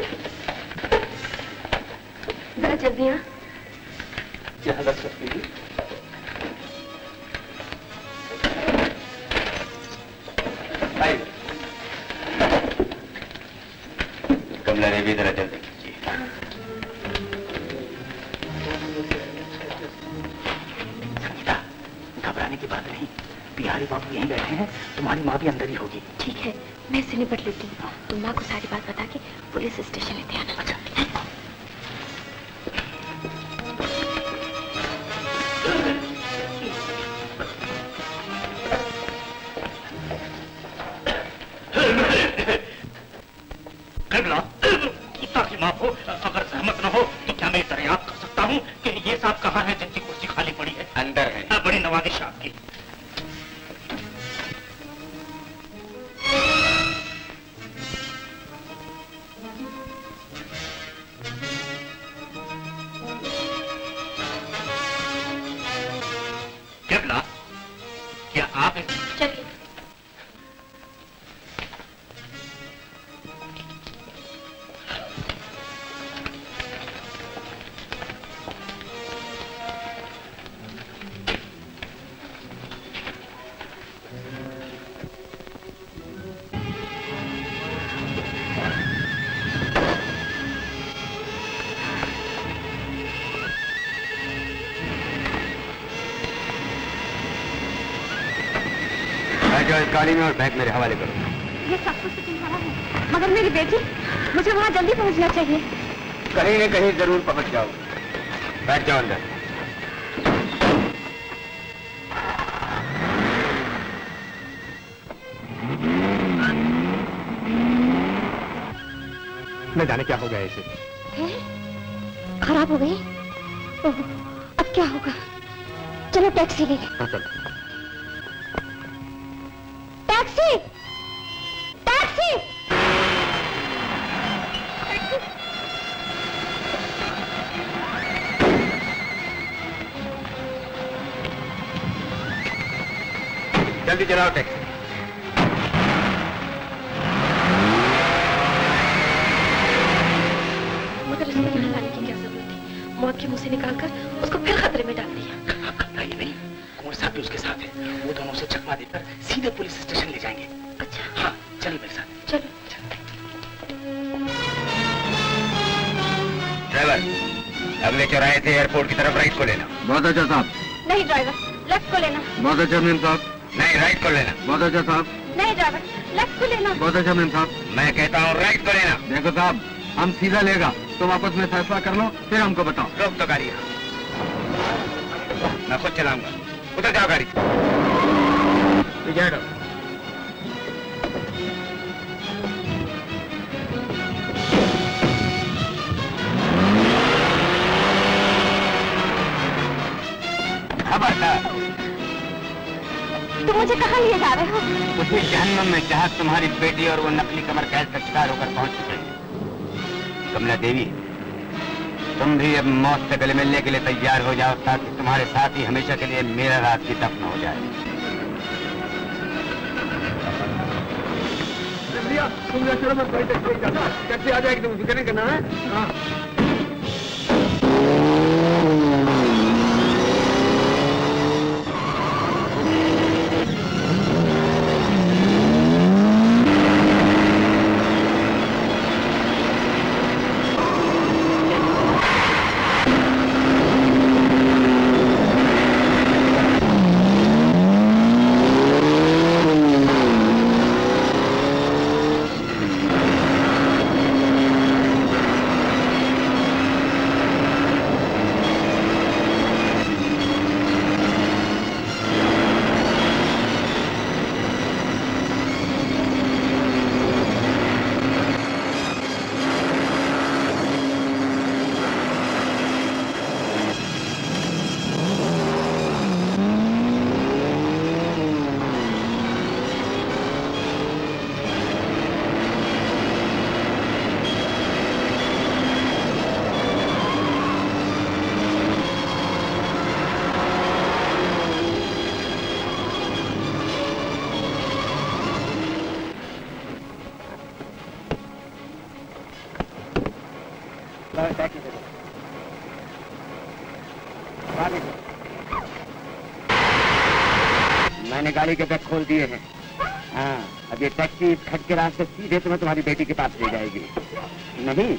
जरा जल्दी। हाँ, यहाँ रख सकती थी। भी जरा जल्दी कीजिए। संगीता, घबराने की बात नहीं। बिहारी बाबू यहीं बैठे हैं, तुम्हारी माँ भी अंदर ही होगी। ठीक है, मैं इससे निपट लेती हूँ। तुम माँ को सारी बात बता के पुलिस स्टेशन लेते आना। अच्छा। कुत्ता की माँ हो, अगर सहमत न हो तो क्या मैं दरियाफ्त कर सकता हूँ कि ये साहब कहाँ है जिनकी कुर्सी खाली पड़ी है? अंदर है। बड़ी नवाजिश आपकी। क्या क्या आप चलिए। जाओ इस गाड़ी में और बैग मेरे हवाले करो। ये सब कुछ तुम्हारा है, मगर मेरी बेटी, मुझे वहाँ जल्दी पहुँचना चाहिए। कहीं न कहीं जरूर पहुँच जाओ। बैठ जाओ अंदर। न जाने क्या हो गया इसे। है? खराब हो गई? ओह, अब क्या होगा? चलो टैक्सी ले। हाँ चलो। टैक्सी! टैक्सी! जल्दी चलाओ टैक्सी। मगर इसको यहाँ लाने की क्या जरूरत थी? मौत के मुंह से निकालकर उसको फिर खतरे में डाल दिया। घबराइए नहीं, कुंवर साहब भी उसके साथ है। वो दोनों से चकमा देकर सीधे पुलिस स्टेशन ले जाएंगे। अच्छा। हाँ, चलिए मेरे साथ। चलो। ड्राइवर, अगले चौराहे से एयरपोर्ट की तरफ राइट को लेना। बहुत अच्छा साहब। नहीं ड्राइवर, लेफ्ट को लेना। बहुत अच्छा मैम साहब। नहीं, राइट को लेना। बहुत अच्छा साहब। नहीं ड्राइवर, लेफ्ट को लेना। बहुत अच्छा मैम साहब। मैं कहता हूँ राइट को लेना। देखो साहब, हम सीधा लेगा, तुम आपस में फैसला कर लो, फिर हमको बताओ। रोक तो गाड़ी। मैं खुद चलाऊंगा। उतर जाओ गाड़ी। खबरदार। तुम मुझे कहाँ लिए जा रहे हो? उसी जहन्नुम में जहाँ तुम्हारी बेटी और वो नकली कमर कैद का शिकार होकर पहुंच चुके हैं। कमला देवी, तुम भी अब मौत से गले मिलने के लिए तैयार हो जाओ, ताकि तुम्हारे साथ ही हमेशा के लिए मेरा रात की दफन हो जाए। तुम चलो, मैं टैक्सी आ जाएगी, तुम फिक्र नहीं करना है। हाँ। मैंने गाड़ी के बैग खोल दिए हैं। हाँ, अब ये टैक्सी खट के रास्ते सीधे तुम्हें तुम्हारी बेटी के पास ले जाएगी। नहीं?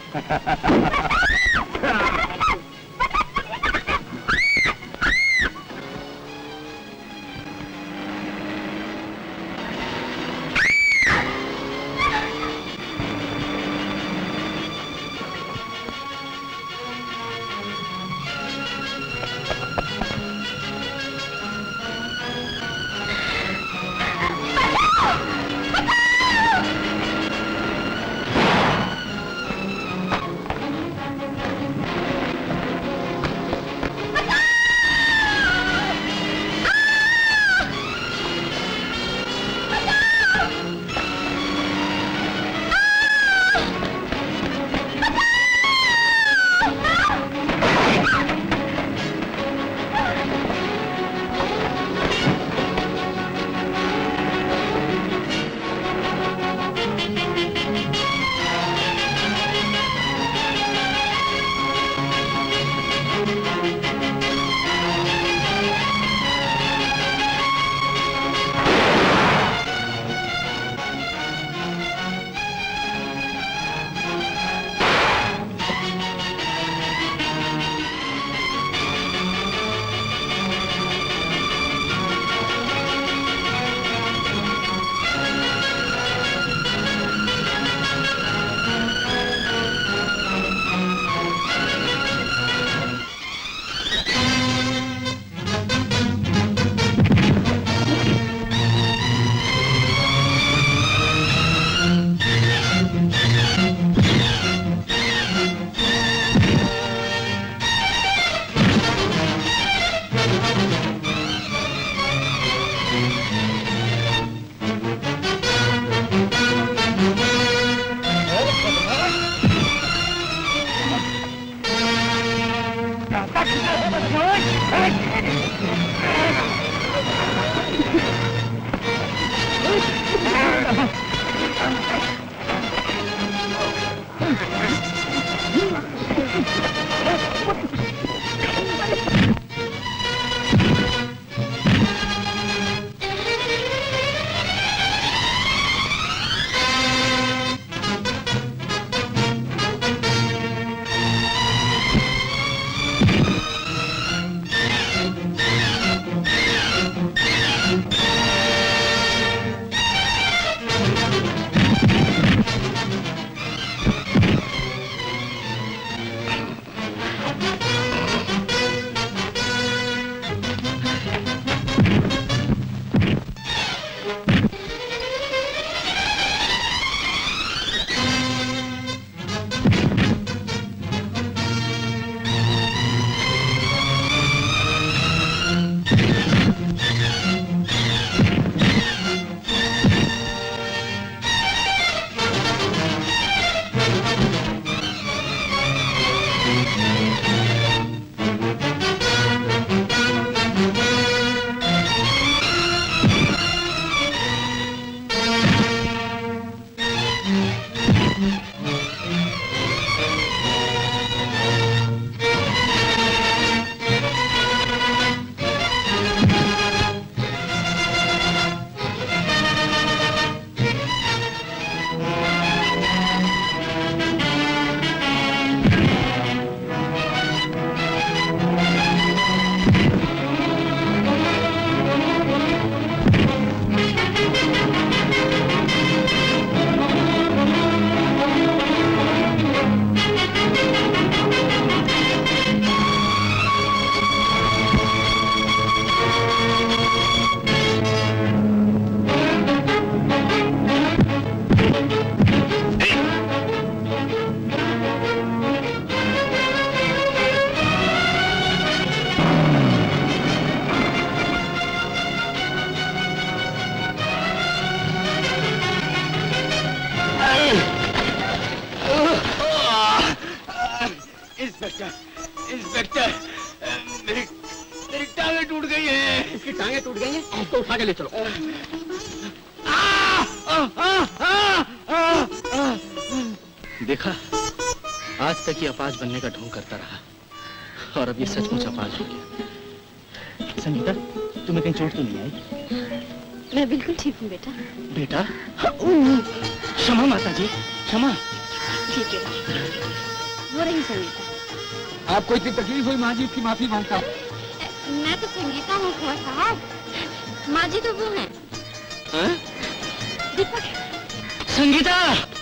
इंस्पेक्टर इंस्पेक्टर मेरी मेरी टांगे टूट गई है। इसकी टांगे टूट गई हैं? तो उठा के ले चलो। आ, आ, आ, आ, आ, आ। देखा, आज तक ये अपाज बनने का ढोंग करता रहा और अब ये सचमुच अपाज हो गया। संगीता, तुम्हें कहीं चोट तो नहीं आई? मैं बिल्कुल ठीक हूँ बेटा। बेटा? क्षमा माता जी, क्षमा। ठीक है, वो रही संगीता। आपको इतनी तकलीफ हुई माँ जी, उसकी माफी मांगता हूँ। मैं तो संगीता हूँ कुंवर साहब, माँ जी तो वो हैं। दीपक। संगीता।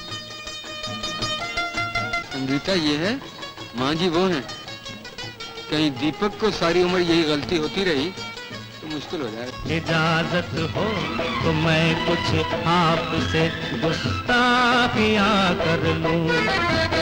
संगीता ये है, माँ जी वो हैं। कहीं दीपक को सारी उम्र यही गलती होती रही तो मुश्किल हो जाए। इजाजत हो तो मैं कुछ आपसे गुस्ताखियाँ कर लूं।